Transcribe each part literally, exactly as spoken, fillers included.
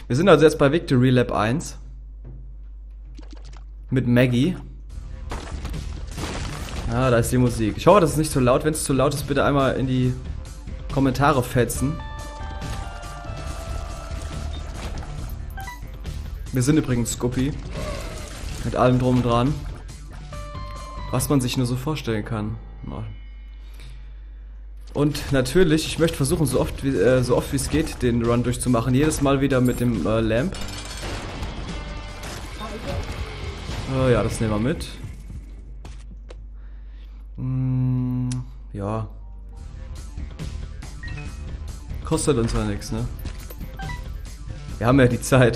Wir sind also jetzt bei Victory Lab eins. Mit Maggie. Ah, da ist die Musik. Ich hoffe, das ist nicht zu laut. Wenn es zu laut ist, bitte einmal in die Kommentare fetzen. Wir sind übrigens Scoopy. Mit allem drum und dran. Was man sich nur so vorstellen kann. Und natürlich, ich möchte versuchen, so oft wie äh, so oft wie es geht, den Run durchzumachen. Jedes Mal wieder mit dem äh, Lamp. Äh, ja, das nehmen wir mit. Mm, ja. Kostet uns ja nichts, ne? Wir haben ja die Zeit.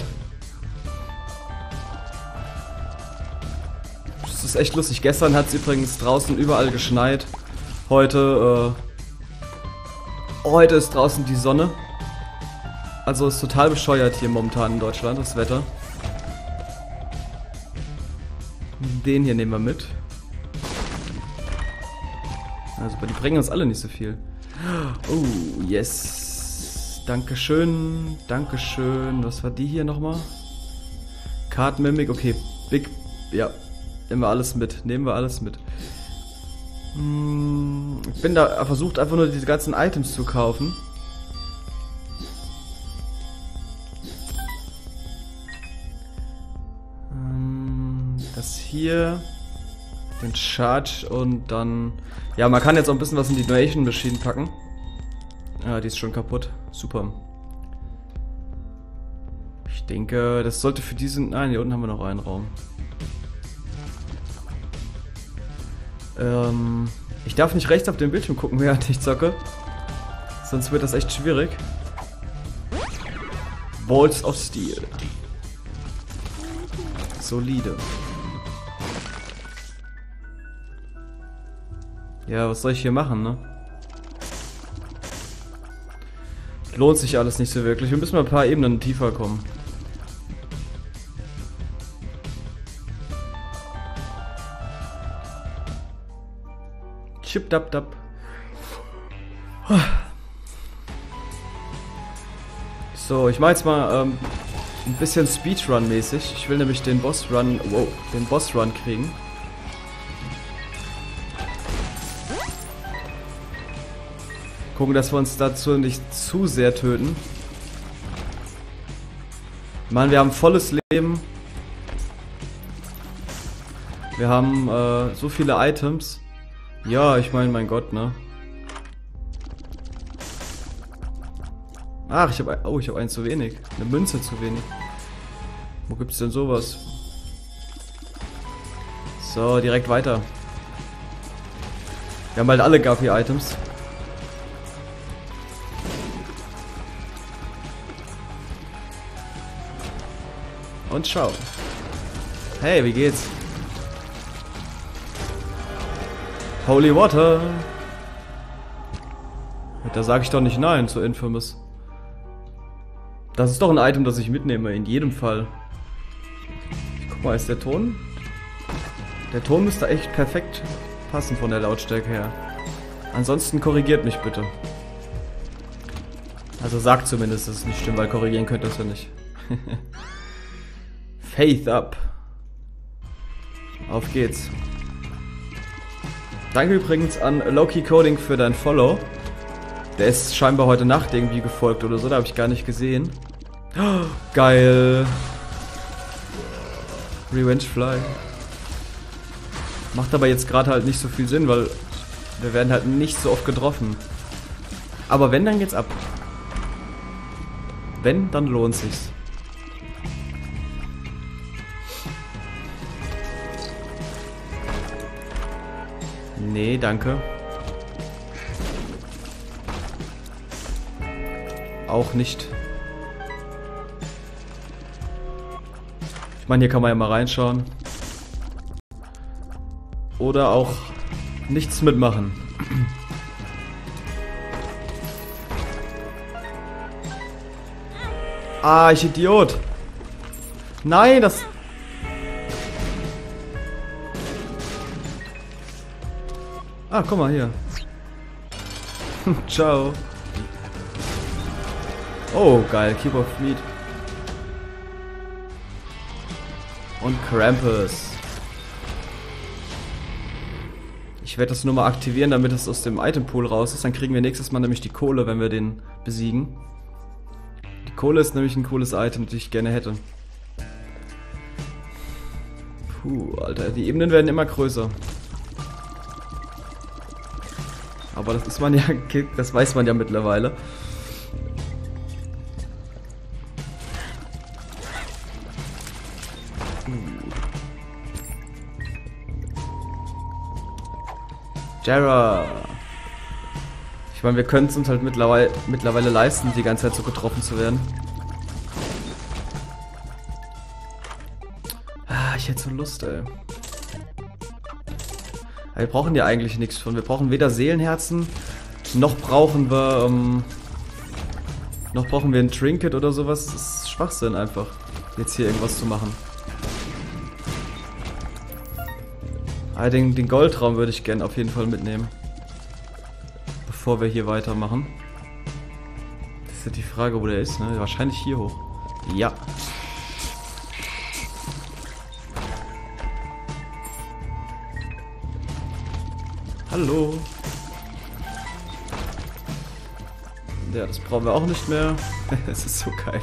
Das ist echt lustig. Gestern hat es übrigens draußen überall geschneit. Heute, äh, heute ist draußen die Sonne. Also ist total bescheuert hier momentan in Deutschland, das Wetter. Den hier nehmen wir mit. Also, die bringen uns alle nicht so viel. Oh, yes. Dankeschön, Dankeschön. Was war die hier nochmal? Card Mimic, okay. Big, ja. Nehmen wir alles mit. Nehmen wir alles mit. Hm, ich bin da versucht, einfach nur diese ganzen Items zu kaufen. Hm, das hier. Den Charge und dann... Ja, man kann jetzt auch ein bisschen was in die Donation Machine packen. Ja, die ist schon kaputt. Super. Ich denke, das sollte für diesen... Nein, hier unten haben wir noch einen Raum. Ähm, ich darf nicht rechts auf den Bildschirm gucken, während ich zocke. Sonst wird das echt schwierig. Balls of Steel. Solide. Ja, was soll ich hier machen, ne? Lohnt sich alles nicht so wirklich. Wir müssen mal ein paar Ebenen tiefer kommen. Chip dap dap. So, ich mache jetzt mal ähm, ein bisschen Speedrun-mäßig. Ich will nämlich den Boss-Run, wow, den Boss-Run kriegen. Gucken, dass wir uns dazu nicht zu sehr töten. Mann, wir haben volles Leben. Wir haben äh, so viele Items. Ja, ich meine, mein Gott, ne? Ach, ich habe oh, ich habe einen zu wenig. Eine Münze zu wenig. Wo gibt's denn sowas? So, direkt weiter. Wir haben halt alle Guppy-Items. Und schau. Hey, wie geht's? Holy Water. Da sage ich doch nicht nein zu Infamous. Das ist doch ein Item, das ich mitnehme, in jedem Fall. Guck mal, ist der Ton? Der Ton müsste echt perfekt passen von der Lautstärke her. Ansonsten korrigiert mich bitte. Also sagt zumindest, dass es nicht stimmt, weil korrigieren könnt ihr es ja nicht. Faith up. Auf geht's. Danke übrigens an Loki Coding für dein Follow. Der ist scheinbar heute Nacht irgendwie gefolgt oder so, da habe ich gar nicht gesehen. Oh, geil. Revenge Fly. Macht aber jetzt gerade halt nicht so viel Sinn, weil wir werden halt nicht so oft getroffen. Aber wenn, dann geht's ab. Wenn, dann lohnt sich's. Nee, danke. Auch nicht. Ich meine, hier kann man ja mal reinschauen. Oder auch nichts mitmachen. Ah, ich Idiot. Nein, das... Ah, guck mal hier. Ciao. Oh, geil. Keep of Fleet. Und Krampus. Ich werde das nur mal aktivieren, damit es aus dem Itempool raus ist. Dann kriegen wir nächstes Mal nämlich die Kohle, wenn wir den besiegen. Die Kohle ist nämlich ein cooles Item, das ich gerne hätte. Puh, Alter, die Ebenen werden immer größer. Aber das ist man ja, das weiß man ja mittlerweile. Jara. Ich meine, wir können es uns halt mittlerweile, mittlerweile leisten, die ganze Zeit so getroffen zu werden. Ah, ich hätte so Lust, ey. Aber wir brauchen ja eigentlich nichts von. Wir brauchen weder Seelenherzen, noch brauchen wir, ähm, noch brauchen wir ein Trinket oder sowas. Das ist Schwachsinn einfach, jetzt hier irgendwas zu machen. Ah, den, den Goldraum würde ich gerne auf jeden Fall mitnehmen. Bevor wir hier weitermachen. Das ist ja die Frage, wo der ist, ne? Wahrscheinlich hier hoch. Ja. Hallo. Ja, das brauchen wir auch nicht mehr. Es ist so geil.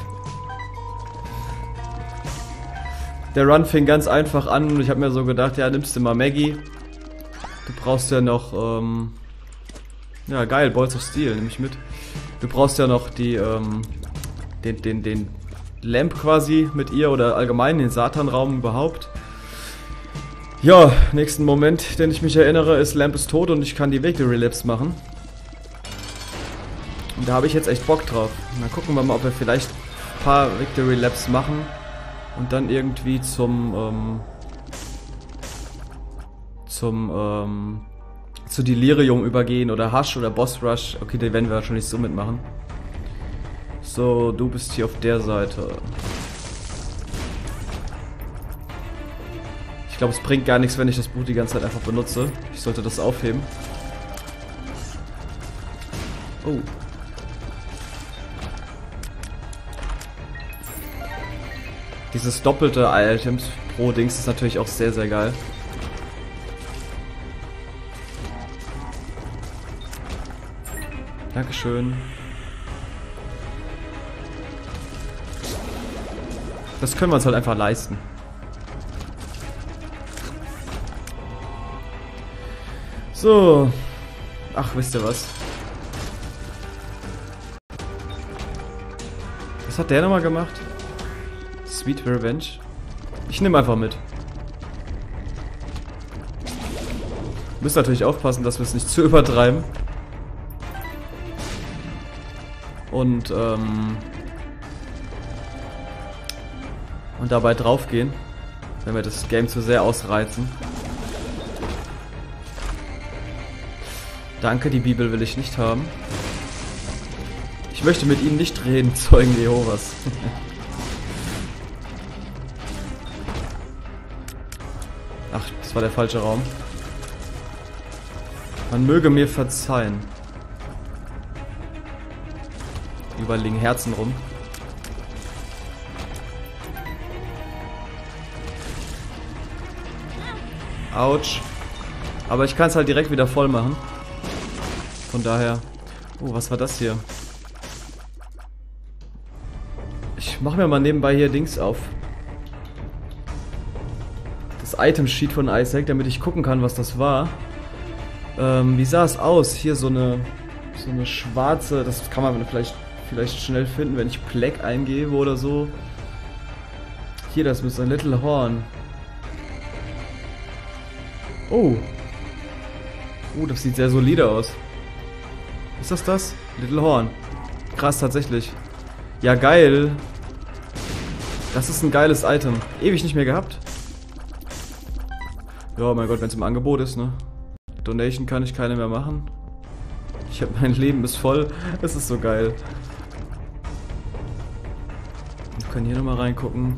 Der Run fing ganz einfach an und ich habe mir so gedacht, ja, nimmst du mal Maggie. Du brauchst ja noch, ähm... ja, geil, Balls of Steel, nehme ich mit. Du brauchst ja noch die, ähm... den, den, den Lamp quasi mit ihr oder allgemein den Satan-Raum überhaupt. Ja, nächsten Moment, den ich mich erinnere, ist Lamp ist tot und ich kann die Victory Laps machen. Und da habe ich jetzt echt Bock drauf. Dann gucken wir mal, ob wir vielleicht ein paar Victory Laps machen. Und dann irgendwie zum, ähm, zum, ähm, zu Delirium übergehen oder Hush oder Boss Rush. Okay, den werden wir wahrscheinlich so mitmachen. So, du bist hier auf der Seite. Ich glaube, es bringt gar nichts, wenn ich das Buch die ganze Zeit einfach benutze. Ich sollte das aufheben. Oh. Dieses doppelte Items pro Dings ist natürlich auch sehr, sehr geil. Dankeschön. Das können wir uns halt einfach leisten. So. Ach, wisst ihr was? Was hat der nochmal gemacht? Sweet Revenge. Ich nehme einfach mit. Wir müssen natürlich aufpassen, dass wir es nicht zu übertreiben. Und, ähm... und dabei draufgehen, wenn wir das Game zu sehr ausreizen. Danke, die Bibel will ich nicht haben. Ich möchte mit Ihnen nicht reden, Zeugen Jehovas. Ach, das war der falsche Raum. Man möge mir verzeihen. Überall liegen Herzen rum. Autsch. Aber ich kann es halt direkt wieder voll machen. Von daher... Oh, was war das hier? Ich mache mir mal nebenbei hier Dings auf. Das Item-Sheet von Isaac, damit ich gucken kann, was das war. Ähm, wie sah es aus? Hier so eine... So eine schwarze... Das kann man vielleicht, vielleicht schnell finden, wenn ich Plague eingebe oder so. Hier, das ist ein Little Horn. Oh. Oh, das sieht sehr solide aus. Ist das das? Little Horn. Krass, tatsächlich. Ja, geil. Das ist ein geiles Item. Ewig nicht mehr gehabt. Ja, mein Gott, wenn es im Angebot ist, ne? Donation kann ich keine mehr machen. Ich habe mein Leben ist voll. Es ist so geil. Wir können hier nochmal reingucken.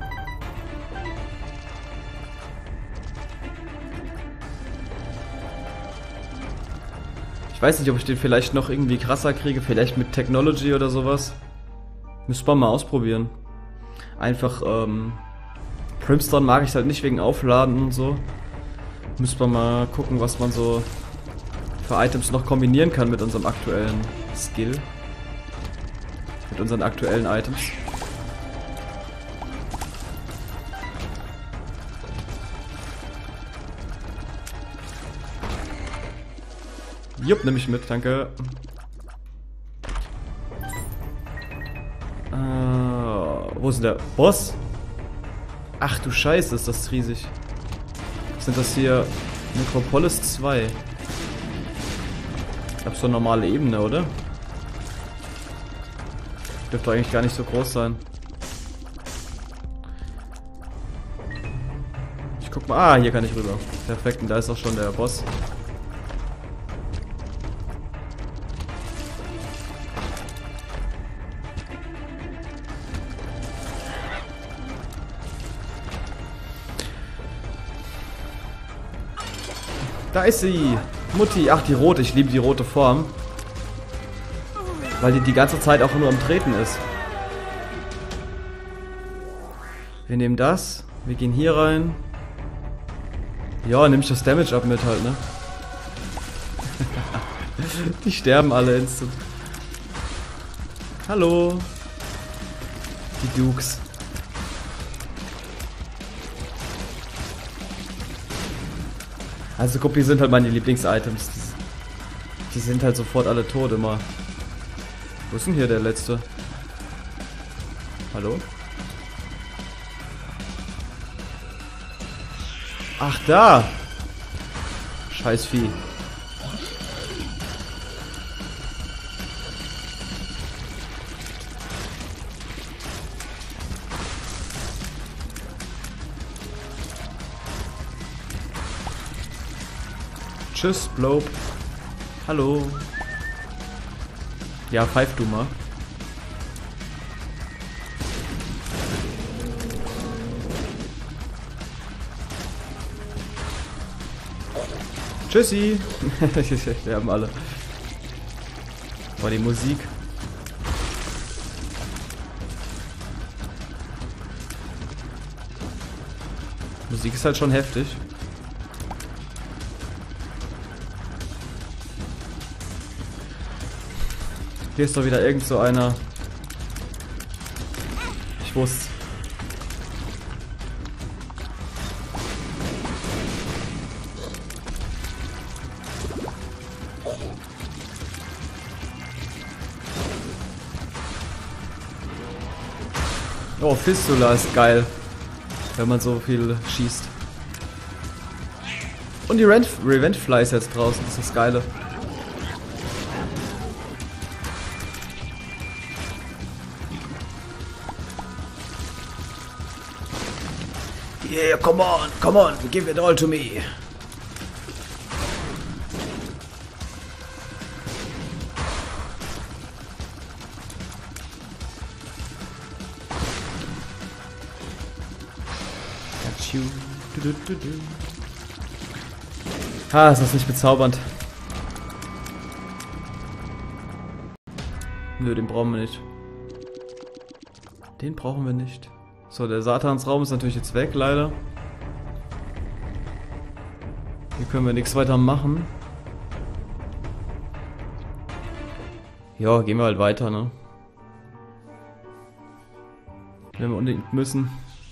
Ich weiß nicht, ob ich den vielleicht noch irgendwie krasser kriege. Vielleicht mit Technology oder sowas. Müssen wir mal ausprobieren. Einfach, ähm... Brimstone mag ich halt nicht wegen Aufladen und so. Müsste man mal gucken, was man so für Items noch kombinieren kann mit unserem aktuellen Skill. Mit unseren aktuellen Items. Jupp, nehme ich mit, danke. Uh, wo ist denn der Boss? Ach du Scheiße, ist das riesig. Sind das hier Necropolis zwei? Ich glaube, so eine normale Ebene, oder? Dürfte eigentlich gar nicht so groß sein. Ich guck mal. Ah, hier kann ich rüber. Perfekt, und da ist auch schon der Boss. Da ist sie! Mutti! Ach, die rote. Ich liebe die rote Form. Weil die die ganze Zeit auch nur am Treten ist. Wir nehmen das. Wir gehen hier rein. Ja, nehme ich das Damage ab mit halt, ne? Die sterben alle instant. Hallo! Die Dukes. Also Guppi sind halt meine Lieblings-Items. Die, die sind halt sofort alle tot immer. Wo ist denn hier der letzte? Hallo? Ach, da! Scheiß Vieh. Tschüss, Blob. Hallo. Ja, pfeif du mal. Tschüssi. Wir haben alle. Boah, die Musik. Musik ist halt schon heftig. Hier ist doch wieder irgend so einer. Ich wusste. Oh, Fistula ist geil, wenn man so viel schießt. Und die Revenge Fly ist jetzt draußen, das ist das Geile. Yeah, come on, come on, give it all to me. Ah, ist das nicht bezaubernd? Nö, den brauchen wir nicht. Den brauchen wir nicht. So, der Satansraum ist natürlich jetzt weg, leider. Hier können wir nichts weiter machen. Ja, gehen wir halt weiter, ne? Wenn wir unbedingt müssen.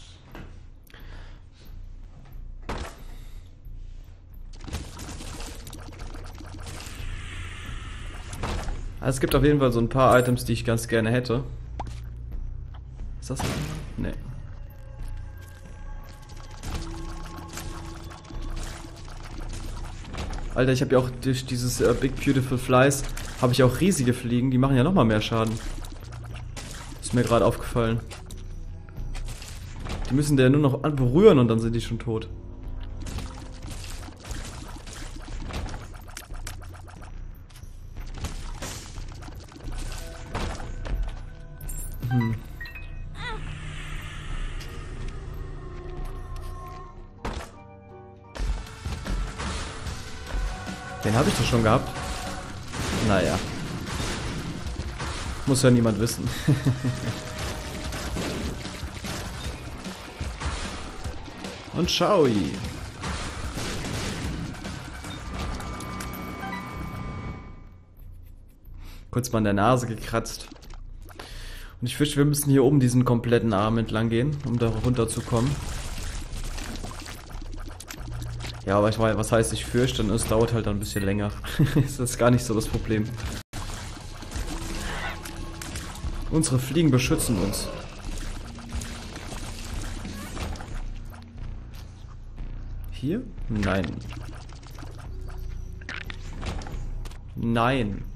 Also es gibt auf jeden Fall so ein paar Items, die ich ganz gerne hätte. Ist das? Nee. Alter, ich habe ja auch durch dieses uh, Big Beautiful Flies habe ich auch riesige Fliegen, die machen ja nochmal mehr Schaden. Ist mir gerade aufgefallen. Die müssen der nur noch berühren und dann sind die schon tot. Hm. Den habe ich doch schon gehabt. Naja. Muss ja niemand wissen. Und ciao. Kurz mal an der Nase gekratzt. Und ich fürchte, wir müssen hier oben diesen kompletten Arm entlang gehen, um da runterzukommen. Ja, aber ich weiß, was heißt ich fürchte, und es dauert halt dann ein bisschen länger. Das ist gar nicht so das Problem. Unsere Fliegen beschützen uns. Hier? Nein. Nein.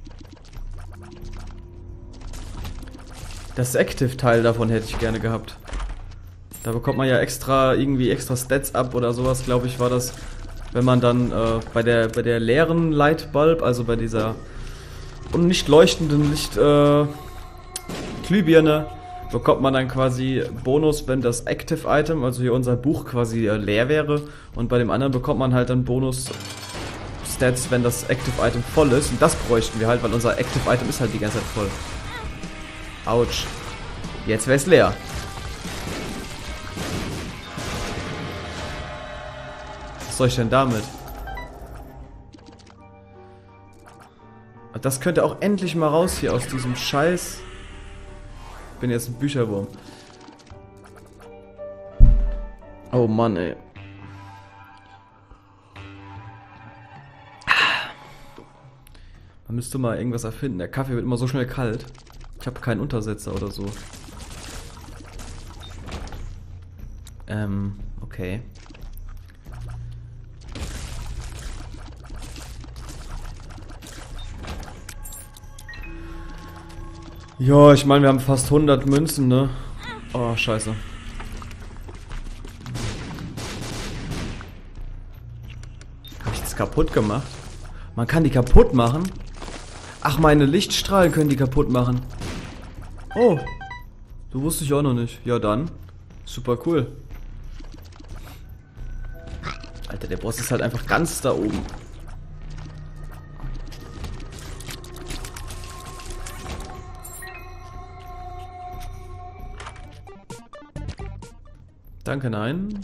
Das Active-Teil davon hätte ich gerne gehabt. Da bekommt man ja extra, irgendwie extra Stats ab oder sowas, glaube ich, war das. Wenn man dann äh, bei der bei der leeren Lightbulb, also bei dieser und nicht leuchtenden Licht äh, Glühbirne, bekommt man dann quasi Bonus, wenn das Active Item, also hier unser Buch quasi äh, leer wäre. Und bei dem anderen bekommt man halt dann Bonus Stats, wenn das Active Item voll ist. Und das bräuchten wir halt, weil unser Active Item ist halt die ganze Zeit voll. Autsch. Jetzt wär's leer. Was soll ich denn damit? Das könnte auch endlich mal raus hier aus diesem Scheiß. Ich bin jetzt ein Bücherwurm. Oh Mann, ey. Man müsste mal irgendwas erfinden. Der Kaffee wird immer so schnell kalt. Ich habe keinen Untersetzer oder so. Ähm, okay. Ja, ich meine, wir haben fast hundert Münzen, ne? Oh, scheiße. Habe ich das kaputt gemacht? Man kann die kaputt machen? Ach, meine Lichtstrahlen können die kaputt machen. Oh, so wusste ich auch noch nicht. Ja dann, super cool. Alter, der Boss ist halt einfach ganz da oben. Danke, nein.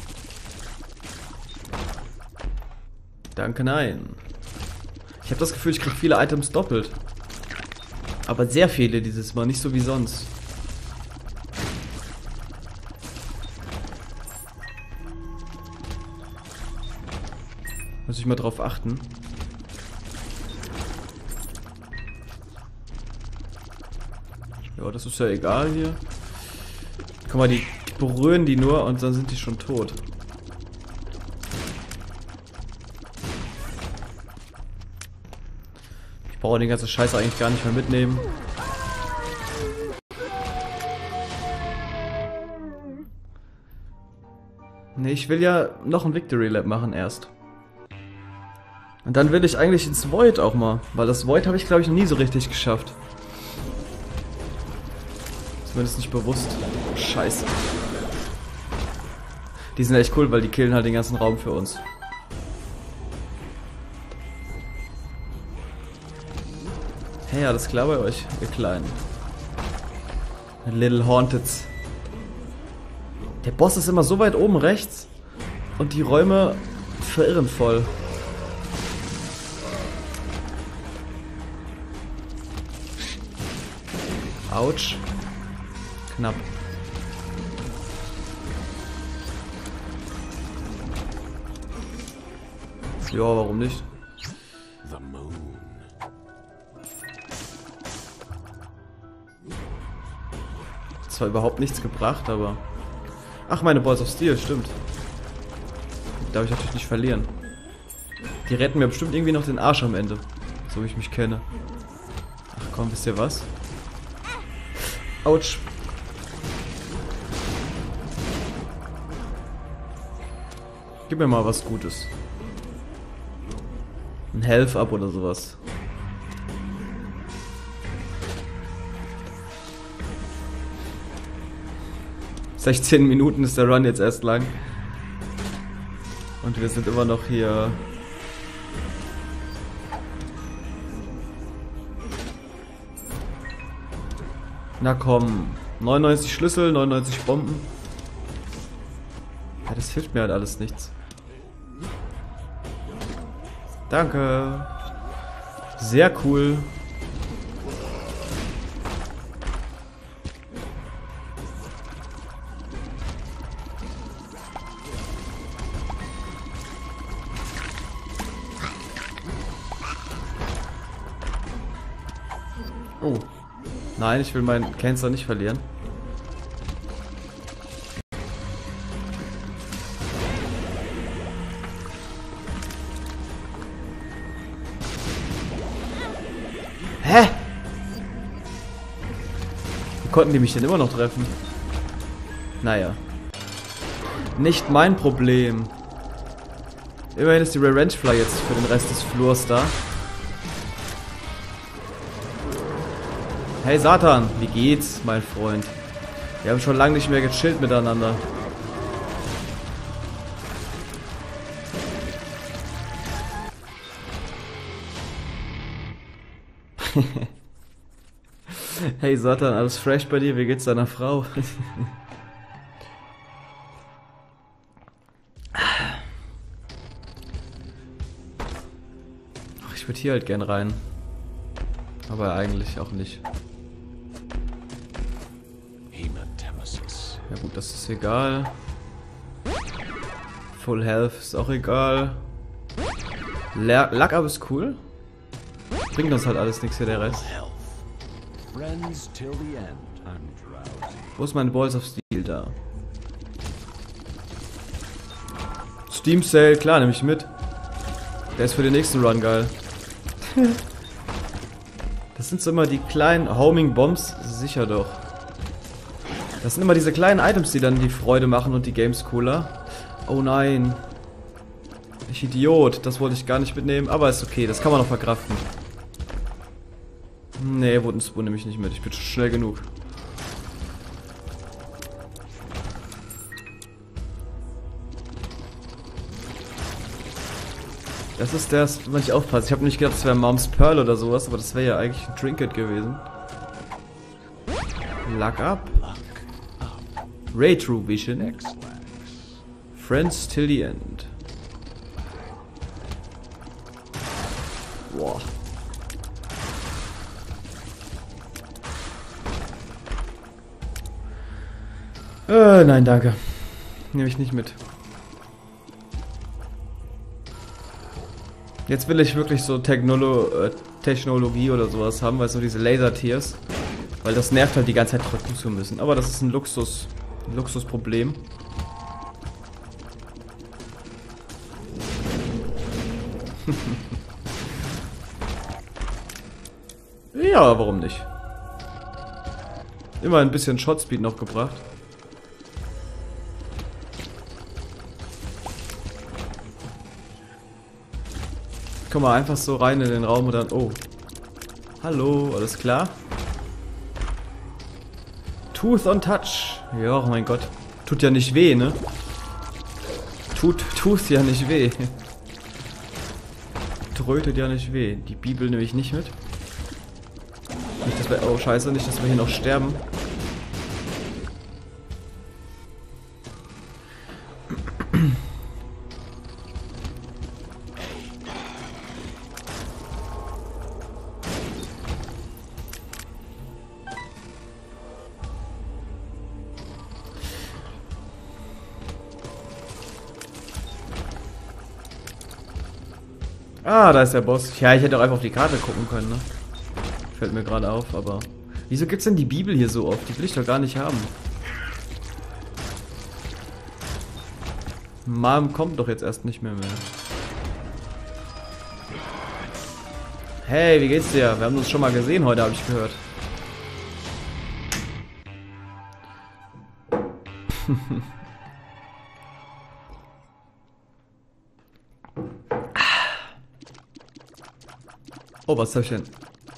Danke, nein. Ich habe das Gefühl, ich kriege viele Items doppelt. Aber sehr viele dieses Mal, nicht so wie sonst. Muss ich mal drauf achten. Ja, das ist ja egal hier. Guck mal, die berühren die nur und dann sind die schon tot. Ich brauche den ganzen Scheiß eigentlich gar nicht mehr mitnehmen. Ne, ich will ja noch ein Victory Lap machen erst. Und dann will ich eigentlich ins Void auch mal, weil das Void habe ich glaube ich noch nie so richtig geschafft. Zumindest nicht bewusst. Scheiße. Die sind echt cool, weil die killen halt den ganzen Raum für uns. Hey, alles klar bei euch, ihr Kleinen. Little Haunteds. Der Boss ist immer so weit oben rechts und die Räume verirren voll. Autsch. Knapp. Ja, warum nicht? Zwar überhaupt nichts gebracht, aber... Ach, meine Balls of Steel, stimmt. Die darf ich natürlich nicht verlieren. Die retten mir bestimmt irgendwie noch den Arsch am Ende. So wie ich mich kenne. Ach komm, wisst ihr was? Autsch. Gib mir mal was Gutes. Ein Health Up oder sowas. sechzehn Minuten ist der Run jetzt erst lang. Und wir sind immer noch hier. Na komm. neunundneunzig Schlüssel, neunundneunzig Bomben. Ja, das hilft mir halt alles nichts. Danke. Sehr cool. Oh. Nein, ich will meinen Cancer nicht verlieren. Hä? Wie konnten die mich denn immer noch treffen? Naja. Nicht mein Problem. Immerhin ist die Revengefly jetzt für den Rest des Flurs da. Hey Satan, wie geht's, mein Freund? Wir haben schon lange nicht mehr gechillt miteinander. Hey Satan, alles fresh bei dir? Wie geht's deiner Frau? Ach, ich würde hier halt gern rein. Aber eigentlich auch nicht. Ja gut, das ist egal. Full Health ist auch egal. Luck Up ist cool. Bringt uns halt alles nichts hier, der Rest. Wo ist meine Balls of Steel da? Steam Sale, klar, nehme ich mit. Der ist für den nächsten Run geil. Das sind so immer die kleinen Homing Bombs, sicher doch. Das sind immer diese kleinen Items, die dann die Freude machen und die Games cooler. Oh nein. Ich Idiot, das wollte ich gar nicht mitnehmen, aber ist okay, das kann man noch verkraften. Nee, Wooden Spoon nehme ich nicht mit, ich bin schon schnell genug. Das ist der, wenn ich aufpasse. Ich habe nicht gedacht, das wäre Mom's Pearl oder sowas, aber das wäre ja eigentlich ein Trinket gewesen. Luck Up. Ray True Vision. Friends till the end. Boah. Äh, nein, danke. Nehme ich nicht mit. Jetzt will ich wirklich so Technolo äh, Technologie oder sowas haben, weil so diese Laser-Tiers. Weil das nervt halt die ganze Zeit drücken zu müssen. Aber das ist ein Luxus, ein Luxusproblem. Ja, warum nicht? Immer ein bisschen Shotspeed noch gebracht. Komm mal einfach so rein in den Raum und dann... Oh. Hallo, alles klar? Tooth on Touch. Ja, oh mein Gott. Tut ja nicht weh, ne? Tut, tut ja nicht weh. Trötet ja nicht weh. Die Bibel nehme ich nicht mit. Nicht, dass wir... Oh, scheiße, nicht, dass wir hier noch sterben. Ah, da ist der Boss. Ja, ich hätte auch einfach auf die Karte gucken können, ne? Fällt mir gerade auf, aber... Wieso gibt's denn die Bibel hier so oft? Die will ich doch gar nicht haben. Mom kommt doch jetzt erst nicht mehr mehr. Hey, wie geht's dir? Wir haben uns schon mal gesehen heute, habe ich gehört. Oh, was hab ich denn?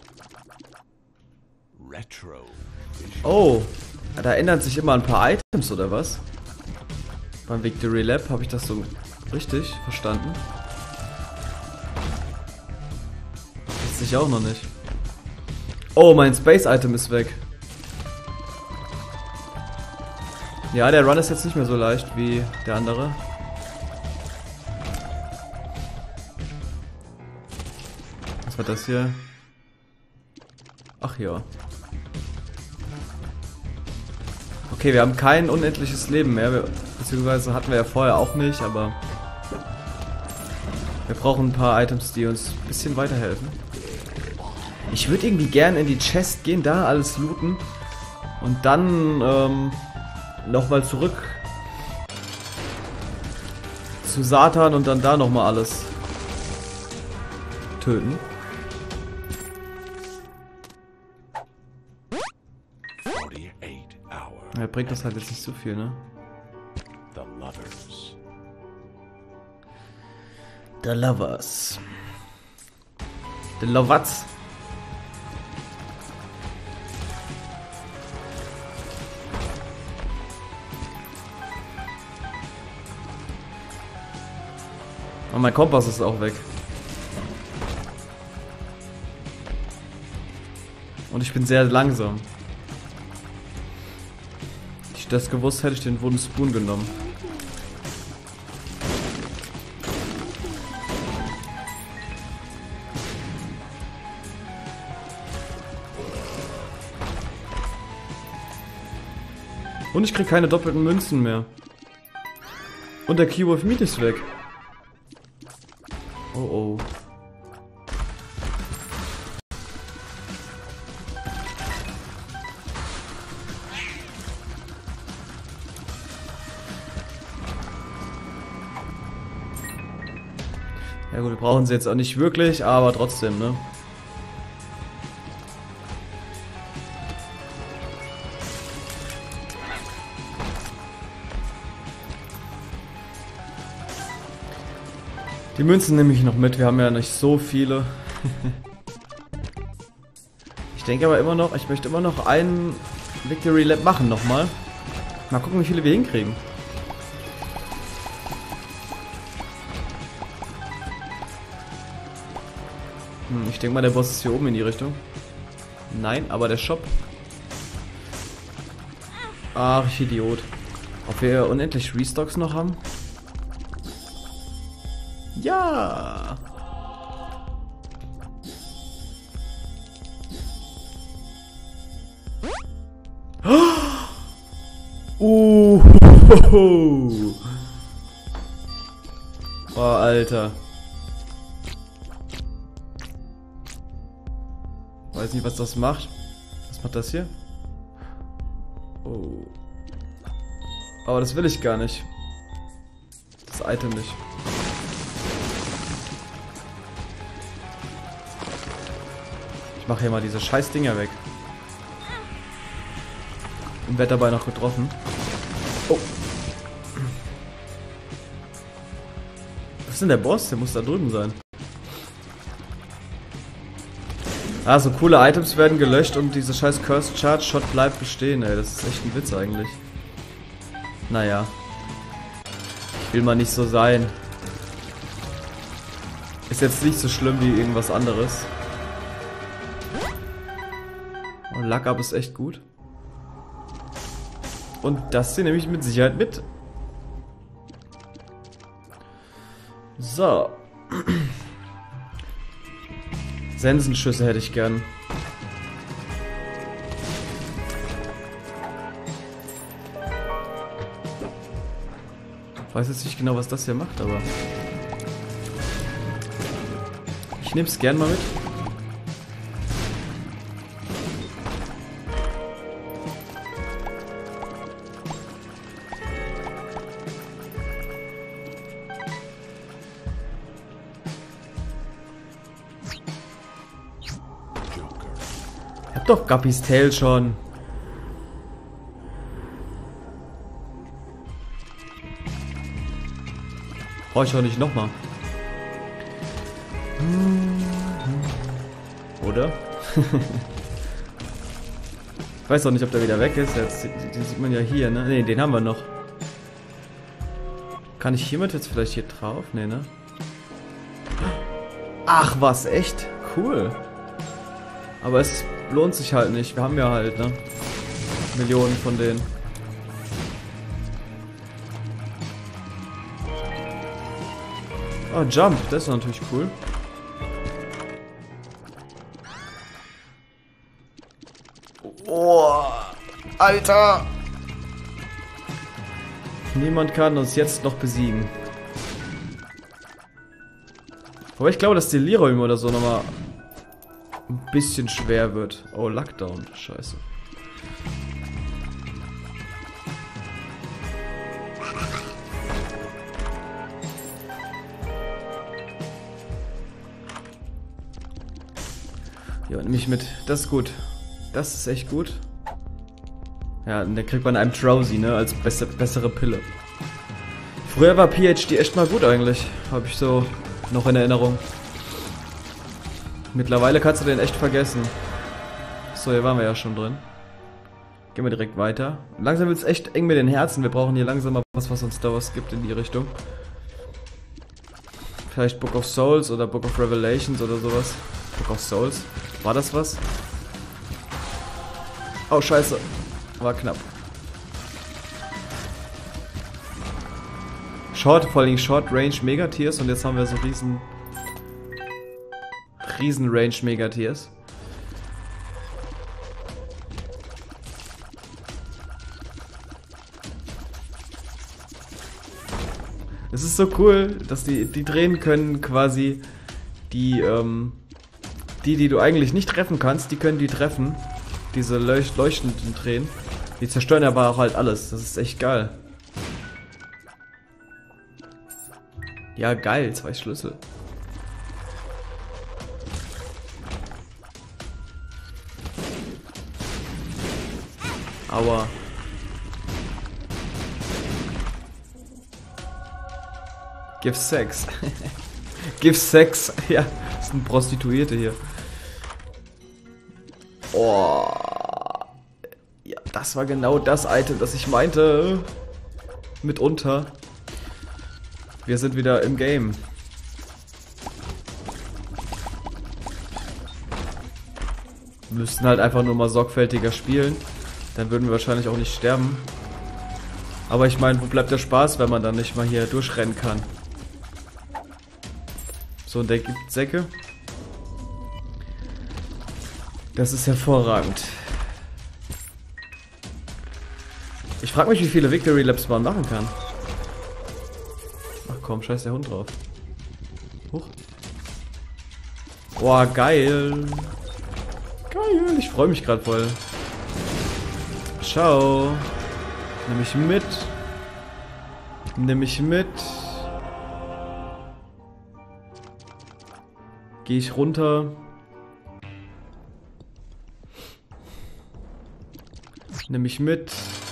Oh, da ändern sich immer ein paar Items, oder was? Beim Victory Lab habe ich das so richtig verstanden. Das ich auch noch nicht. Oh, mein Space Item ist weg. Ja, der Run ist jetzt nicht mehr so leicht wie der andere. Was war das hier? Ach ja. Okay, wir haben kein unendliches Leben mehr. Wir, beziehungsweise hatten wir ja vorher auch nicht, aber wir brauchen ein paar Items, die uns ein bisschen weiterhelfen. Ich würde irgendwie gern in die Chest gehen, da alles looten und dann ähm, nochmal zurück zu Satan und dann da nochmal alles töten. Ja, bringt das halt jetzt nicht so viel, ne? The Lovers. The Lovers. The Lovers. Und mein Kompass ist auch weg. Und ich bin sehr langsam. Hätte ich das gewusst, hätte ich den Wooden Spoon genommen. Und ich krieg keine doppelten Münzen mehr. Und der Cube of Meat ist weg. Oh oh. Ja gut, wir brauchen sie jetzt auch nicht wirklich, aber trotzdem, ne? Die Münzen nehme ich noch mit, wir haben ja nicht so viele. Ich denke aber immer noch, ich möchte immer noch einen Victory Lap machen nochmal. Mal gucken, wie viele wir hinkriegen. Hm, ich denke mal, der Boss ist hier oben in die Richtung. Nein, aber der Shop. Ach, ich Idiot. Ob wir unendlich Restocks noch haben? Ja. Uh. Oh, Alter. Weiß nicht, was das macht. Was macht das hier? Oh. Aber das will ich gar nicht. Das Item nicht. Ich mache hier mal diese scheiß Dinger weg. Und werde dabei noch getroffen. Oh. Was ist denn der Boss? Der muss da drüben sein. Ah, so coole Items werden gelöscht und diese scheiß Cursed Charge Shot bleibt bestehen, ey. Das ist echt ein Witz eigentlich. Naja. Ich will mal nicht so sein. Ist jetzt nicht so schlimm wie irgendwas anderes. Und Luck Up ist echt gut. Und das hier nehme ich mit Sicherheit mit. So. Sensenschüsse hätte ich gern. Ich weiß jetzt nicht genau, was das hier macht, aber ich nehme es gern mal mit. Ich hab doch Guppys Tail schon. Brauche ich auch nicht nochmal. Oder? Ich weiß auch nicht, ob der wieder weg ist. Jetzt, den sieht man ja hier, ne? Ne, den haben wir noch. Kann ich hiermit jetzt vielleicht hier drauf? Ne, ne? Ach, was? Echt? Cool. Aber es lohnt sich halt nicht. Wir haben ja halt, ne? Millionen von denen. Oh, Jump, das ist natürlich cool. Oh, Alter! Niemand kann uns jetzt noch besiegen. Aber ich glaube, dass die Leroy oder so nochmal ein bisschen schwer wird. Oh, Lockdown. Scheiße. Ja, nehme ich mit. Das ist gut. Das ist echt gut. Ja, und dann kriegt man einem Drowsy, ne, als beste, bessere Pille. Früher war P H D echt mal gut eigentlich. Habe ich so noch in Erinnerung. Mittlerweile kannst du den echt vergessen. So, hier waren wir ja schon drin. Gehen wir direkt weiter. Langsam wird es echt eng mit den Herzen. Wir brauchen hier langsam mal was, was uns da was gibt in die Richtung. Vielleicht Book of Souls oder Book of Revelations oder sowas. Book of Souls. War das was? Oh, scheiße. War knapp. Short, vor allem Short Range Megatiers und jetzt haben wir so riesen riesen Range Megatiers. Es ist so cool, dass die die drehen können quasi die ähm, die die du eigentlich nicht treffen kannst, die können die treffen. Diese leucht leuchtenden Tränen. Die zerstören aber auch halt alles. Das ist echt geil. Ja, geil. Zwei Schlüssel. Aua. Give Sex. Give Sex. Ja, das sind Prostituierte hier. Oh. Ja, das war genau das Item, das ich meinte. Mitunter. Wir sind wieder im Game. Wir müssten halt einfach nur mal sorgfältiger spielen. Dann würden wir wahrscheinlich auch nicht sterben. Aber ich meine, wo bleibt der Spaß, wenn man dann nicht mal hier durchrennen kann? So, und der gibt Säcke. Das ist hervorragend. Ich frage mich, wie viele Victory Laps man machen kann. Ach komm, scheiß der Hund drauf. Huch. Boah, geil. Geil, ich freue mich gerade voll. Ciao. Nimm mich mit. Nimm mich mit. Gehe ich runter. Nimm mich mit.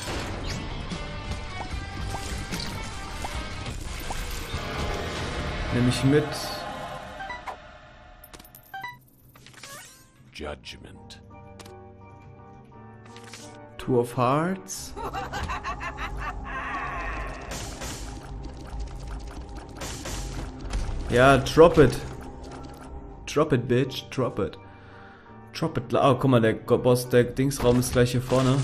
Nimm mich mit. Judgment. Two of Hearts. Ja, drop it. Drop it, bitch. Drop it. Drop it. Oh, guck mal, der Boss, der Dingsraum ist gleich hier vorne.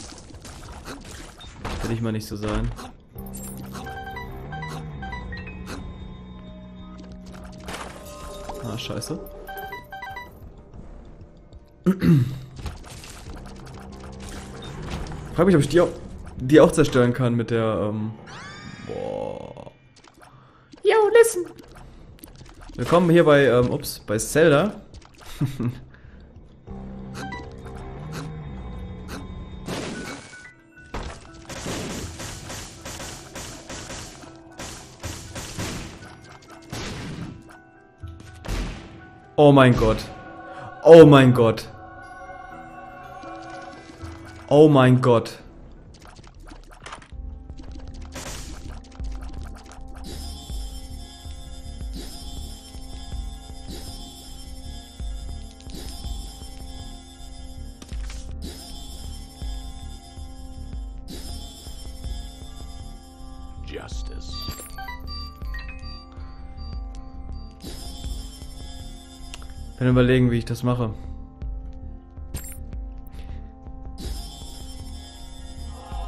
Will ich mal nicht so sein. Ah, scheiße. Frag mich, ob ich die auch, die auch zerstören kann mit der, ähm... Boah. Yo, listen! Willkommen hier bei, ähm, ups, bei Zelda. Oh mein Gott. Oh mein Gott. Oh mein Gott. Justice. Ich bin überlegen, wie ich das mache.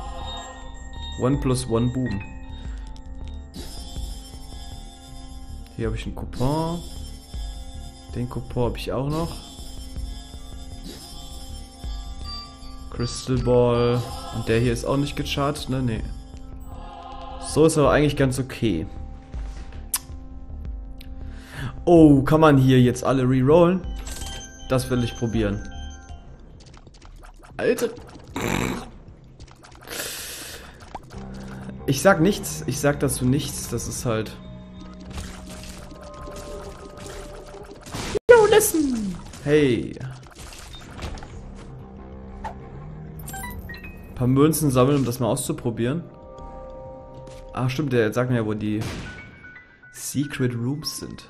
One plus one boom. Hier habe ich einen Coupon. Den Coupon habe ich auch noch. Crystal Ball. Und der hier ist auch nicht gecharged, ne? Nee. So ist aber eigentlich ganz okay. Oh, kann man hier jetzt alle rerollen? Das will ich probieren. Alter. Ich sag nichts. Ich sag dazu nichts. Das ist halt... Yo, listen! Hey. Ein paar Münzen sammeln, um das mal auszuprobieren. Ach stimmt, der sagt mir ja, wo die Secret Rooms sind.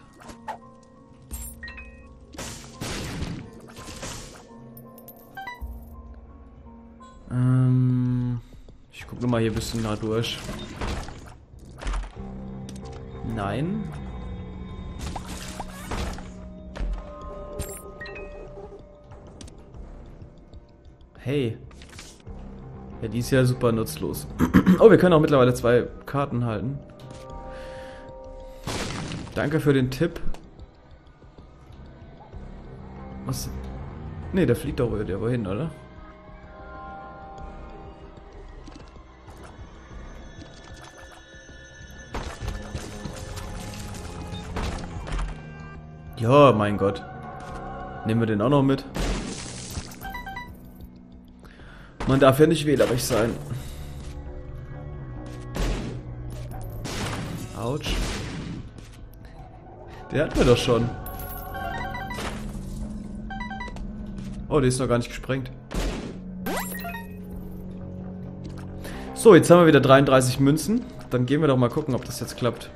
Ähm, ich gucke nochmal hier ein bisschen nah durch. Nein. Hey. Ja, die ist ja super nutzlos. Oh, wir können auch mittlerweile zwei Karten halten. Danke für den Tipp. Was? Ne, der fliegt doch wieder wohin, oder? Ja, mein Gott. Nehmen wir den auch noch mit. Man darf ja nicht wählerisch sein. Autsch. Der hat mir doch schon. Oh, der ist noch gar nicht gesprengt. So, jetzt haben wir wieder dreiunddreißig Münzen. Dann gehen wir doch mal gucken, ob das jetzt klappt.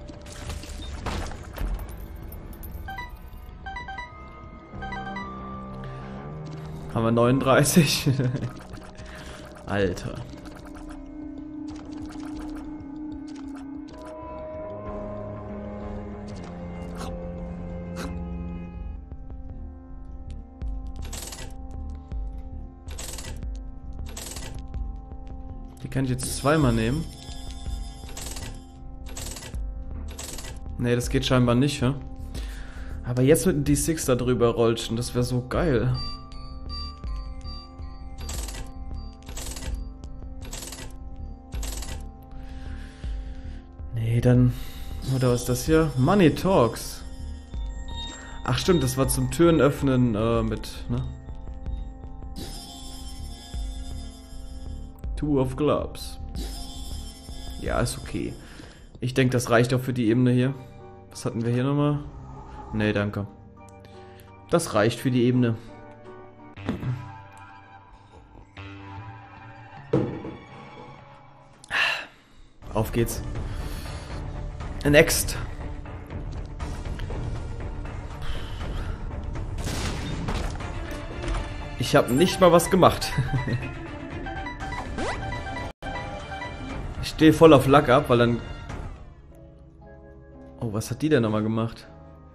Haben wir neununddreißig? Alter. Die kann ich jetzt zweimal nehmen. Ne, das geht scheinbar nicht, ja? Aber jetzt mit dem D sechs da drüber rollten, das wäre so geil. Nee, dann... Oder was ist das hier? Money Talks. Ach stimmt, das war zum Türen öffnen äh, mit, ne? Two of Clubs. Ja, ist okay. Ich denke, das reicht auch für die Ebene hier. Was hatten wir hier nochmal? Nee, danke. Das reicht für die Ebene. Auf geht's. Next. Ich habe nicht mal was gemacht. Ich stehe voll auf Luck ab, weil dann... Oh, was hat die denn nochmal gemacht?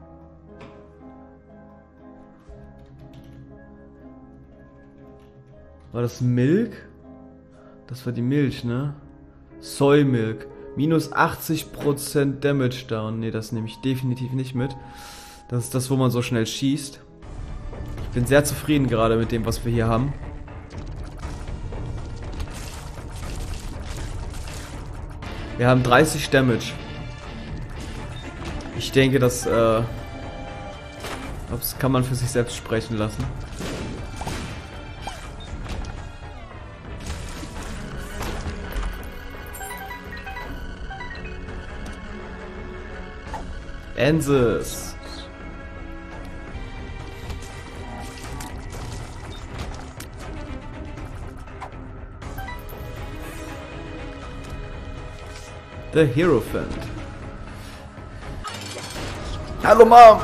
War das Milk? Das war die Milch, ne? Soy Milk. Minus achtzig Prozent Damage down. Ne, das nehme ich definitiv nicht mit. Das ist das, wo man so schnell schießt. Ich bin sehr zufrieden gerade mit dem, was wir hier haben. Wir haben dreißig Damage. Ich denke, das, äh, das kann man für sich selbst sprechen lassen. Ensis. The Hierophant. Hallo Mom!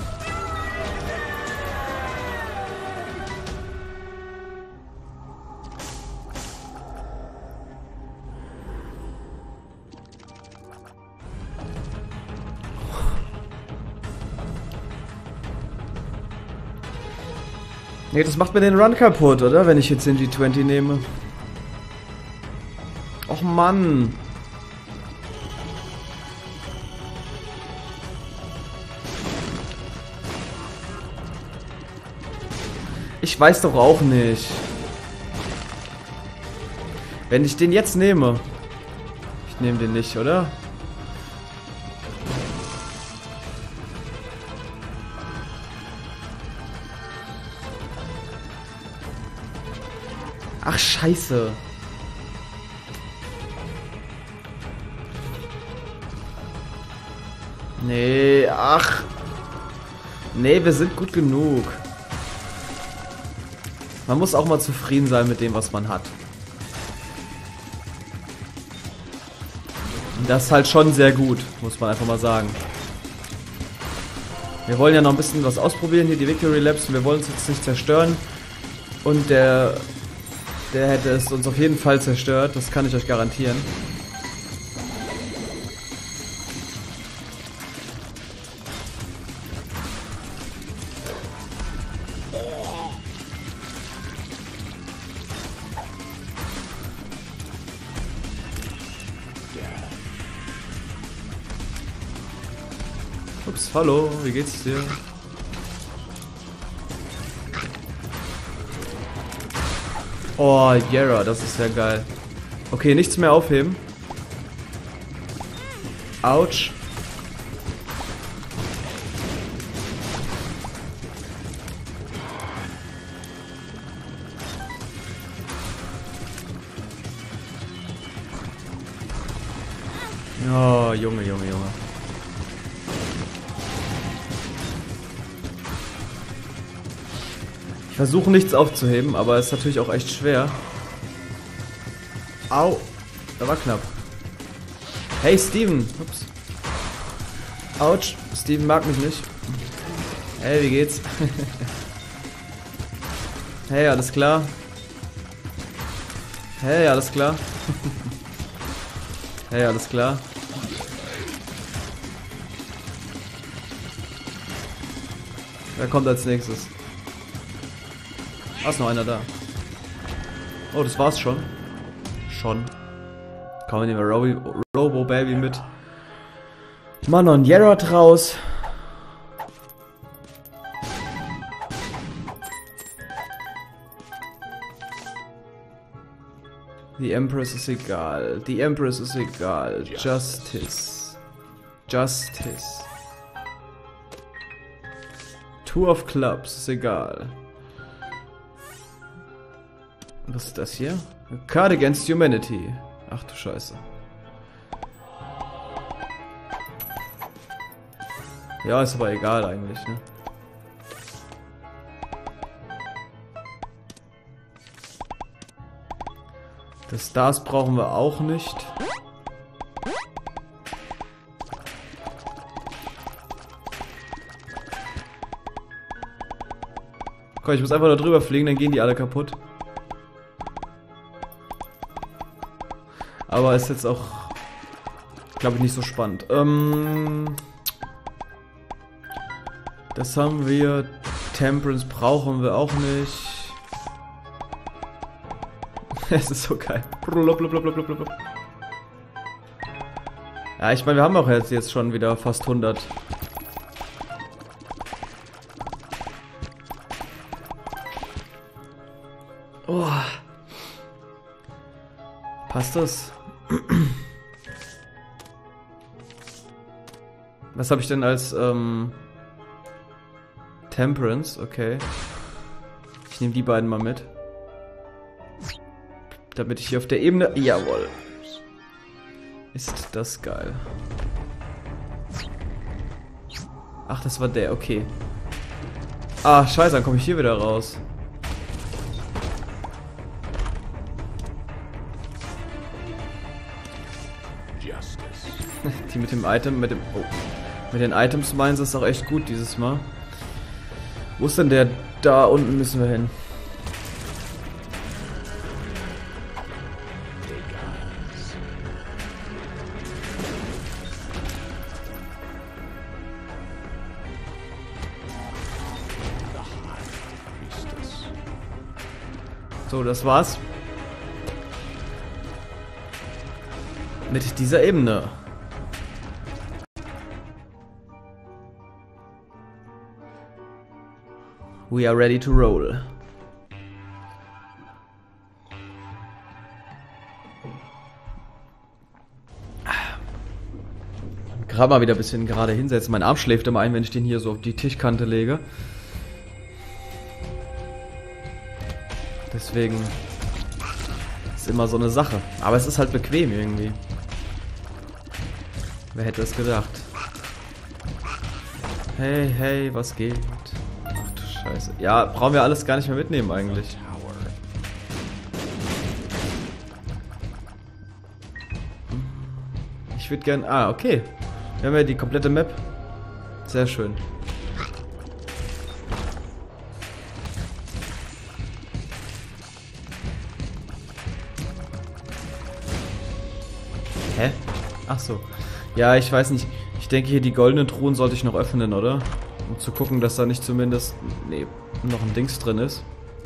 Nee, das macht mir den Run kaputt, oder? Wenn ich jetzt den G zwanzig nehme. Och Mann! Ich weiß doch auch nicht. Wenn ich den jetzt nehme. Ich nehme den nicht, oder? Ach, scheiße. Nee, ach. Nee, wir sind gut genug. Man muss auch mal zufrieden sein mit dem, was man hat. Und das ist halt schon sehr gut, muss man einfach mal sagen. Wir wollen ja noch ein bisschen was ausprobieren, hier die Victory Labs. Und wir wollen es jetzt nicht zerstören. Und der... Der hätte es uns auf jeden Fall zerstört, das kann ich euch garantieren. Ups, hallo, wie geht's dir? Oh, Yara, das ist ja geil. Okay, nichts mehr aufheben. Autsch. Oh, Junge, Junge, Junge. Ich versuche nichts aufzuheben, aber es ist natürlich auch echt schwer. Au, da war knapp. Hey Steven, ups. Autsch, Steven mag mich nicht. Hey, wie geht's? Hey, alles klar? Hey, alles klar? Hey, alles klar? Wer kommt als nächstes? Ah, ist noch einer da. Oh, das war's schon. Schon. Komm, wir nehmen Robo, Robo Baby mit. Mann und Yerod raus. The Empress ist egal. The Empress ist egal. Justice. Justice. Two of Clubs ist egal. Was ist das hier? A Card Against Humanity. Ach du Scheiße. Ja, ist aber egal eigentlich, ne? Das Stars brauchen wir auch nicht. Komm, ich muss einfach da drüber fliegen, dann gehen die alle kaputt. Aber ist jetzt auch, glaube ich, nicht so spannend. Ähm, das haben wir. Temperance brauchen wir auch nicht. Es ist so geil. Ja, ich meine, wir haben auch jetzt, jetzt schon wieder fast hundert. Oh. Passt das? Was habe ich denn als ähm, Temperance? Okay. Ich nehme die beiden mal mit. Damit ich hier auf der Ebene... Jawohl. Ist das geil. Ach, das war der, okay. Ah, scheiße, dann komme ich hier wieder raus. Die mit dem Item, mit dem... Oh. Mit den Items meinen sie es auch echt gut dieses Mal. Wo ist denn der? Da unten müssen wir hin. So, das war's. Mit dieser Ebene. We are ready to roll. gerade mal wieder ein bisschen gerade hinsetzen. Mein Arm schläft immer ein, wenn ich den hier so auf die Tischkante lege. Deswegen ist immer so eine Sache. Aber es ist halt bequem irgendwie. Wer hätte es gedacht? Hey, hey, was geht? Ach du Scheiße. Ja, brauchen wir alles gar nicht mehr mitnehmen eigentlich. Ich würde gern... Ah, okay. Wir haben ja die komplette Map. Sehr schön. Hä? Ach so. Ja, ich weiß nicht. Ich denke hier, die goldenen Truhen sollte ich noch öffnen, oder? Um zu gucken, dass da nicht zumindest... Nee, noch ein Dings drin ist.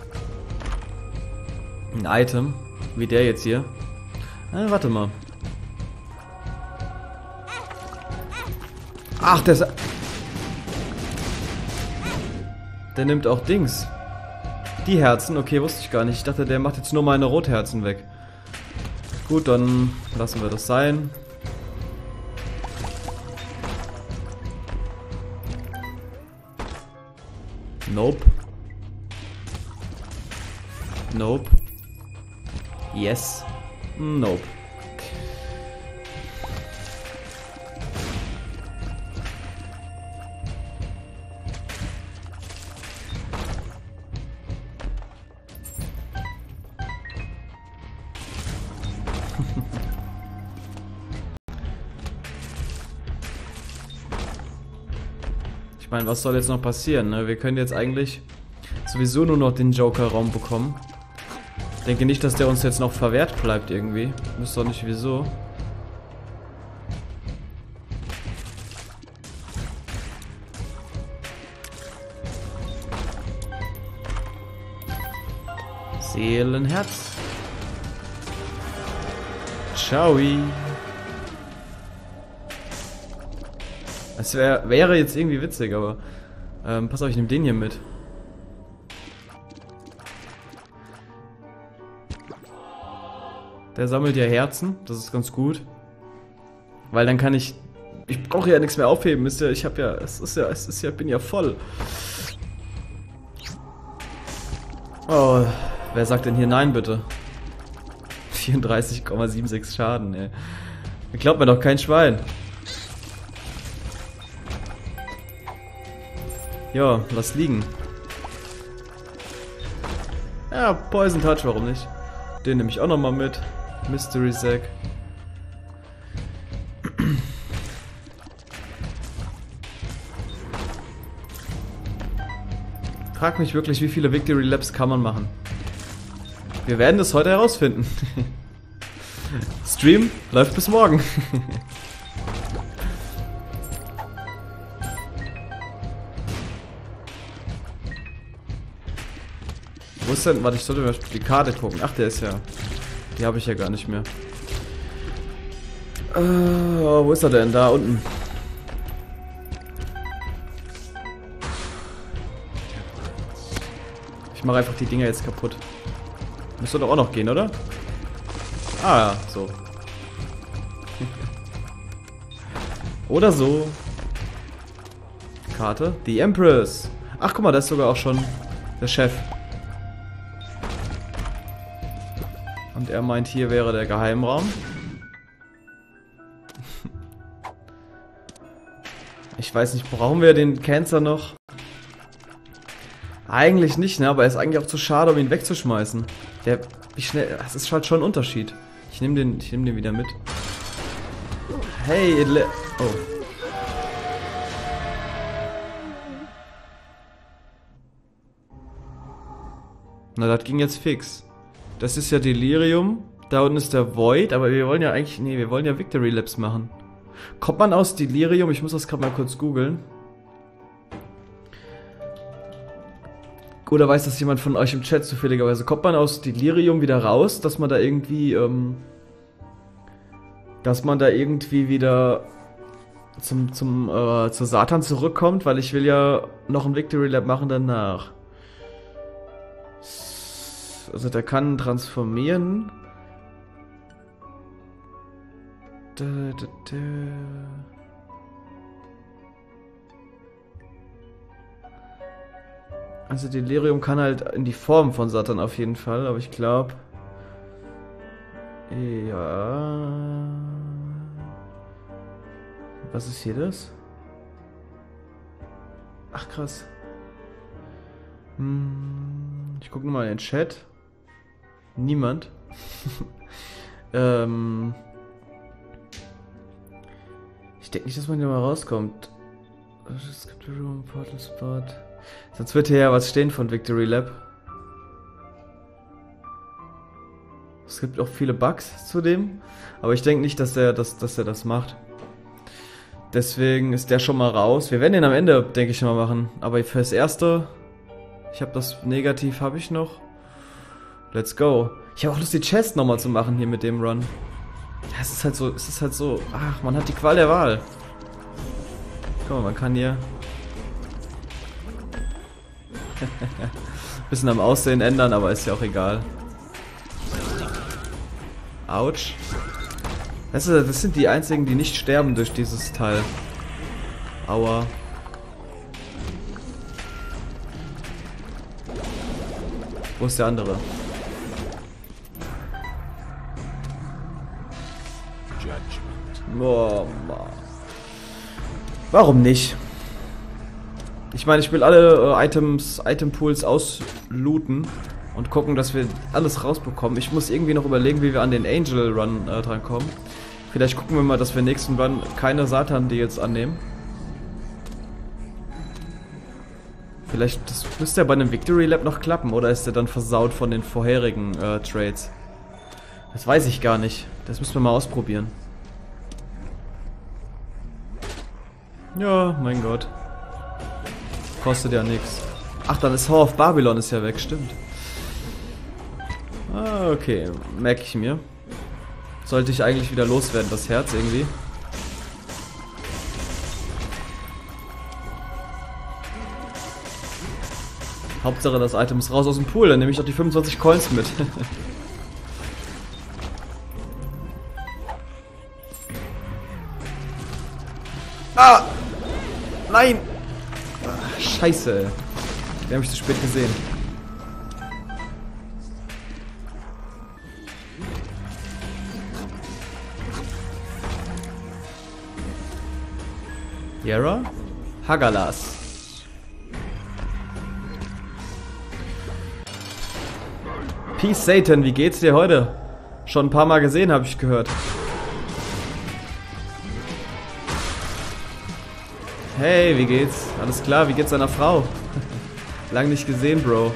Ein Item. Wie der jetzt hier. Ah, warte mal. Ach, der ist... Der nimmt auch Dings. Die Herzen, okay, wusste ich gar nicht. Ich dachte, der macht jetzt nur meine Rotherzen weg. Gut, dann lassen wir das sein. Nope. Nope. Yes. Nope. Ich meine, was soll jetzt noch passieren, ne? Wir können jetzt eigentlich sowieso nur noch den Joker-Raum bekommen. Ich denke nicht, dass der uns jetzt noch verwehrt bleibt irgendwie. Ich wüsste doch nicht wieso. Seelenherz. Ciao. Es wär, wäre jetzt irgendwie witzig, aber ähm, pass auf, ich nehme den hier mit. Der sammelt ja Herzen, das ist ganz gut. Weil dann kann ich... Ich brauche ja nichts mehr aufheben, ist ja, ich habe ja, es ist ja, es ist ja, bin ja voll. Oh, wer sagt denn hier nein, bitte? vierunddreißig Komma sechsundsiebzig Schaden, ey. Glaubt mir doch kein Schwein. Ja, lass liegen. Ja, Poison Touch, warum nicht? Den nehme ich auch nochmal mit. Mystery Sack. Frag mich wirklich, wie viele Victory Laps kann man machen. Wir werden das heute herausfinden. Stream läuft bis morgen. Wo ist denn? Warte, ich sollte mal die Karte gucken. Ach, der ist ja... Die habe ich ja gar nicht mehr. Äh, wo ist er denn? Da unten. Ich mache einfach die Dinger jetzt kaputt. Müsste doch auch noch gehen, oder? Ah, ja, so. Oder so. Karte. The Empress. Ach, guck mal, da ist sogar auch schon der Chef. Und er meint, hier wäre der Geheimraum. Ich weiß nicht, brauchen wir den Cancer noch? Eigentlich nicht, ne? Aber er ist eigentlich auch zu schade, um ihn wegzuschmeißen. Der, wie schnell, das ist halt schon ein Unterschied. Ich nehme den, ich nehme den wieder mit. Hey, Edle oh. Na, das ging jetzt fix. Das ist ja Delirium. Da unten ist der Void, aber wir wollen ja eigentlich... Nee, wir wollen ja Victory Laps machen. Kommt man aus Delirium? Ich muss das gerade mal kurz googeln. Oder weiß das jemand von euch im Chat zufälligerweise? Kommt man aus Delirium wieder raus, dass man da irgendwie... Ähm, dass man da irgendwie wieder zum, zum, äh, zu Satan zurückkommt? Weil ich will ja noch ein Victory Lap machen danach. Also der kann transformieren. Da, da, da. Also Delirium kann halt in die Form von Satan auf jeden Fall, aber ich glaube... Ja... Was ist hier das? Ach krass. Hm, ich gucke nochmal in den Chat. Niemand. ähm... Ich denke nicht, dass man hier mal rauskommt. Victory Room, Portal Spot. Sonst wird hier ja was stehen von Victory Lab. Es gibt auch viele Bugs zu dem, aber ich denke nicht, dass er das, dass er das macht. Deswegen ist der schon mal raus. Wir werden den am Ende, denke ich, mal machen. Aber fürs Erste, ich habe das Negativ, habe ich noch. Let's go. Ich habe auch Lust, die Chest nochmal zu machen hier mit dem Run. Ja, es ist halt so, es ist halt so, ach, man hat die Qual der Wahl. Guck mal, man kann hier bisschen am Aussehen ändern, aber ist ja auch egal. Autsch. Das, ist, das sind die einzigen, die nicht sterben durch dieses Teil. Aua. Wo ist der andere? Boah, Mann. Warum nicht? Ich meine, ich will alle äh, Items, Item-Pools auslooten und gucken, dass wir alles rausbekommen. Ich muss irgendwie noch überlegen, wie wir an den Angel Run äh, drankommen. Vielleicht gucken wir mal, dass wir nächsten Run keine Satan-Deals annehmen. Vielleicht, das müsste ja bei einem Victory Lab noch klappen, oder ist der dann versaut von den vorherigen äh, Trades? Das weiß ich gar nicht. Das müssen wir mal ausprobieren. Ja, mein Gott. Kostet ja nichts. Ach, dann ist Hour of Babylon ist ja weg, stimmt. Ah, okay. Merke ich mir. Sollte ich eigentlich wieder loswerden, das Herz irgendwie. Hauptsache das Item ist raus aus dem Pool, dann nehme ich doch die fünfundzwanzig Coins mit. Ah! Nein! Ach, scheiße. Den habe ich zu spät gesehen. Yara? Hagalas. Peace Satan, wie geht's dir heute? Schon ein paar Mal gesehen, habe ich gehört. Hey, wie geht's? Alles klar, wie geht's deiner Frau? Lang nicht gesehen, Bro.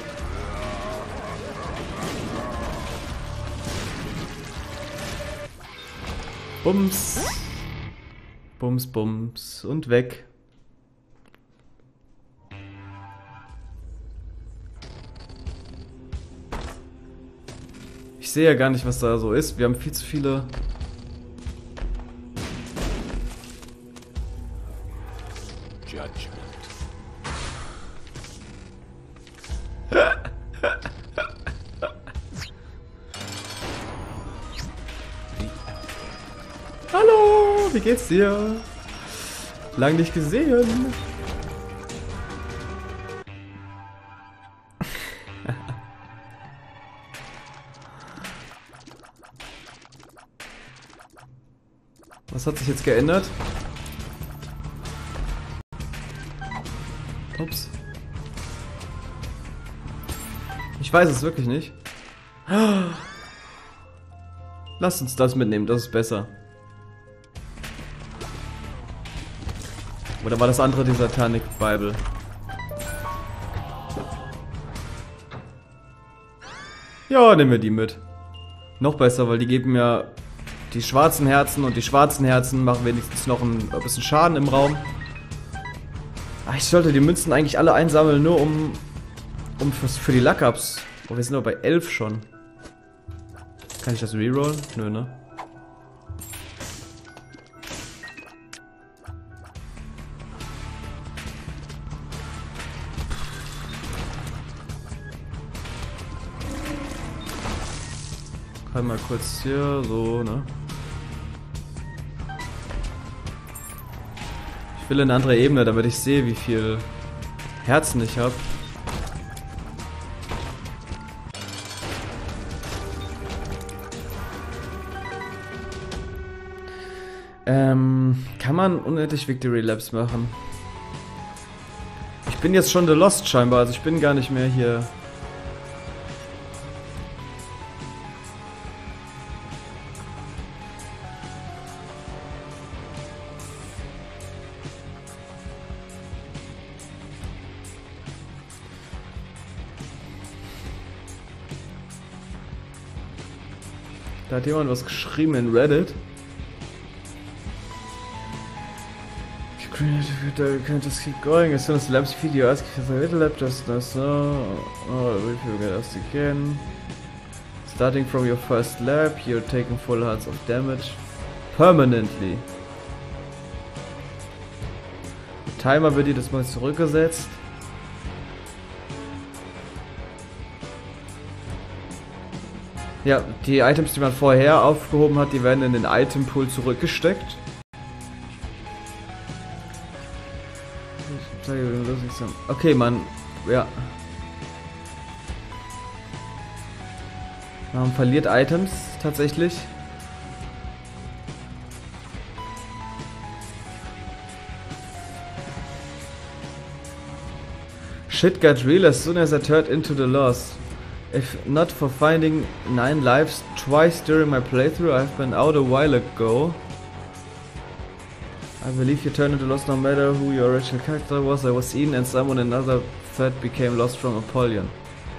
Bums. Bums, bums. Und weg. Ich sehe ja gar nicht, was da so ist. Wir haben viel zu viele... Hallo, wie geht's dir? Lang nicht gesehen. Was hat sich jetzt geändert? Ups. Ich weiß es wirklich nicht. Lasst uns das mitnehmen, das ist besser. Oder war das andere die Satanic Bible? Ja, nehmen wir die mit. Noch besser, weil die geben ja die schwarzen Herzen und die schwarzen Herzen machen wenigstens noch ein bisschen Schaden im Raum. Ach, ich sollte die Münzen eigentlich alle einsammeln, nur um, um fürs, für die Luck-Ups. Oh, wir sind aber bei elf schon. Kann ich das rerollen? Nö, ne? Kann mal kurz hier, so, ne? Ich will eine andere Ebene, damit ich sehe, wie viel Herzen ich habe. Ähm, kann man unendlich Victory Laps machen? Ich bin jetzt schon The Lost scheinbar, also ich bin gar nicht mehr hier. Da hat jemand was geschrieben in Reddit. You can just keep going as soon as the lab's video asks if you little lab, just no so. Oh, if you get us again. Starting from your first lab, you're taking full hearts of damage permanently. Der Timer wird jedes Mal zurückgesetzt. Ja, die Items, die man vorher aufgehoben hat, die werden in den Item Pool zurückgesteckt. Okay, man, ja. Man verliert Items tatsächlich. Shit got real as soon as I turned into the lost. If not for finding nine lives twice during my playthrough, I've been out a while ago. I believe you turned into lost no matter who your original character was. I was Eden and someone another third became lost from Apollyon.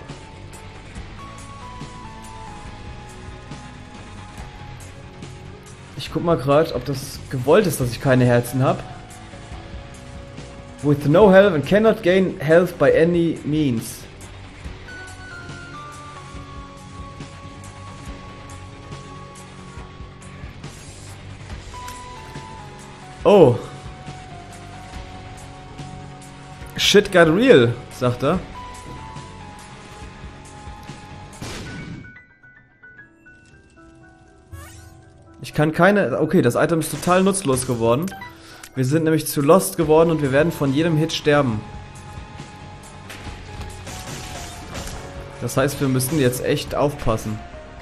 Ich guck mal gerade, ob das gewollt ist, dass ich keine Herzen habe. With no health and cannot gain health by any means. Oh. Shit got real, sagt er. Ich kann keine... Okay, das Item ist total nutzlos geworden. Wir sind nämlich zu lost geworden und wir werden von jedem Hit sterben. Das heißt, wir müssen jetzt echt aufpassen.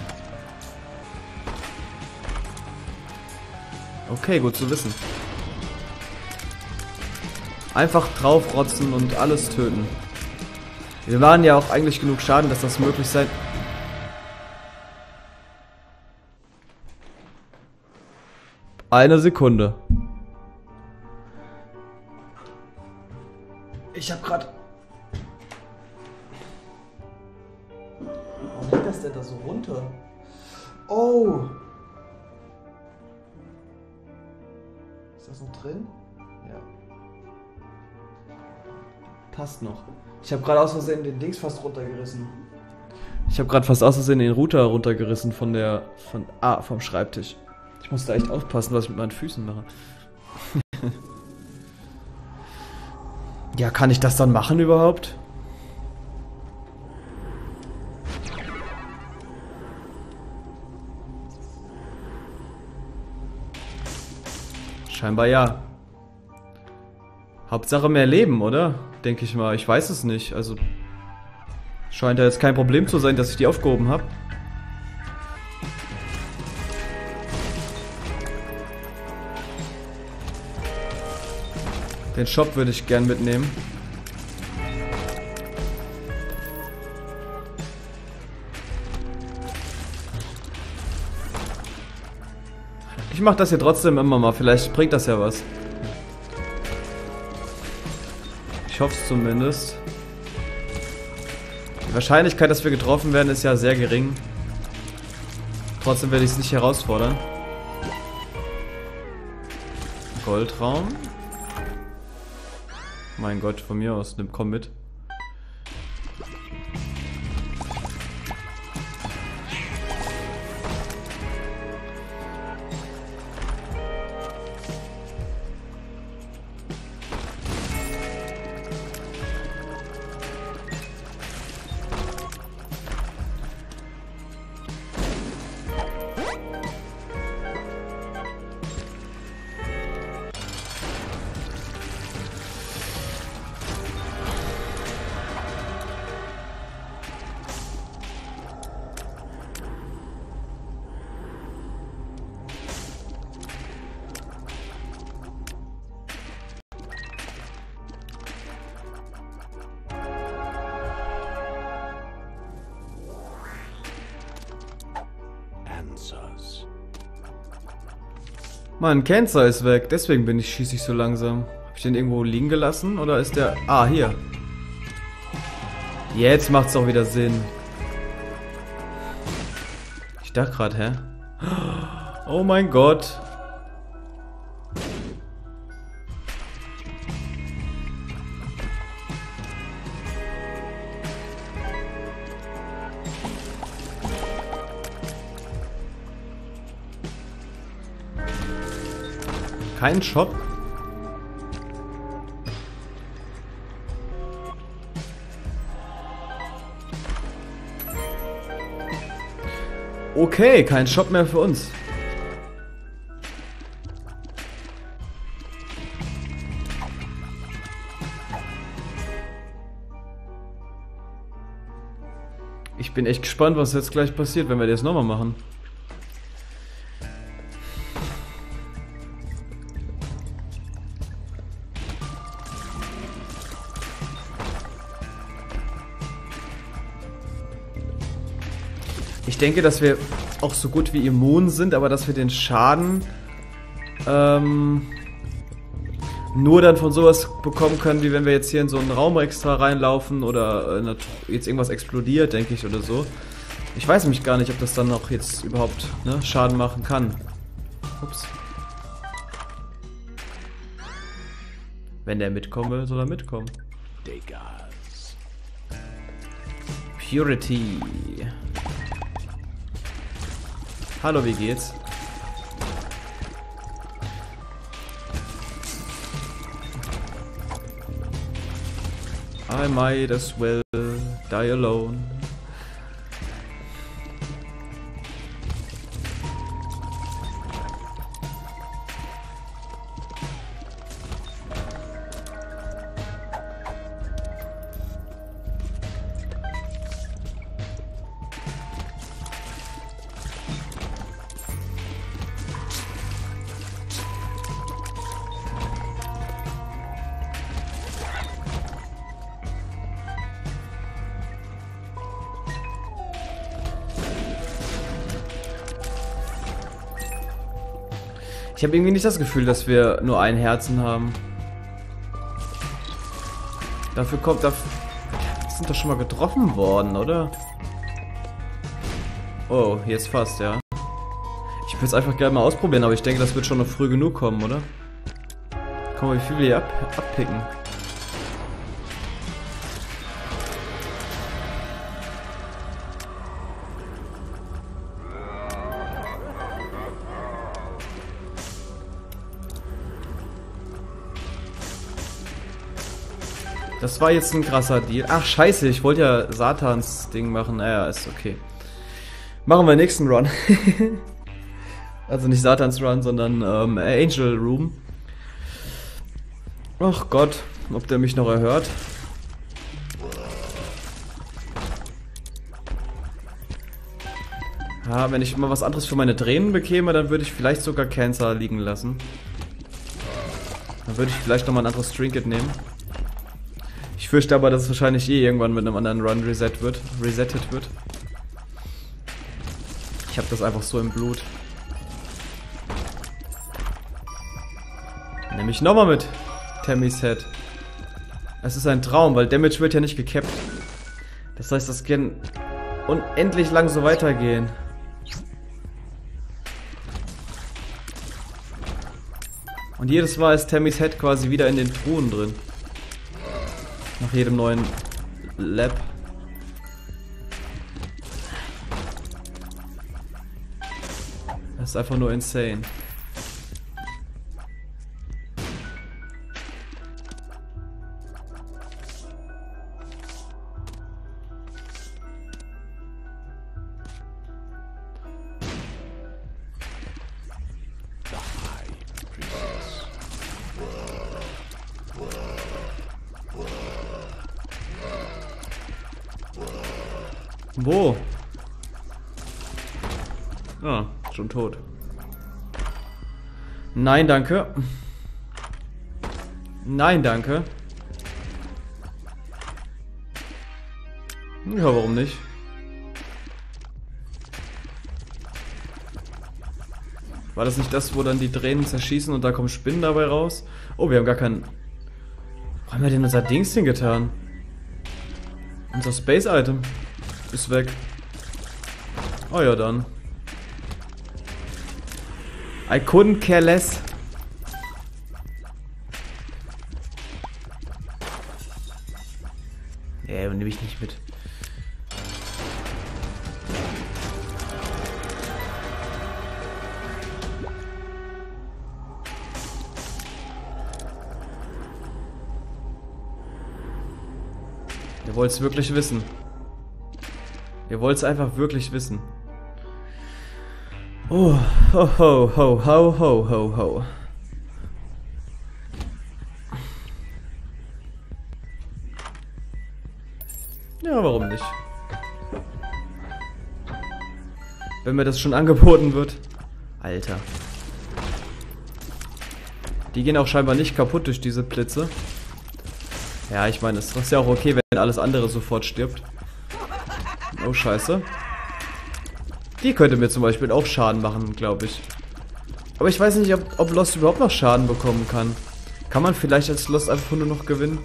Okay, gut zu wissen. Einfach draufrotzen und alles töten. Wir waren ja auch eigentlich genug Schaden, dass das möglich sein... Eine Sekunde. Ich hab grad... Warum geht das denn da so runter? Oh! Ist das noch drin? Ja. Passt noch. Ich habe gerade aus Versehen den Dings fast runtergerissen. Ich habe gerade fast aus Versehen den Router runtergerissen von der... von ah, vom Schreibtisch. Ich muss da echt aufpassen, was ich mit meinen Füßen mache. Ja, kann ich das dann machen überhaupt? Scheinbar ja. Hauptsache mehr Leben, oder? Denke ich mal. Ich weiß es nicht. Also scheint ja jetzt kein Problem zu sein, dass ich die aufgehoben habe. Den Shop würde ich gern mitnehmen. Ich mache das hier trotzdem immer mal. Vielleicht bringt das ja was. Ich hoffe es zumindest. Die Wahrscheinlichkeit, dass wir getroffen werden, ist ja sehr gering. Trotzdem werde ich es nicht herausfordern. Goldraum. Mein Gott, von mir aus, nimm, komm mit. Mann, Cancer ist weg. Deswegen bin ich, schieße ich so langsam. Hab ich den irgendwo liegen gelassen? Oder ist der... Ah, hier. Jetzt macht's doch wieder Sinn. Ich dachte gerade, hä? Oh mein Gott. Kein Shop? Okay, kein Shop mehr für uns. Ich bin echt gespannt, was jetzt gleich passiert, wenn wir das nochmal machen. Ich denke, dass wir auch so gut wie immun sind, aber dass wir den Schaden ähm, nur dann von sowas bekommen können, wie wenn wir jetzt hier in so einen Raum extra reinlaufen oder äh, jetzt irgendwas explodiert, denke ich, oder so. Ich weiß nämlich gar nicht, ob das dann auch jetzt überhaupt ne, Schaden machen kann. Ups. Wenn der mitkommen will, soll er mitkommen. Purity. Hallo, wie geht's? I might as well die alone. Ich habe irgendwie nicht das Gefühl, dass wir nur ein Herzen haben. Dafür kommt... Dafür sind doch schon mal getroffen worden, oder? Oh, jetzt fast, ja. Ich will es einfach gerne mal ausprobieren, aber ich denke, das wird schon noch früh genug kommen, oder? Guck mal, wie viel wir hier ab abpicken. Das war jetzt ein krasser Deal. Ach, scheiße, ich wollte ja Satans Ding machen. Naja, ist okay. Machen wir nächsten Run. Also nicht Satans Run, sondern ähm, Angel Room. Ach Gott, ob der mich noch erhört. Ja, wenn ich mal was anderes für meine Tränen bekäme, dann würde ich vielleicht sogar Cancer liegen lassen. Dann würde ich vielleicht nochmal ein anderes Trinket nehmen. Ich fürchte aber, dass es wahrscheinlich eh irgendwann mit einem anderen Run reset wird, resettet wird. Ich habe das einfach so im Blut. Nehme ich nochmal mit Tammy's Head. Es ist ein Traum, weil Damage wird ja nicht gekappt. Das heißt, das kann unendlich lang so weitergehen. Und jedes Mal ist Tammy's Head quasi wieder in den Truhen drin. Nach jedem neuen Lab. Das ist einfach nur insane. Wo? Ah, schon tot. Nein, danke. Nein, danke. Ja, warum nicht? War das nicht das, wo dann die Tränen zerschießen und da kommen Spinnen dabei raus? Oh, wir haben gar keinen... Wo haben wir denn unser Dings hingetan? Unser Space-Item ist weg. Oh ja, dann. I couldn't care less. Nee, nehme ich nicht mit. Ihr wollt es wirklich wissen. Ihr wollt es einfach wirklich wissen. Oh, ho, ho, ho, ho, ho, ho, ho. Ja, warum nicht? Wenn mir das schon angeboten wird. Alter. Die gehen auch scheinbar nicht kaputt durch diese Blitze. Ja, ich meine, es ist ja auch okay, wenn alles andere sofort stirbt. Oh, scheiße. Die könnte mir zum Beispiel auch Schaden machen, glaube ich. Aber ich weiß nicht, ob, ob Lost überhaupt noch Schaden bekommen kann. Kann man vielleicht als Lost einfach nur noch gewinnen?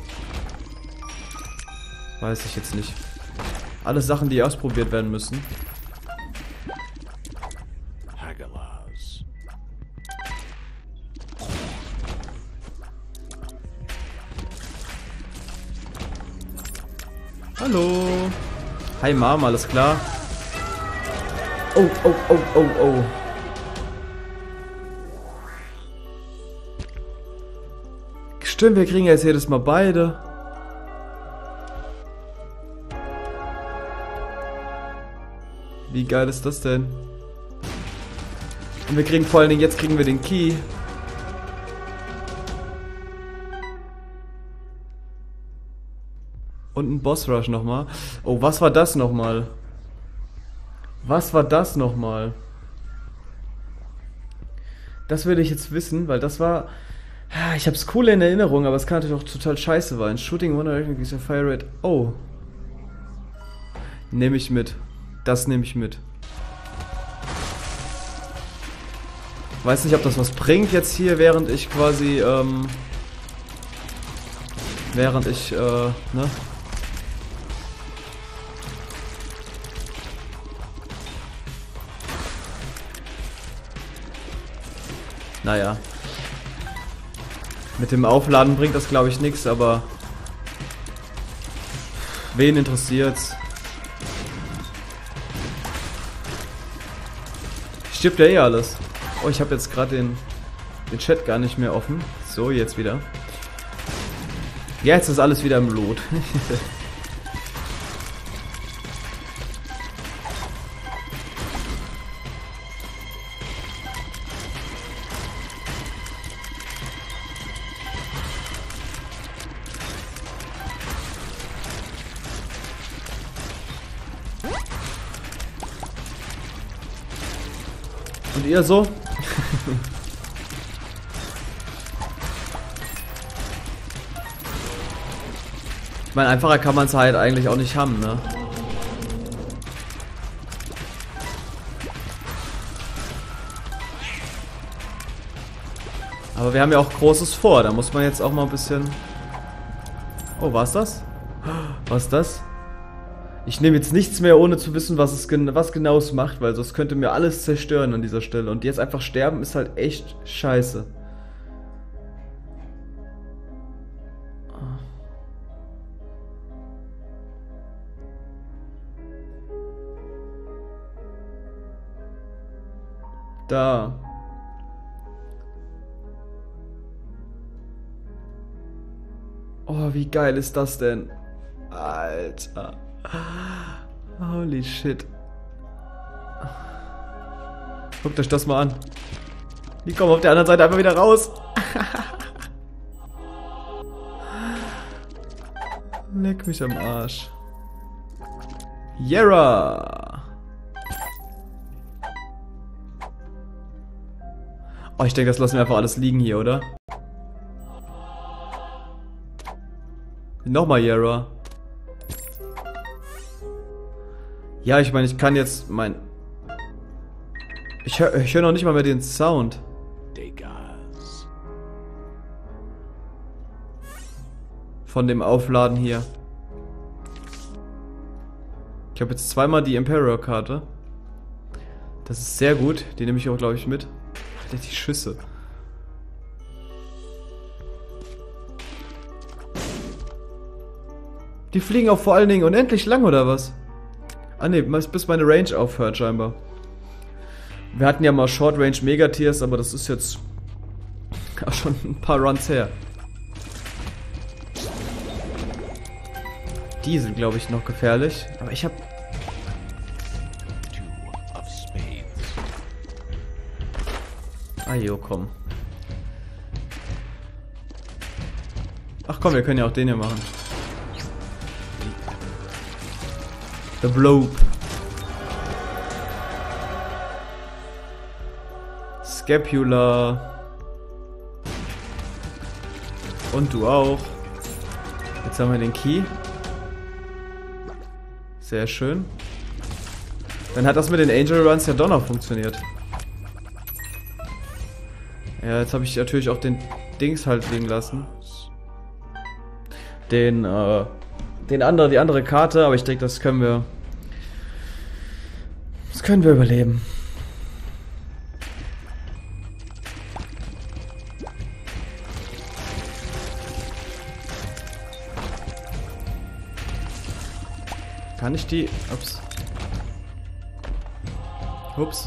Weiß ich jetzt nicht. Alles Sachen, die ausprobiert werden müssen. Hallo. Hi Mom, alles klar? Oh, oh, oh, oh, oh. Stimmt, wir kriegen jetzt jedes Mal beide. Wie geil ist das denn? Und wir kriegen vor allen Dingen, jetzt kriegen wir den Key. Und ein Boss Rush nochmal. Oh, was war das nochmal? Was war das nochmal? Das will ich jetzt wissen, weil das war... Ich hab's cool in Erinnerung, aber es kann natürlich auch total scheiße sein. Shooting one direction gives a fire rate. Oh. Nehme ich mit. Das nehme ich mit. Weiß nicht, ob das was bringt jetzt hier, während ich quasi, ähm... Während ich, äh, ne? Naja. Mit dem Aufladen bringt das, glaube ich, nichts, aber... Wen interessiert's? Stirbt ja eh alles. Oh, ich habe jetzt gerade den, den Chat gar nicht mehr offen. So, jetzt wieder. Ja, jetzt ist alles wieder im Lot. Und ihr so? Ich meine, einfacher kann man es halt eigentlich auch nicht haben, ne? Aber wir haben ja auch Großes vor, da muss man jetzt auch mal ein bisschen... Oh, war's das? Was ist das? Ich nehme jetzt nichts mehr, ohne zu wissen, was es gen was genau es macht, weil sonst könnte mir alles zerstören an dieser Stelle. Und jetzt einfach sterben ist halt echt scheiße. Da. Oh, wie geil ist das denn? Alter. Holy shit. Guckt euch das mal an. Die kommen auf der anderen Seite einfach wieder raus. Leck mich am Arsch. Yera. Oh, ich denke, das lassen wir einfach alles liegen hier, oder? Nochmal Yera. Ja, ich meine, ich kann jetzt mein... Ich höre ich hör noch nicht mal mehr den Sound. Von dem Aufladen hier. Ich habe jetzt zweimal die Emperor-Karte. Das ist sehr gut. Die nehme ich auch, glaube ich, mit. Alter, die Schüsse. Die fliegen auch vor allen Dingen unendlich lang, oder was? Ah ne, bis meine Range aufhört scheinbar. Wir hatten ja mal Short Range Megatiers, aber das ist jetzt auch schon ein paar Runs her. Die sind, glaube ich, noch gefährlich. Aber ich habe... Ah jo, komm. Ach komm, wir können ja auch den hier machen. The Blobe. Scapula. Und du auch. Jetzt haben wir den Key. Sehr schön. Dann hat das mit den Angel Runs ja doch noch funktioniert. Ja, jetzt habe ich natürlich auch den Dings halt liegen lassen. Den, äh, den andere, die andere Karte, aber ich denke, das können wir. Das können wir überleben. Kann ich die... Ups. Ups.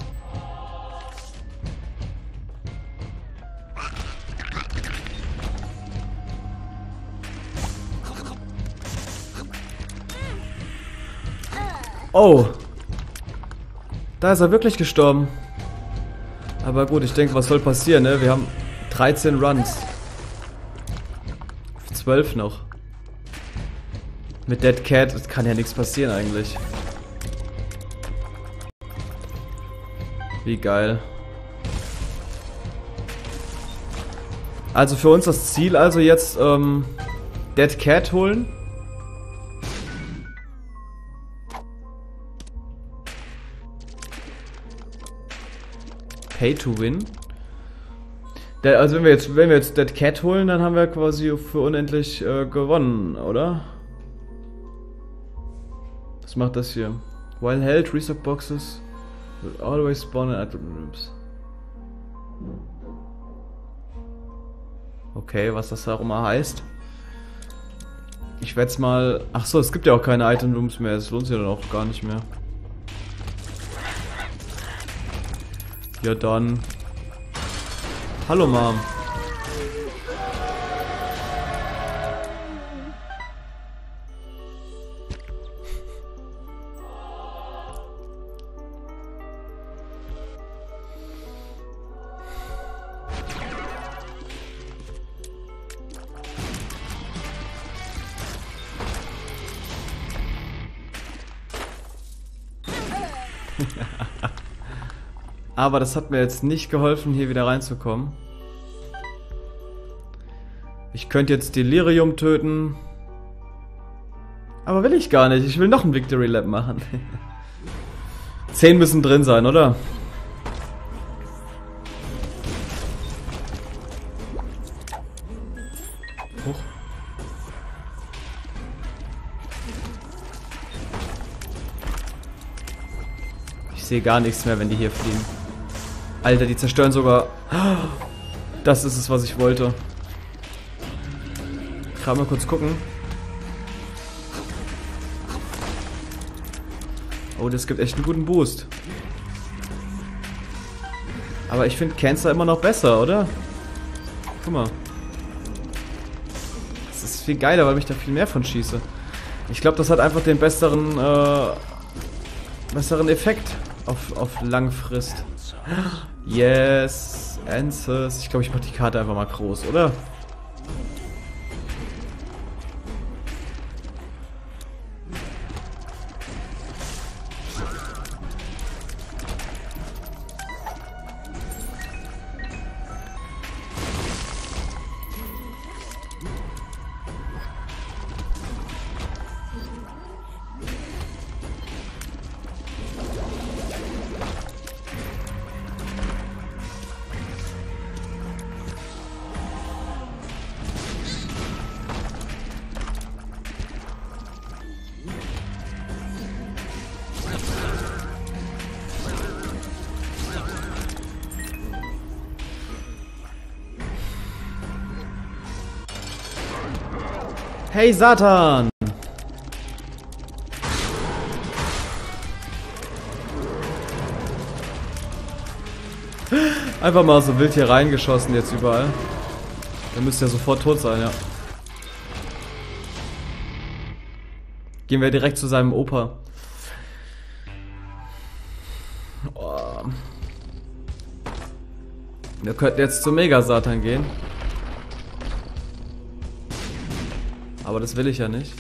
Oh. Da ist er wirklich gestorben. Aber gut, ich denke, was soll passieren, ne? Wir haben dreizehn Runs. zwölf noch. Mit Dead Cat kann ja nichts passieren eigentlich. Wie geil. Also für uns das Ziel also jetzt ähm, Dead Cat holen. Pay to win. Der, also wenn wir jetzt wenn wir jetzt Dead Cat holen, dann haben wir quasi für unendlich äh, gewonnen, oder? Was macht das hier? While held, restock boxes will always spawn in item rooms. Okay, was das auch immer heißt. Ich werde es mal... Ach so, es gibt ja auch keine Item Rooms mehr. Es lohnt sich dann auch gar nicht mehr. Ja dann. Hallo Mom. Aber das hat mir jetzt nicht geholfen, hier wieder reinzukommen. Ich könnte jetzt Delirium töten. Aber will ich gar nicht. Ich will noch ein Victory Lap machen. Zehn müssen drin sein, oder? Hoch. Ich sehe gar nichts mehr, wenn die hier fliegen. Alter, die zerstören sogar... Das ist es, was ich wollte. Gerade mal kurz gucken. Oh, das gibt echt einen guten Boost. Aber ich finde Cancer immer noch besser, oder? Guck mal. Das ist viel geiler, weil ich da viel mehr von schieße. Ich glaube, das hat einfach den besseren, äh, besseren Effekt auf, auf Langfrist. Yes, Answers. Ich glaube, ich mache die Karte einfach mal groß, oder? Hey Satan! Einfach mal so wild hier reingeschossen jetzt überall. Der müsste ja sofort tot sein, ja. Gehen wir direkt zu seinem Opa. Oh. Wir könnten jetzt zu Mega-Satan gehen. Aber das will ich ja nicht.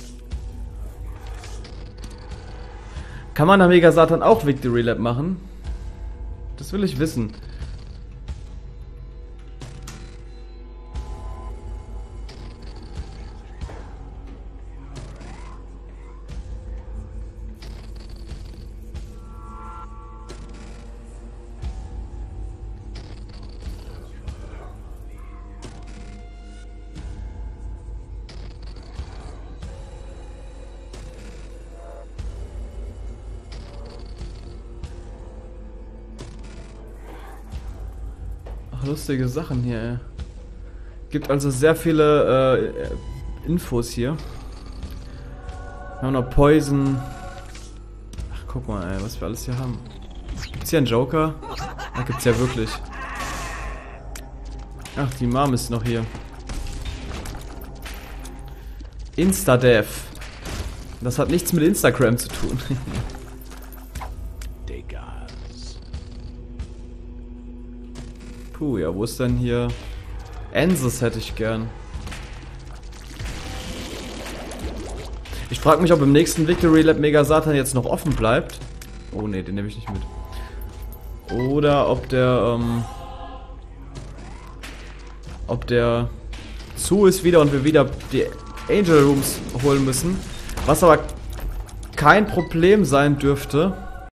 Kann man nach Mega-Satan auch Victory Lap machen? Das will ich wissen. Lustige Sachen hier, ey. Gibt also sehr viele äh, Infos hier. Wir haben noch Poison. Ach, guck mal, ey, was wir alles hier haben. Gibt's hier einen Joker? Da gibt's ja wirklich. Ach, die Mom ist noch hier. Insta-Dev. Das hat nichts mit Instagram zu tun. Puh, ja, wo ist denn hier... Ensis hätte ich gern. Ich frage mich, ob im nächsten Victory Lap Mega Satan jetzt noch offen bleibt. Oh ne, den nehme ich nicht mit. Oder ob der, ähm... ob der zu ist wieder und wir wieder die Angel Rooms holen müssen. Was aber kein Problem sein dürfte.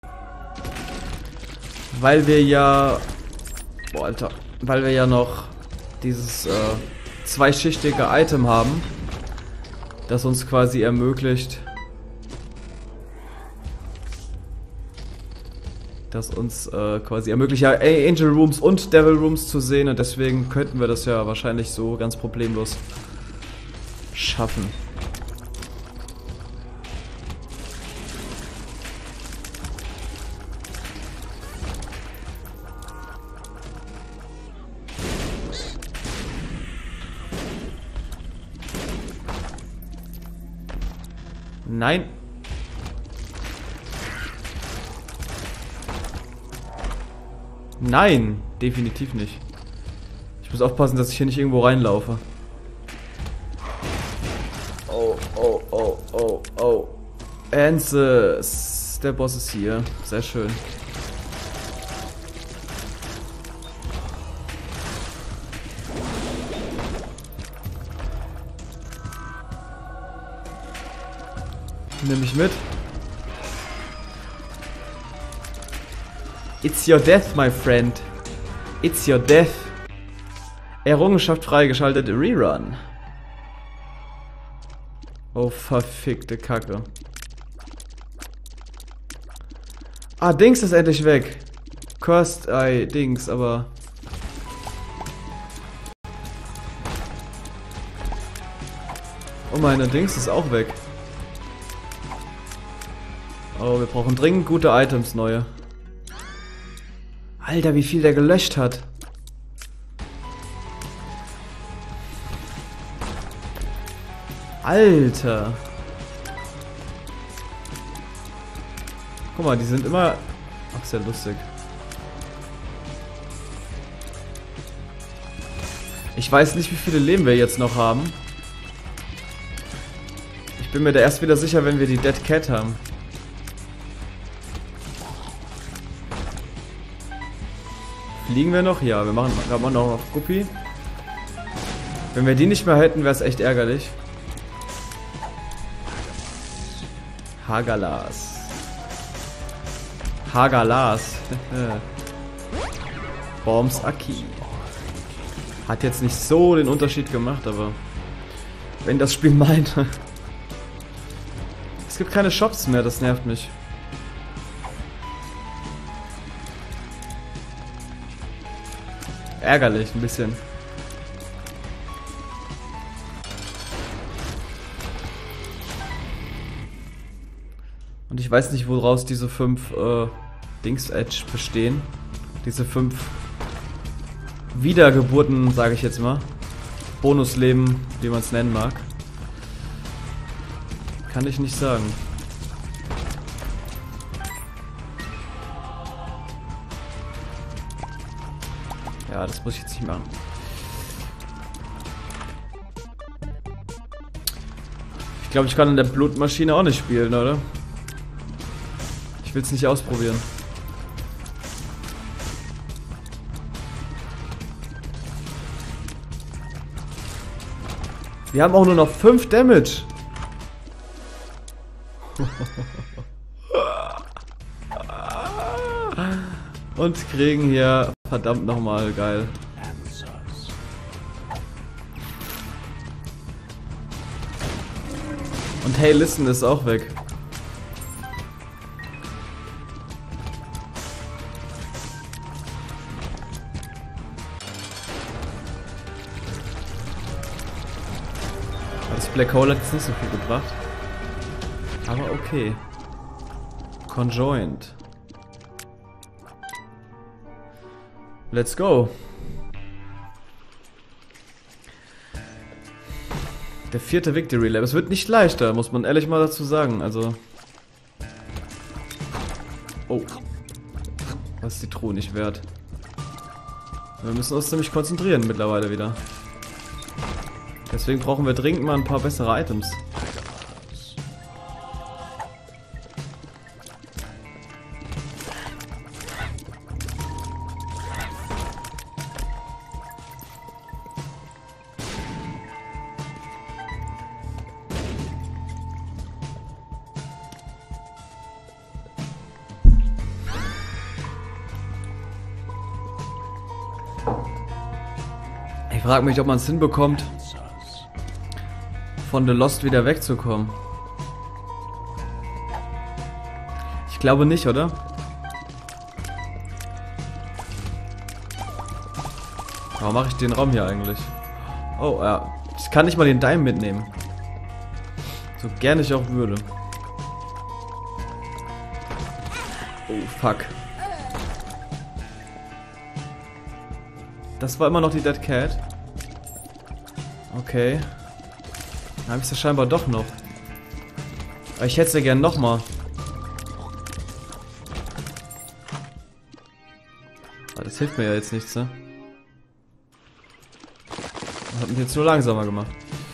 Weil wir ja... Boah, Alter. Weil wir ja noch dieses äh, zweischichtige Item haben, das uns quasi ermöglicht, das uns äh, quasi ermöglicht, ja, Angel Rooms und Devil Rooms zu sehen, und deswegen könnten wir das ja wahrscheinlich so ganz problemlos schaffen. Nein. Nein, definitiv nicht. Ich muss aufpassen, dass ich hier nicht irgendwo reinlaufe. Oh, oh, oh, oh, oh. Ansys. Der Boss ist hier. Sehr schön. Nimm mich mit. It's your death, my friend. It's your death. Errungenschaft freigeschaltet. Rerun. Oh, verfickte Kacke. Ah, Dings ist endlich weg. Cursed Eye, Dings, aber... Oh, meine Dings ist auch weg. Oh, wir brauchen dringend gute Items, neue. Alter, wie viel der gelöscht hat. Alter. Guck mal, die sind immer... Ach, ist ja lustig. Ich weiß nicht, wie viele Leben wir jetzt noch haben. Ich bin mir da erst wieder sicher, wenn wir die Dead Cat haben. Fliegen wir noch? Ja, wir machen gerade noch auf Guppi. Wenn wir die nicht mehr hätten, wäre es echt ärgerlich. Hagalas. Hagalas. Bombs Aki. Hat jetzt nicht so den Unterschied gemacht, aber wenn das Spiel meint. Es gibt keine Shops mehr, das nervt mich. Ärgerlich, ein bisschen. Und ich weiß nicht, woraus diese fünf äh, Dings-Edge bestehen. Diese fünf Wiedergeburten, sage ich jetzt mal. Bonusleben, wie man es nennen mag. Kann ich nicht sagen. Ja, das muss ich jetzt nicht machen. Ich glaube, ich kann in der Blutmaschine auch nicht spielen, oder? Ich will es nicht ausprobieren. Wir haben auch nur noch fünf Damage. Und kriegen hier verdammt nochmal geil. Und Hey Listen ist auch weg. Das Black Hole hat jetzt nicht so viel gebracht. Aber okay. Conjoined. Let's go. Der vierte Victory Lab. Es wird nicht leichter, muss man ehrlich mal dazu sagen. Also. Oh. Was ist die Truhe nicht wert? Wir müssen uns nämlich konzentrieren mittlerweile wieder. Deswegen brauchen wir dringend mal ein paar bessere Items. Ich frage mich, ob man es hinbekommt, von The Lost wieder wegzukommen. Ich glaube nicht, oder? Warum mache ich den Raum hier eigentlich? Oh, ja. Ich kann nicht mal den Dime mitnehmen. So gern ich auch würde. Oh, fuck. Das war immer noch die Dead Cat. Okay. Dann habe ich es scheinbar doch noch. Aber ich hätte es ja gern nochmal. Das hilft mir ja jetzt nichts, ne? Das hat mich jetzt nur langsamer gemacht.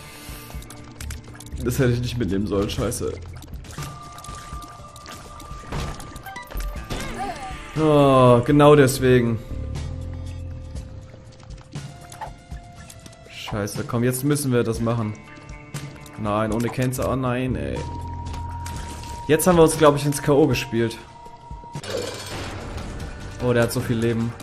Das hätte ich nicht mitnehmen sollen, scheiße. Oh, genau deswegen. Scheiße, komm, jetzt müssen wir das machen. Nein, ohne Cancer, oh nein, ey. Jetzt haben wir uns, glaube ich, ins K O gespielt. Oh, der hat so viel Leben.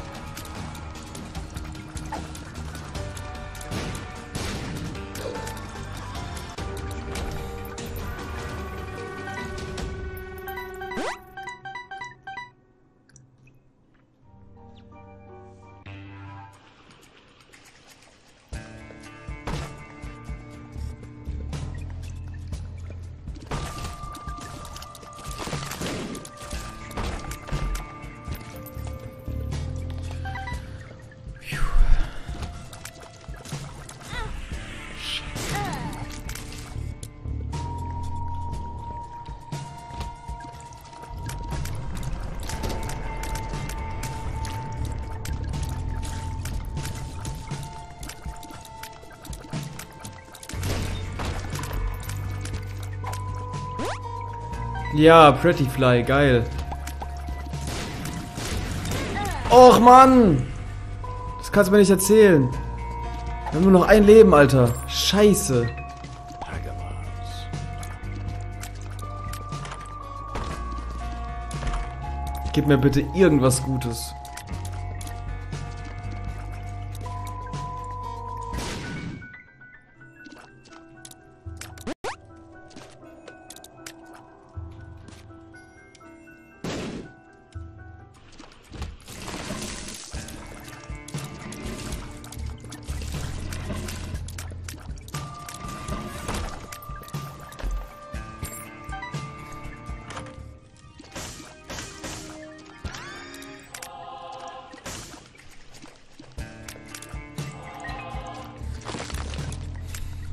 Ja, Pretty Fly, geil. Och, Mann! Das kannst du mir nicht erzählen. Wir haben nur noch ein Leben, Alter. Scheiße. Gib mir bitte irgendwas Gutes.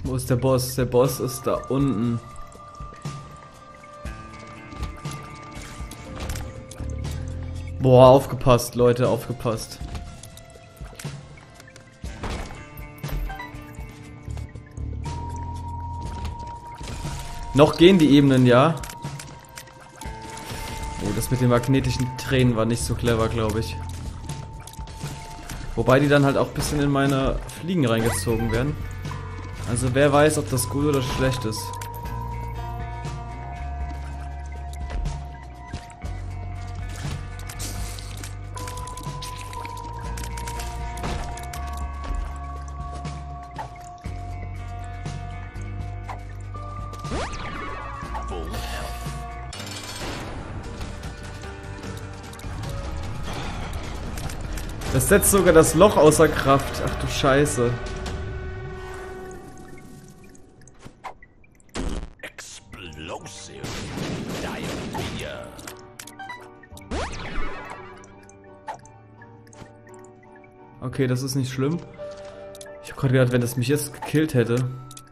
Wo ist der Boss? Der Boss ist da unten. Boah, aufgepasst, Leute, aufgepasst. Noch gehen die Ebenen, ja. Oh, das mit den magnetischen Tränen war nicht so clever, glaube ich. Wobei die dann halt auch ein bisschen in meine Fliegen reingezogen werden. Also wer weiß, ob das gut oder schlecht ist. Das setzt sogar das Loch außer Kraft. Ach du Scheiße. Explosive Diarrhea. Okay, das ist nicht schlimm. Ich hab gerade gedacht, wenn das mich jetzt gekillt hätte.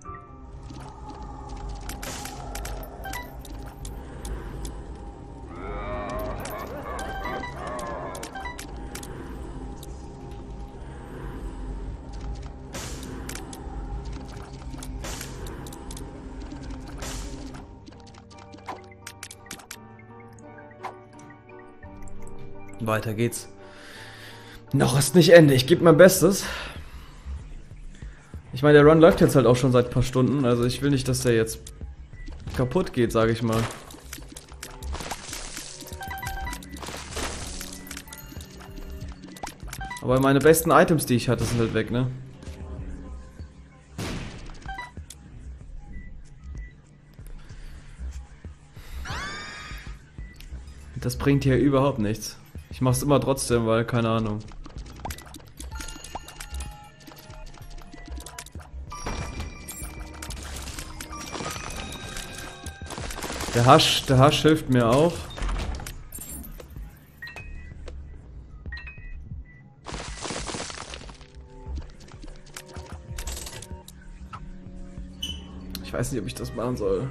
Weiter geht's. Noch ist nicht Ende. Ich gebe mein Bestes. Ich meine, der Run läuft jetzt halt auch schon seit ein paar Stunden. Also ich will nicht, dass der jetzt kaputt geht, sage ich mal. Aber meine besten Items, die ich hatte, sind halt weg, ne? Das bringt hier überhaupt nichts. Ich mach's immer trotzdem, weil, keine Ahnung. Der Hasch, der Hasch hilft mir auch. Ich weiß nicht, ob ich das machen soll.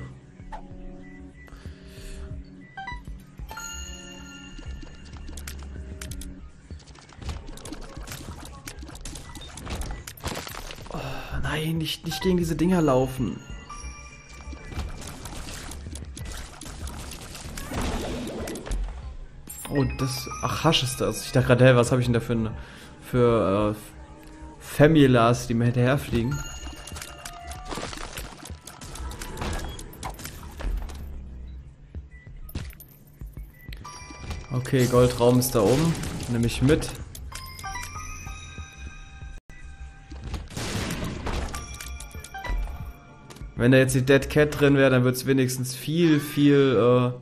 Nein, nicht, nicht gegen diese Dinger laufen. Oh, das... Ach, Hasch ist das. Ich dachte gerade, hey, was habe ich denn da für, eine, für äh, Familas, die mir hinterherfliegen? Okay, Goldraum ist da oben. Nehme ich mit. Wenn da jetzt die Dead Cat drin wäre, dann wird es wenigstens viel, viel... Äh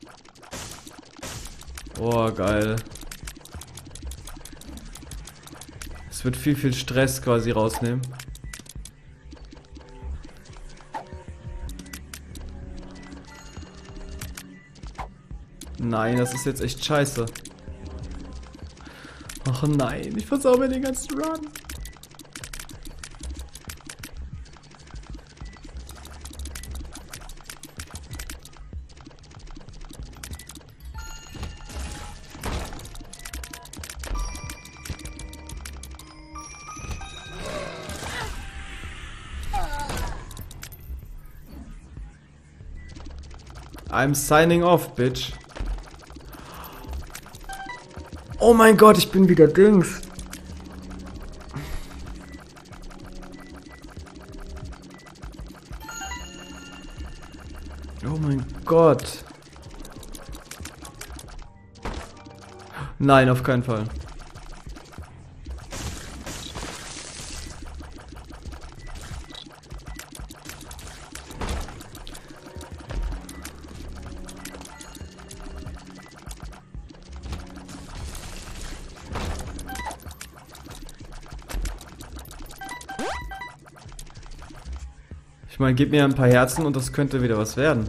oh, geil. Es wird viel, viel Stress quasi rausnehmen. Nein, das ist jetzt echt scheiße. Ach nein, ich versau mir den ganzen Run. I'm signing off, bitch. Oh mein Gott, ich bin wieder Dings. Oh mein Gott. Nein, auf keinen Fall. Ich meine, gib mir ein paar Herzen und das könnte wieder was werden.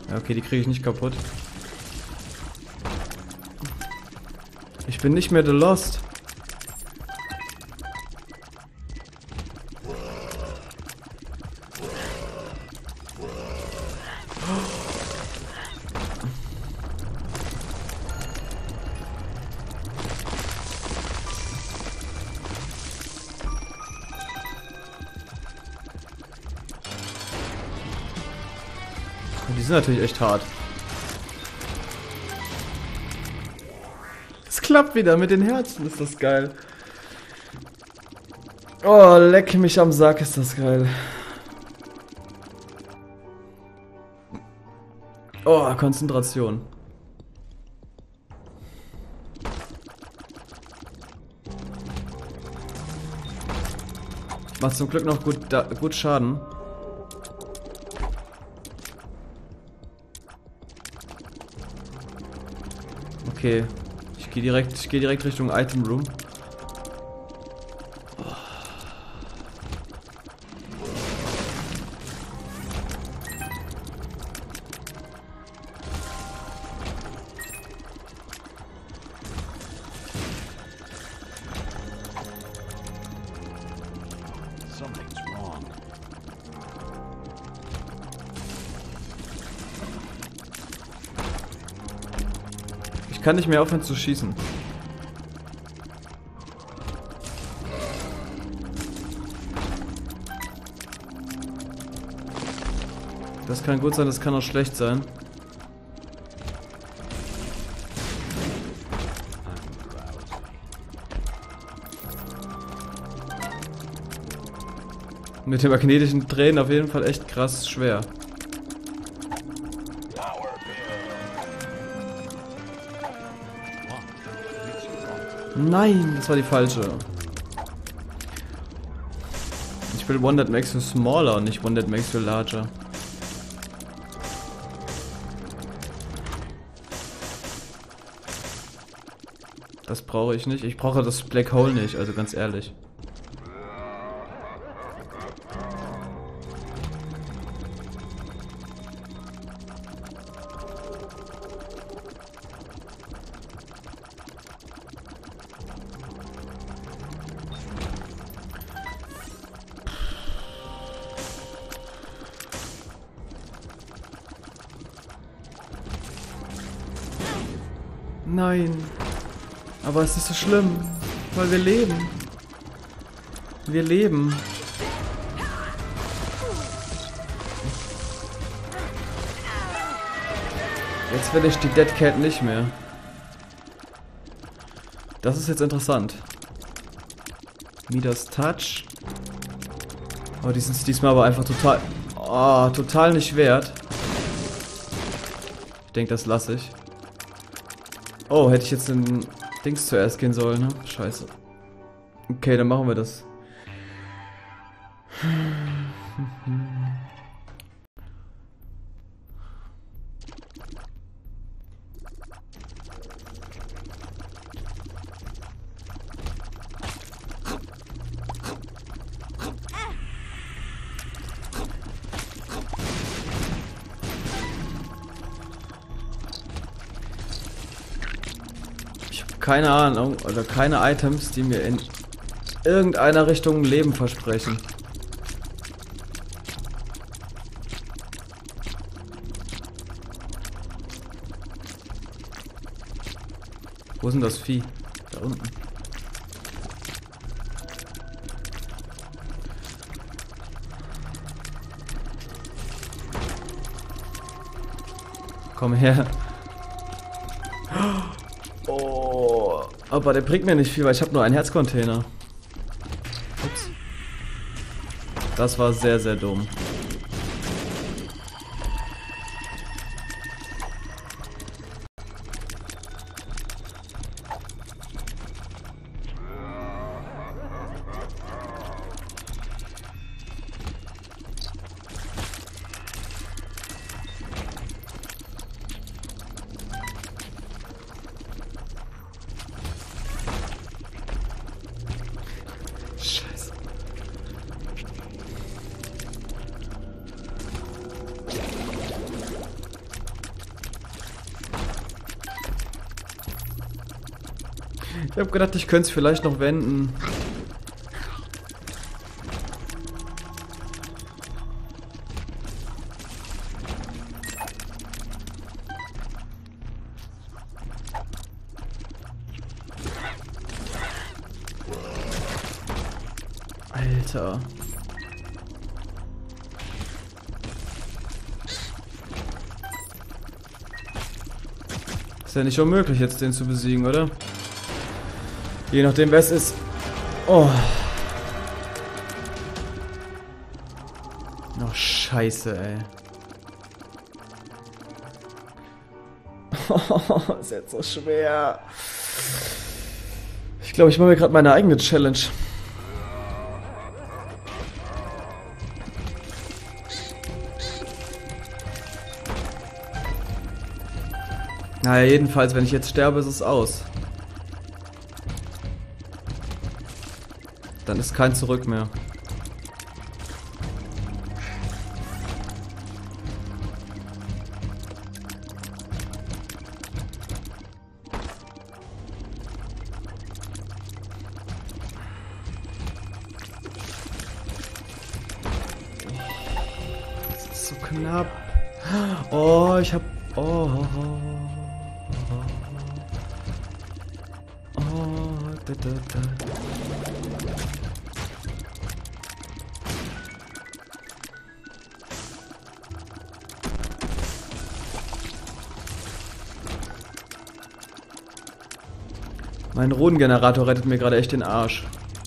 Ja, okay, die kriege ich nicht kaputt. Ich bin nicht mehr The Lost. Die sind natürlich echt hart. Es klappt wieder mit den Herzen, ist das geil. Oh, leck mich am Sack, ist das geil. Oh, Konzentration. Macht zum Glück noch gut, da, gut Schaden. Okay, ich gehe direkt, ich gehe direkt Richtung Item Room. Something's wrong. Ich kann nicht mehr aufhören zu schießen. Das kann gut sein, das kann auch schlecht sein. Mit den magnetischen Tränen auf jeden Fall echt krass schwer. Nein, das war die falsche. Ich will One That Makes You Smaller und nicht One That Makes You Larger. Das brauche ich nicht. Ich brauche das Black Hole nicht, also ganz ehrlich. Nein. Aber es ist so schlimm, weil wir leben. Wir leben. Jetzt will ich die Dead Cat nicht mehr. Das ist jetzt interessant. Midas Touch. Oh, die sind diesmal aber einfach total... Oh, total nicht wert. Ich denke, das lasse ich. Oh, hätte ich jetzt den Dings zuerst gehen sollen, ne? Scheiße. Okay, dann machen wir das. Keine Ahnung, oder keine Items, die mir in irgendeiner Richtung Leben versprechen. Wo ist denn das Vieh? Da unten. Komm her. Oh, aber der bringt mir nicht viel, weil ich habe nur einen Herzcontainer. Ups. Das war sehr, sehr dumm. Ich habe gedacht, ich könnte es vielleicht noch wenden. Alter. Ist ja nicht unmöglich, jetzt den zu besiegen, oder? Je nachdem, wer es ist. Oh. Oh, scheiße, ey. Oh, ist jetzt so schwer. Ich glaube, ich mache mir gerade meine eigene Challenge. Naja, jedenfalls, wenn ich jetzt sterbe, ist es aus. Dann ist kein Zurück mehr. Das ist so knapp. Oh, ich hab... Oh, oh, oh. Oh, da, da, da. Mein Runengenerator rettet mir gerade echt den Arsch.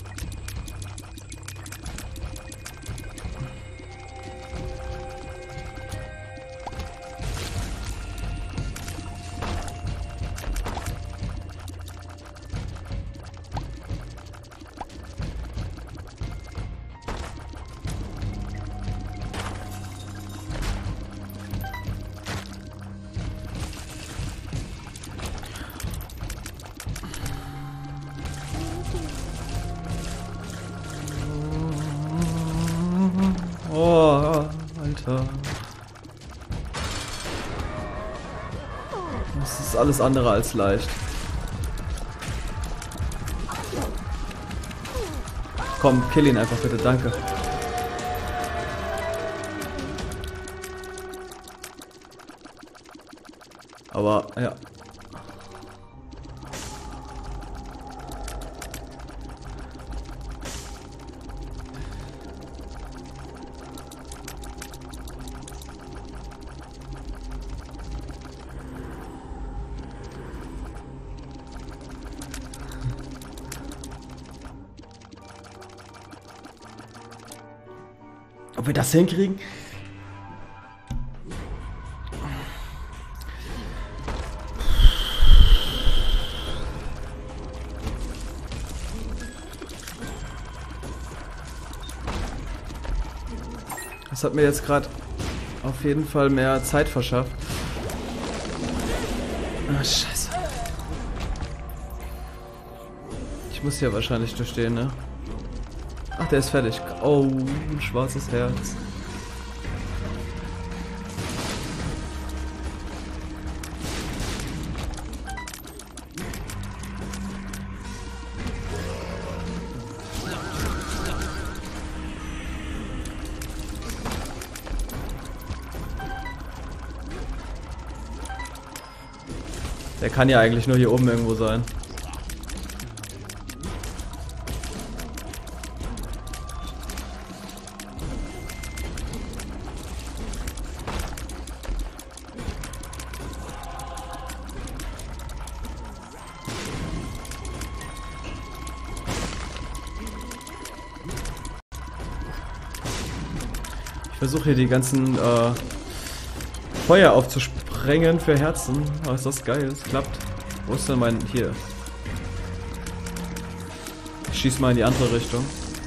Oh, Alter. Das ist alles andere als leicht. Komm, kill ihn einfach bitte, danke. Aber, ja. Ob wir das hinkriegen? Das hat mir jetzt gerade auf jeden Fall mehr Zeit verschafft. Ah, scheiße. Ich muss hier wahrscheinlich durchstehen, ne? Ach, der ist fertig. Oh, ein schwarzes Herz. Der kann ja eigentlich nur hier oben irgendwo sein. Ich versuche hier die ganzen äh, Feuer aufzusprengen für Herzen. Oh, ist das geil, es klappt. Wo ist denn mein... Hier. Ich schieß mal in die andere Richtung.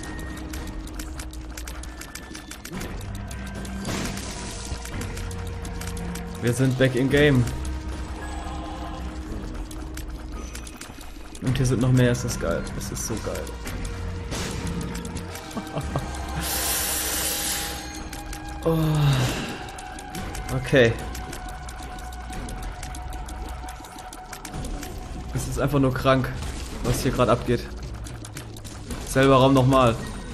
Wir sind back in game. Und hier sind noch mehr, es ist geil. Es ist so geil. Oh. Okay. Es ist einfach nur krank. was hier gerade abgeht. Selber Raum nochmal.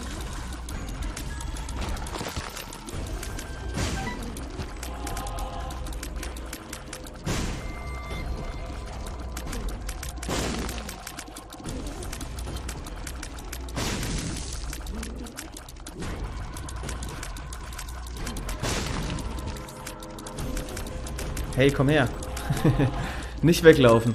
Hey, komm her. Nicht weglaufen.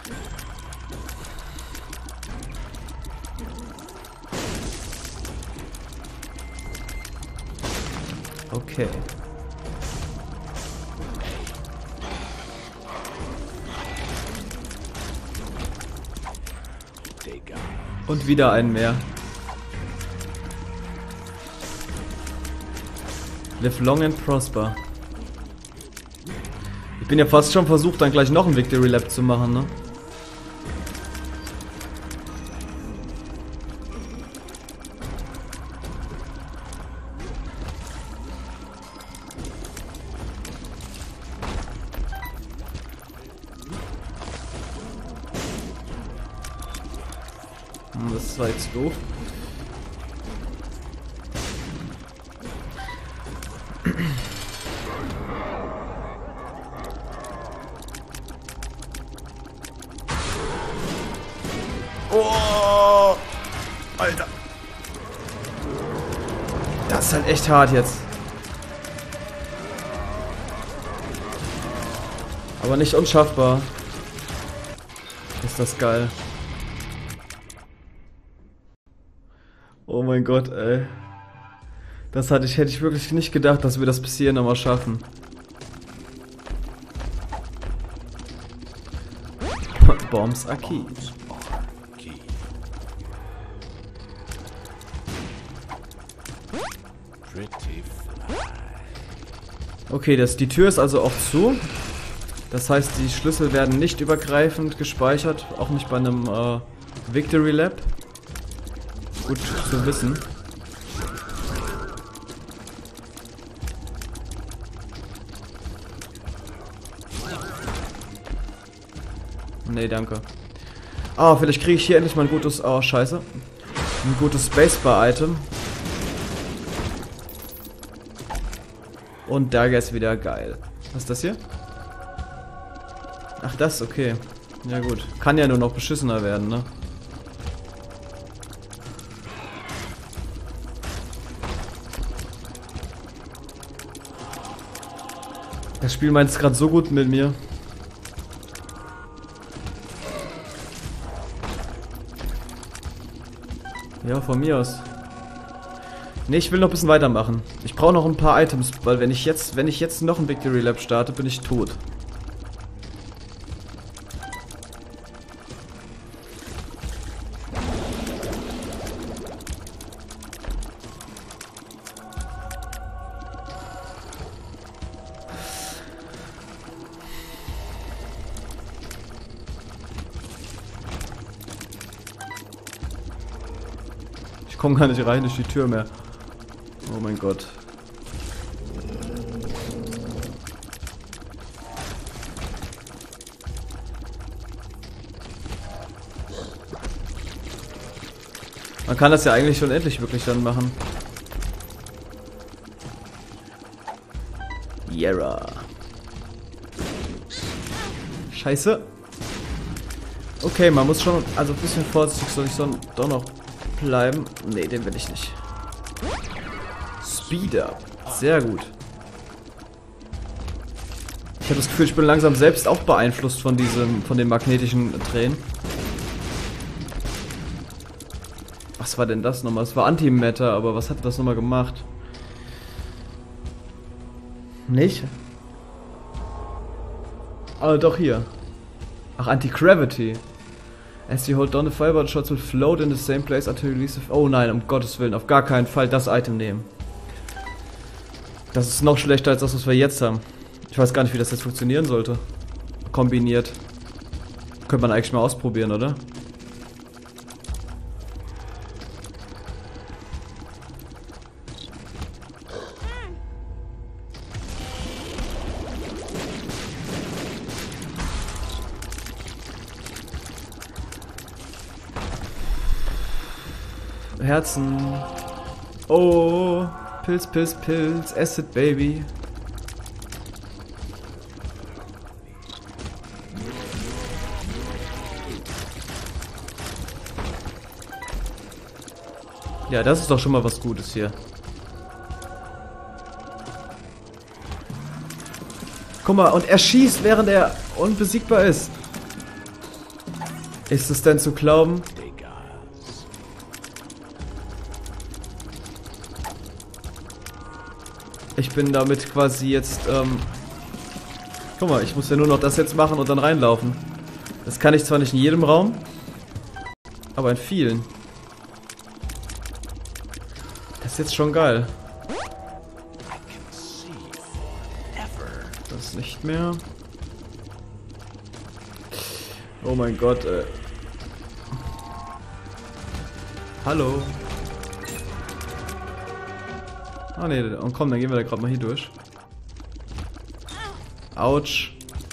Okay. Und wieder einen mehr. Live long and prosper. Ich bin ja fast schon versucht, dann gleich noch ein Victory Lap zu machen, ne? Hm, das war jetzt doof. Oh, Alter. Das ist halt echt hart jetzt. Aber nicht unschaffbar. Ist das geil. Oh mein Gott, ey. Das hatte ich, hätte ich wirklich nicht gedacht, dass wir das bis hier nochmal schaffen. Bombs are key. Okay, das, die Tür ist also auch zu. Das heißt, die Schlüssel werden nicht übergreifend gespeichert, auch nicht bei einem äh, Victory Lap. Gut zu wissen. Nee, danke. Ah, vielleicht kriege ich hier endlich mal ein gutes... Oh, scheiße. Ein gutes Spacebar-Item. Und Dagger ist wieder geil. Was ist das hier? Ach, das, okay. Ja gut. Kann ja nur noch beschissener werden, ne? Das Spiel meint es gerade so gut mit mir. Ja, von mir aus. Ne, ich will noch ein bisschen weitermachen. Ich brauche noch ein paar Items, weil wenn ich jetzt, wenn ich jetzt noch ein Victory Lap starte, bin ich tot. Ich komme gar nicht rein durch die Tür mehr. Oh mein Gott. Man kann das ja eigentlich schon endlich wirklich dann machen. Yera. Scheiße. Okay, man muss schon, also ein bisschen vorsichtig soll ich so doch noch bleiben. Nee, den will ich nicht. Speed up. Sehr gut. Ich habe das Gefühl, ich bin langsam selbst auch beeinflusst von diesem, von den magnetischen Tränen. Was war denn das nochmal? Es war Antimatter, aber was hat das nochmal gemacht? Nicht? Ah, doch hier. Ach, Anti-Gravity. As you hold down the fireball, shots will float in the same place until you release the... Oh nein, um Gottes Willen, auf gar keinen Fall das Item nehmen. Das ist noch schlechter als das, was wir jetzt haben. Ich weiß gar nicht, wie das jetzt funktionieren sollte. Kombiniert. Könnte man eigentlich mal ausprobieren, oder? Herzen. Oh, Pilz, Pilz, Pilz, Acid Baby. Ja, das ist doch schon mal was Gutes hier. Guck mal, und er schießt, während er unbesiegbar ist. Ist es denn zu glauben? Ich bin damit quasi jetzt, ähm... Guck mal, ich muss ja nur noch das jetzt machen und dann reinlaufen. Das kann ich zwar nicht in jedem Raum, aber in vielen. Das ist jetzt schon geil. Das nicht mehr. Oh mein Gott, ey. Hallo. Ah ne, und komm, dann gehen wir da gerade mal hier durch. Autsch.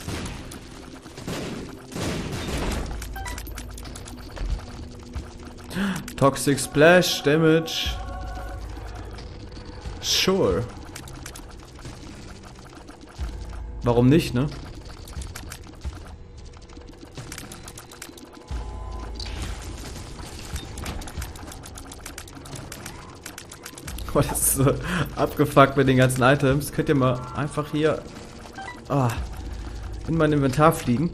Toxic Splash, Damage. Sure. Warum nicht, ne? Boah, das ist so abgefuckt mit den ganzen Items. Könnt ihr mal einfach hier ah, in mein Inventar fliegen.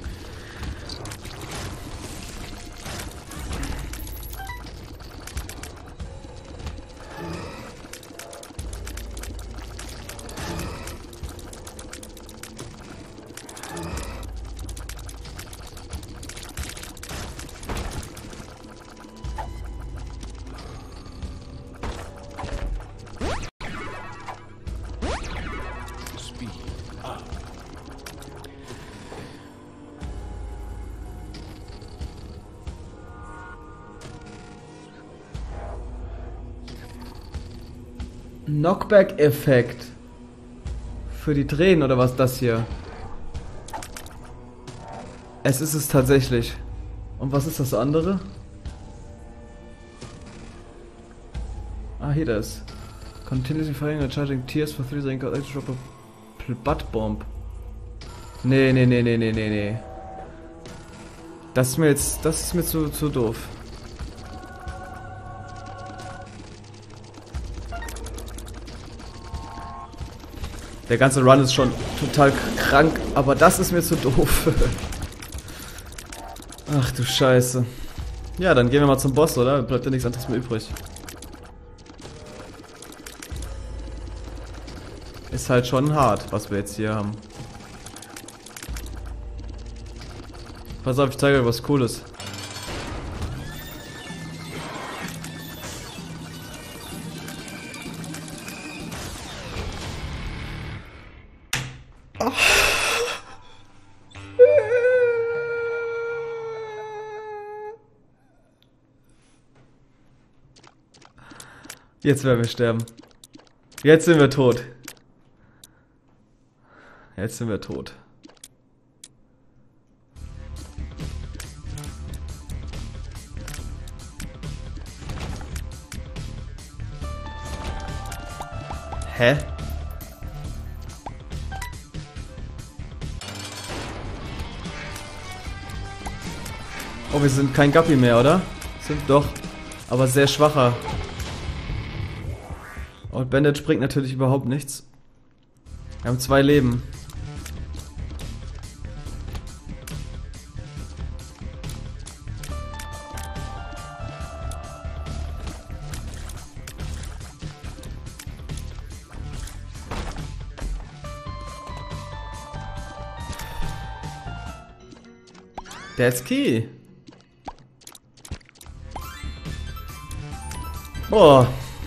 Knockback-Effekt. Für die Tränen oder was das hier? Es ist es tatsächlich. Und was ist das andere? Ah, hier das. Continuously firing and charging tears for three seconds. Extra drop a butt bomb. Nee, nee, nee, nee, nee, nee, nee. Das ist mir jetzt, das ist mir zu, zu doof. Der ganze Run ist schon total krank, aber das ist mir zu doof. Ach du Scheiße. Ja, dann gehen wir mal zum Boss, oder? Bleibt ja nichts anderes mehr übrig. Ist halt schon hart, was wir jetzt hier haben. Pass auf, ich zeige euch was Cooles. Jetzt werden wir sterben. Jetzt sind wir tot. Jetzt sind wir tot. Hä? Oh, wir sind kein Guppy mehr, oder? Sind doch. Aber sehr schwacher. Und Bandage bringt natürlich überhaupt nichts. Wir haben zwei Leben. That's key. Boah.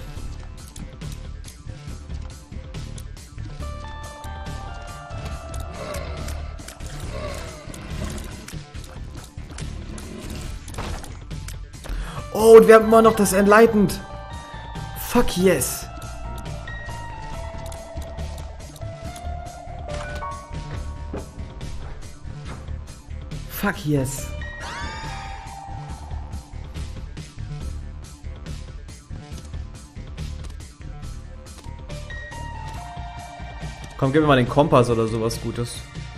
Oh, und wir haben immer noch das Enlightened. Fuck yes. Fuck yes. Komm, gib mir mal den Kompass oder sowas Gutes.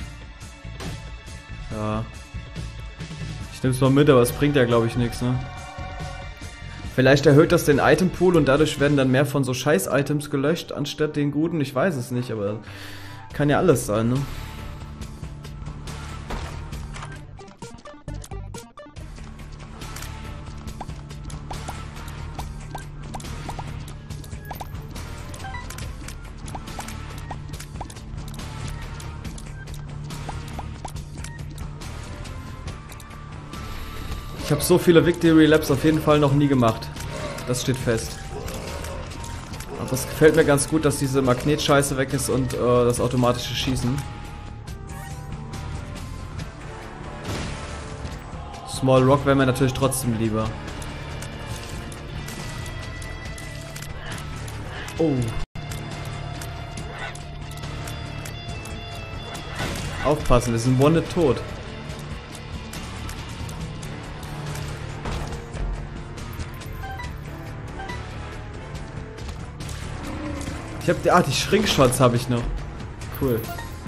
Ja. Ich nehm's mal mit, aber es bringt ja, glaube ich, nichts, ne? Vielleicht erhöht das den Itempool und dadurch werden dann mehr von so Scheiß-Items gelöscht, anstatt den guten. Ich weiß es nicht, aber kann ja alles sein, ne? Ich habe so viele Victory Laps auf jeden Fall noch nie gemacht. Das steht fest. Aber es gefällt mir ganz gut, dass diese Magnetscheiße weg ist und äh, das automatische Schießen. Small Rock wäre mir natürlich trotzdem lieber. Oh. Aufpassen, wir sind One-Hit tot. Ich hab die, ah, die Schrinkshots habe ich noch. Cool.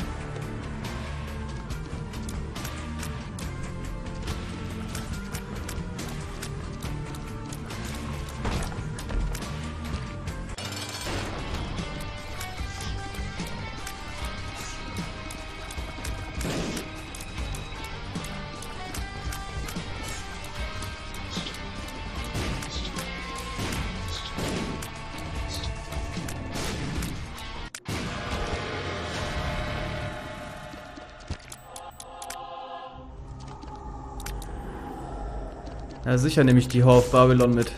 Ja, sicher nehme ich die Whore of Babylon mit.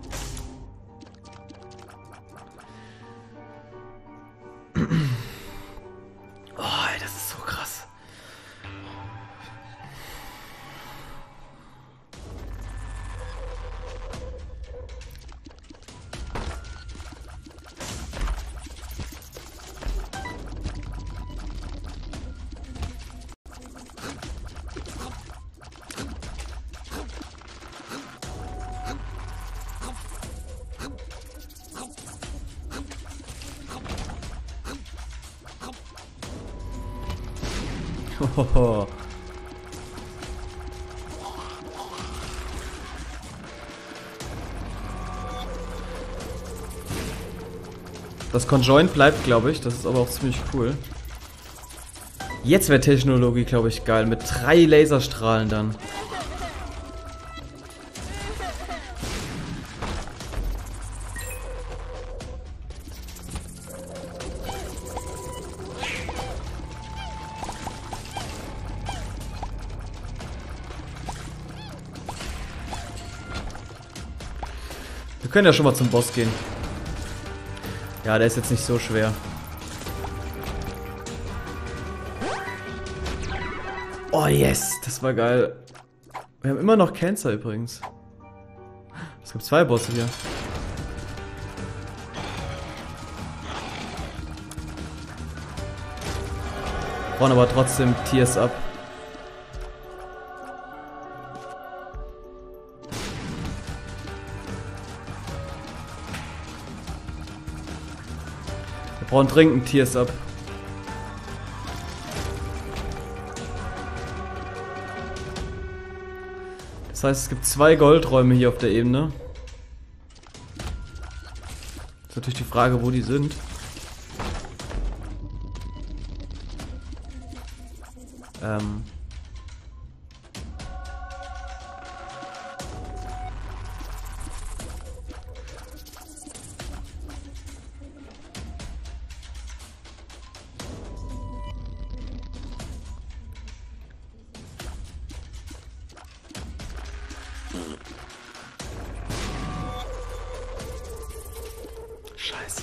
Oh, ey, das ist so krass. Hohoho. Das Conjoint bleibt, glaube ich. Das ist aber auch ziemlich cool. Jetzt wäre Technologie, glaube ich, geil. Mit drei Laserstrahlen dann. Wir können ja schon mal zum Boss gehen. Ja, der ist jetzt nicht so schwer. Oh yes, das war geil. Wir haben immer noch Cancer übrigens. Es gibt zwei Bosse hier. Brauchen aber trotzdem Tears Up. Wir brauchen dringend Tears Up. Das heißt, es gibt zwei Goldräume hier auf der Ebene. Ist natürlich die Frage, wo die sind. Ähm. Scheiße.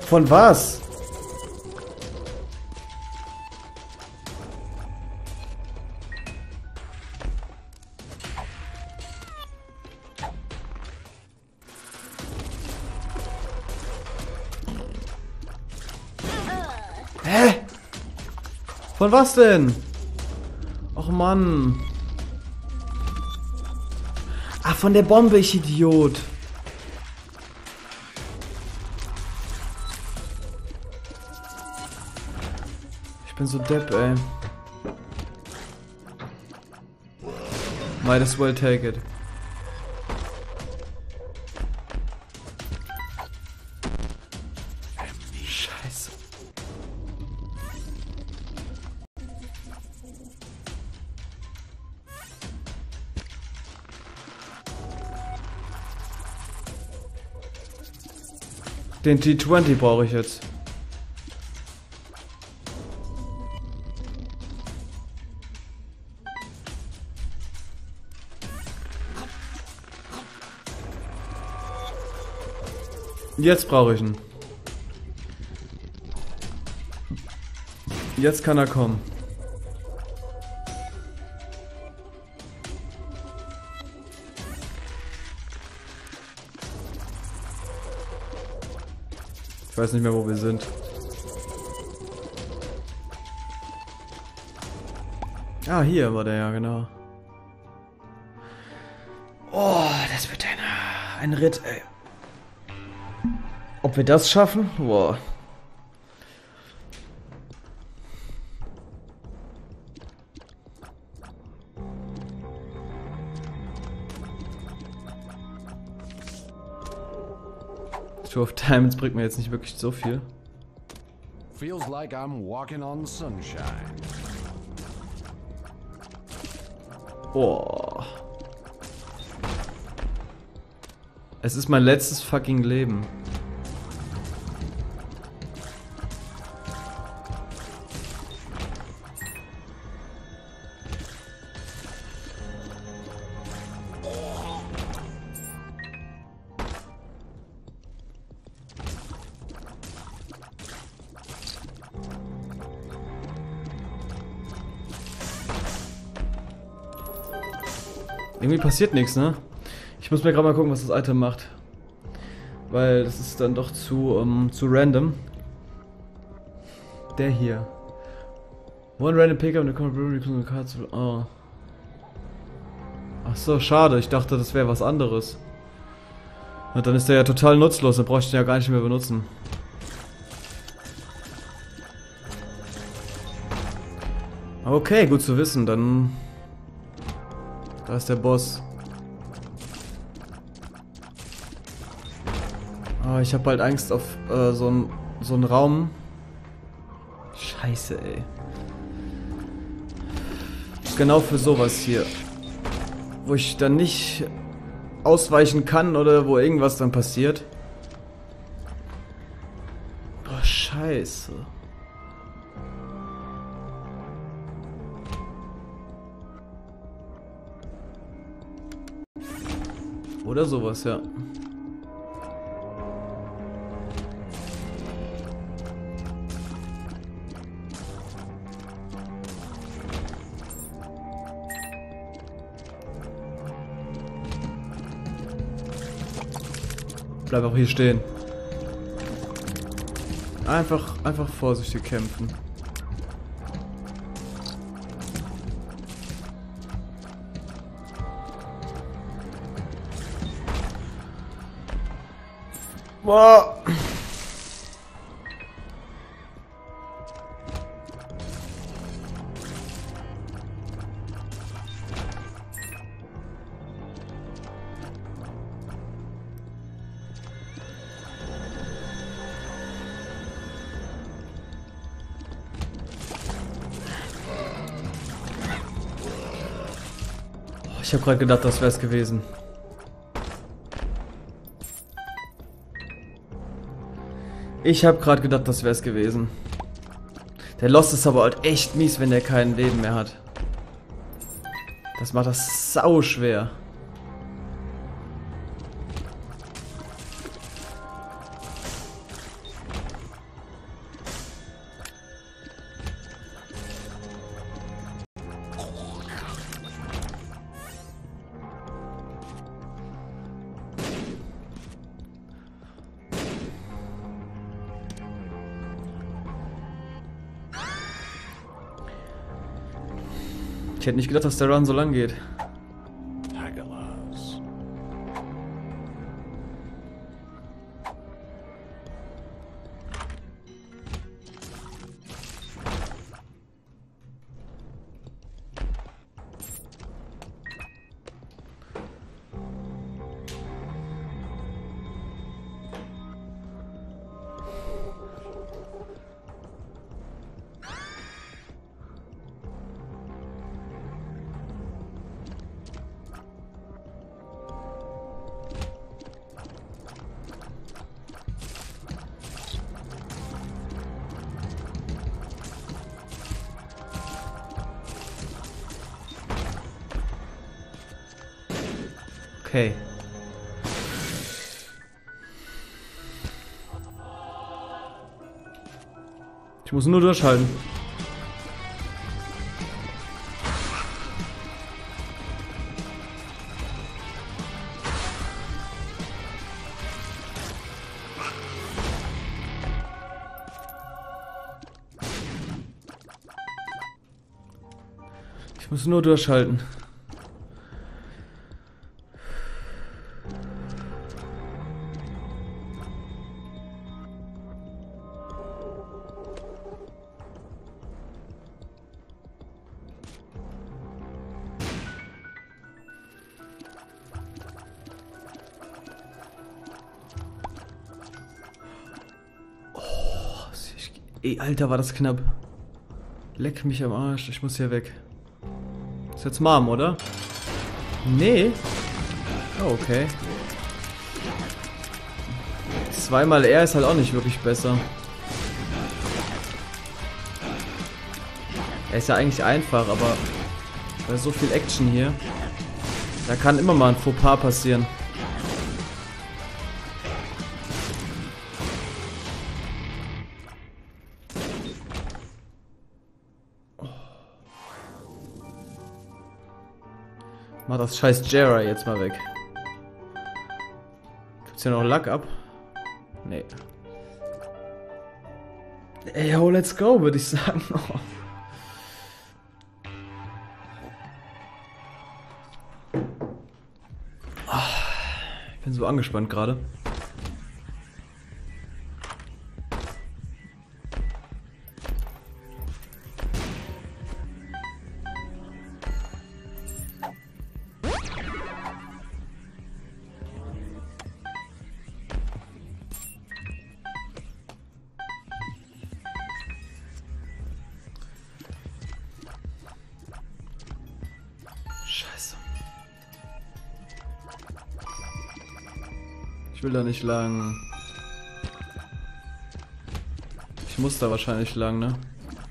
Von was? Hä? Von was denn? Och Mann. Ach, von der Bombe, ich Idiot. Ich bin so depp, ey. Might as well take it. Scheiße. Den T zwanzig brauche ich jetzt. Jetzt brauche ich ihn. Jetzt kann er kommen. Ich weiß nicht mehr, wo wir sind. Ah, hier war der ja, genau. Oh, das wird ein, ein Ritt, ey. Ob wir das schaffen? Boah. Two of Diamonds bringt mir jetzt nicht wirklich so viel. Feels like I'm walking on sunshine. Boah. Es ist mein letztes fucking Leben. Irgendwie passiert nichts, ne? Ich muss mir gerade mal gucken, was das Item macht. Weil das ist dann doch zu, um, zu random. Der hier. One random pickup and the cards. Oh. Ach so, schade. Ich dachte, das wäre was anderes. Und dann ist der ja total nutzlos. Dann brauche ich den ja gar nicht mehr benutzen. Okay, gut zu wissen. Dann... Da ist der Boss. Oh, ich habe bald Angst auf äh, so einen so einen Raum. Scheiße, ey. Genau für sowas hier. Wo ich dann nicht ausweichen kann oder wo irgendwas dann passiert. Oh, scheiße. Oder sowas, ja. Bleib auch hier stehen. Einfach, einfach vorsichtig kämpfen. Boah. Ich habe gerade gedacht, das wäre es gewesen. Ich habe gerade gedacht, das wäre es gewesen. Der Lost ist aber halt echt mies, wenn der kein Leben mehr hat. Das macht das sau schwer. Ich hätte nicht gedacht, dass der Run so lang geht. Tagalas. Okay. Ich muss nur durchhalten. Ich muss nur durchhalten. Ey, Alter, war das knapp. Leck mich am Arsch, ich muss hier weg. Ist jetzt Mom, oder? Nee. Oh, okay. Zweimal R ist halt auch nicht wirklich besser. Er ist ja eigentlich einfach, aber bei so viel Action hier, da kann immer mal ein Fauxpas passieren. Mach das scheiß Jera jetzt mal weg. Gibt's hier noch Luck ab? Nee. Ey, yo, let's go, würde ich sagen. Oh. Ich bin so angespannt gerade. Scheiße. Ich will da nicht lang. Ich muss da wahrscheinlich lang, ne?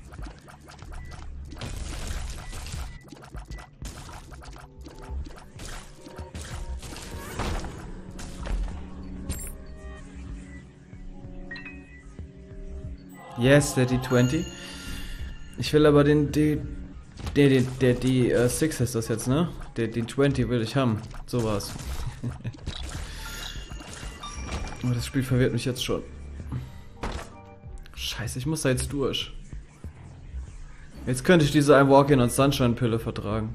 Yes, der D zwanzig. Ich will aber den D... Der, der, der, die uh, sechs ist das jetzt, ne? Der, den zwanzig will ich haben. So war's. Oh, das Spiel verwirrt mich jetzt schon. Scheiße, ich muss da jetzt durch. Jetzt könnte ich diese I'm Walking on Sunshine Pille vertragen.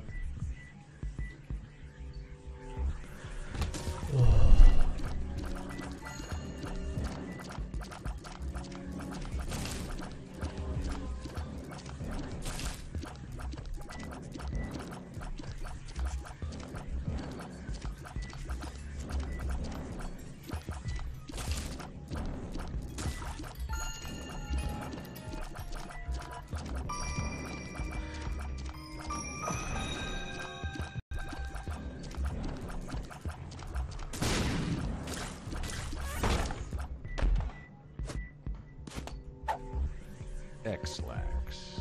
X-Lax.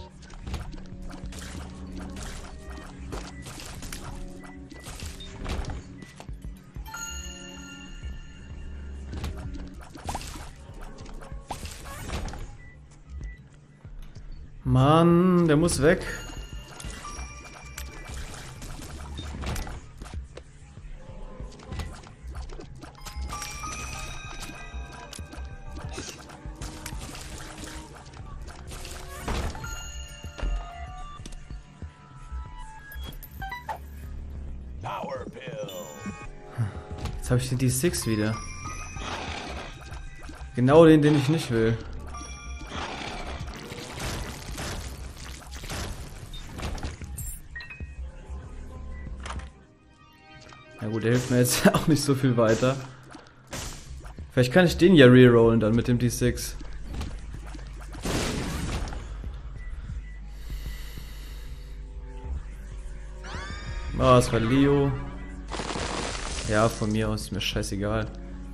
Mann, der muss weg. habe ich den D sechs wieder. Genau den, den ich nicht will. Na gut, der hilft mir jetzt auch nicht so viel weiter. Vielleicht kann ich den ja rerollen dann mit dem D sechs. Ah, es war Leo. Ja, von mir aus ist mir scheißegal.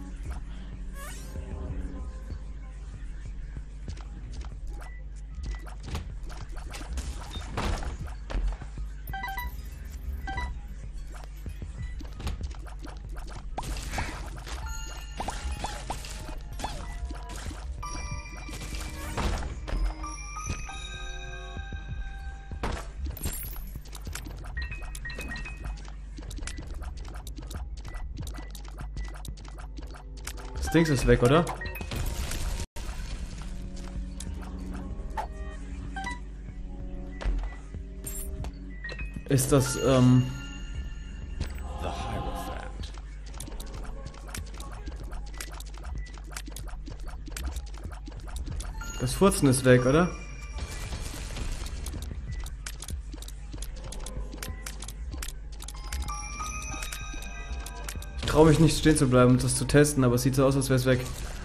Das Ding ist weg, oder? Ist das, ähm... The Hierophant. Das Furzen ist weg, oder? Ich traue mich nicht stehen zu bleiben und das zu testen, aber es sieht so aus, als wäre es weg.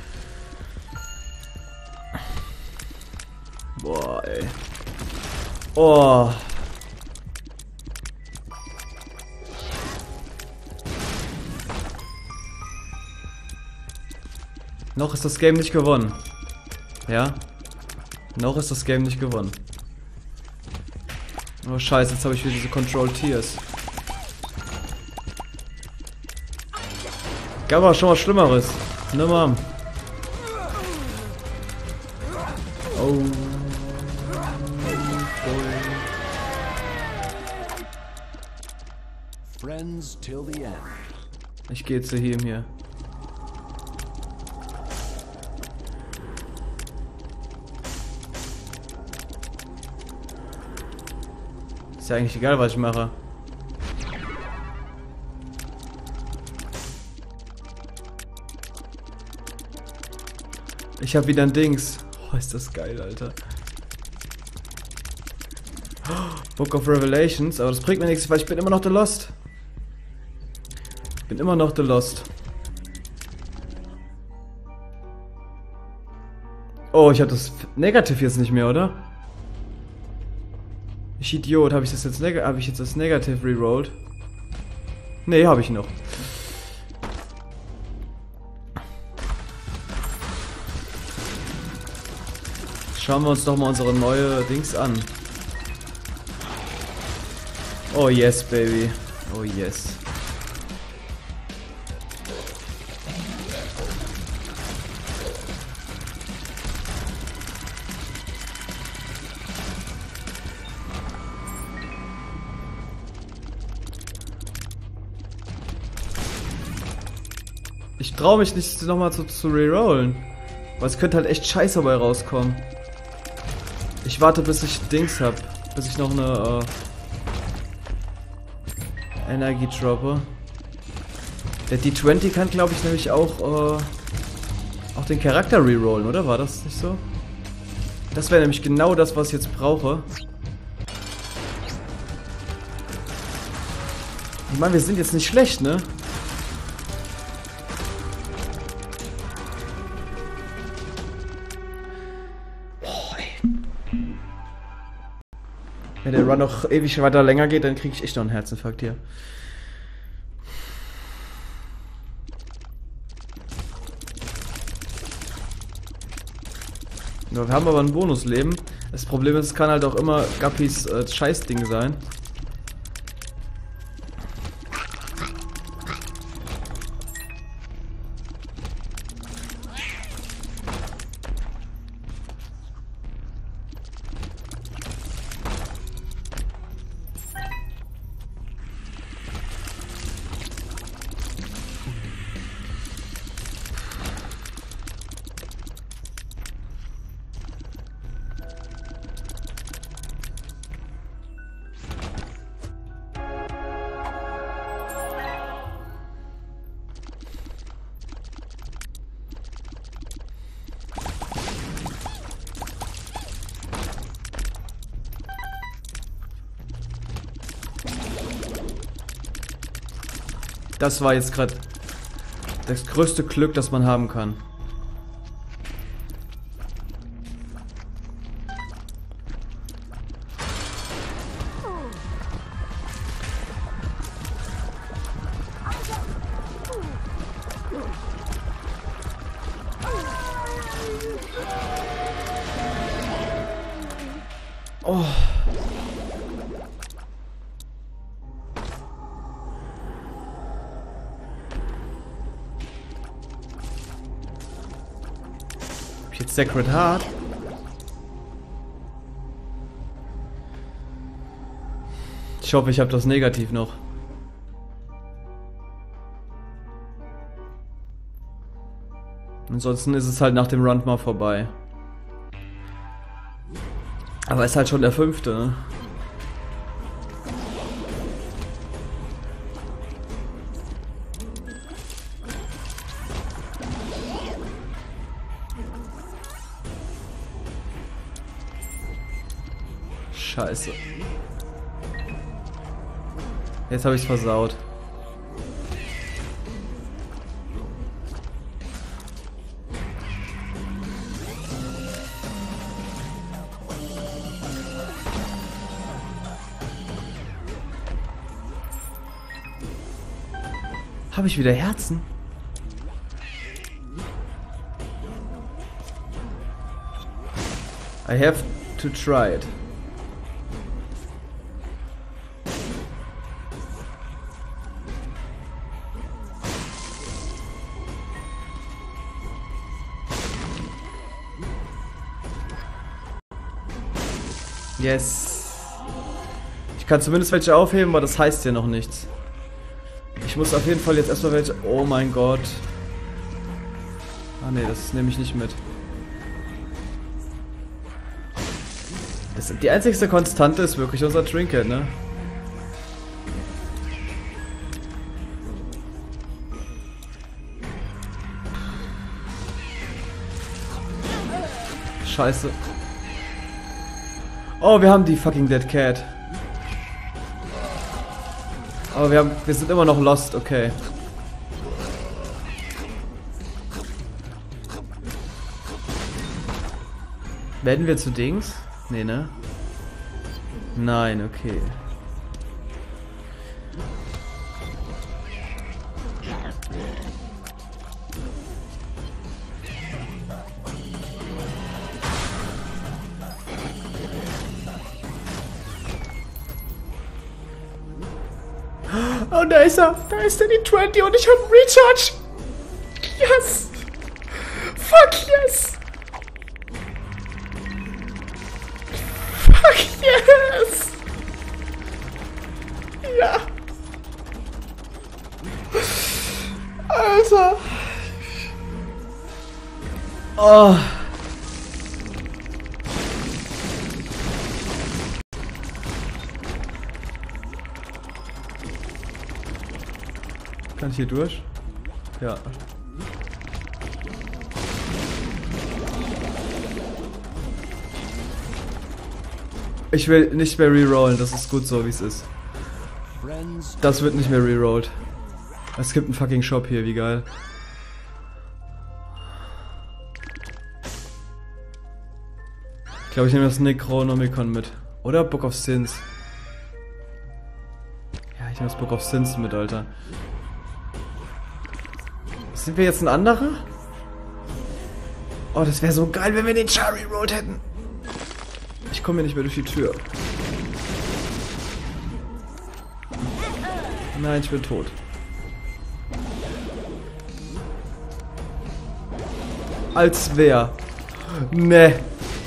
Boah, ey. Oh. Noch ist das Game nicht gewonnen. Ja? Noch ist das Game nicht gewonnen. Oh scheiße, jetzt habe ich wieder diese Control Tears. Gab aber schon was Schlimmeres. Nimm mal. Oh. Friends till the end. Ich gehe zu ihm hier. Ist ja eigentlich egal, was ich mache. Ich habe wieder ein Dings. Oh, ist das geil, Alter. Book of Revelations, aber das bringt mir nichts, weil ich bin immer noch The Lost. Ich bin immer noch The Lost. Oh, ich habe das Negativ jetzt nicht mehr, oder? Ich Idiot, habe ich das jetzt neg habe ich jetzt das Negativ rerollt? Nee, habe ich noch. Schauen wir uns doch mal unsere neue Dings an. Oh yes, baby. Oh yes. Ich traue mich nicht nochmal zu, zu rerollen. Weil es könnte halt echt scheiße dabei rauskommen. Ich warte, bis ich Dings hab. Bis ich noch eine äh, Energie droppe. Der D zwanzig kann, glaube ich, nämlich auch äh, auch den Charakter rerollen, oder? War das nicht so? Das wäre nämlich genau das, was ich jetzt brauche. Ich meine, wir sind jetzt nicht schlecht, ne? Wenn der Run noch ewig weiter länger geht, dann kriege ich echt noch einen Herzinfarkt hier. Ja, wir haben aber ein Bonusleben. Das Problem ist, es kann halt auch immer Guppys äh, Scheißding sein. Das war jetzt gerade das größte Glück, das man haben kann. Oh. Jetzt Sacred Heart. Ich hoffe, ich habe das negativ noch. Ansonsten ist es halt nach dem Run mal vorbei. Aber ist halt schon der fünfte, ne? Scheiße. Jetzt habe ich's versaut. Habe ich wieder Herzen? I have to try it. Yes. Ich kann zumindest welche aufheben, aber das heißt ja noch nichts. Ich muss auf jeden Fall jetzt erstmal welche... Oh mein Gott. Ah ne, das nehme ich nicht mit. Das, die einzigste Konstante ist wirklich unser Trinket, ne? Scheiße. Oh, wir haben die fucking Dead Cat. Aber wir haben, wir sind immer noch lost, okay. Werden wir zu Dings? Nee, ne? Nein, okay. Oh, da ist er. Da ist er, die zwanzig und ich habe einen Recharge. Yes. Fuck yes. Fuck yes. Ja. Alter. Oh. Kann ich hier durch? Ja. Ich will nicht mehr rerollen, das ist gut so, wie es ist. Das wird nicht mehr rerollt. Es gibt einen fucking Shop hier, wie geil. Ich glaube, ich nehme das Necronomicon mit. Oder Book of Sins. Ja, ich nehme das Book of Sins mit, Alter. Sind wir jetzt ein anderer? Oh, das wäre so geil, wenn wir den Chari Road hätten. Ich komme hier nicht mehr durch die Tür. Nein, ich bin tot. Als wer? Ne.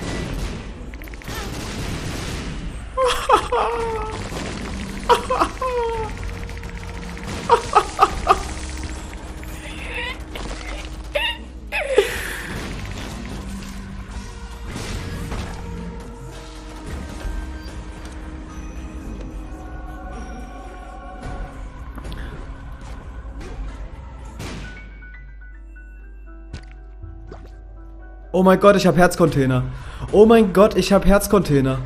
Oh mein Gott, ich habe Herzcontainer. Oh mein Gott, ich habe Herzcontainer.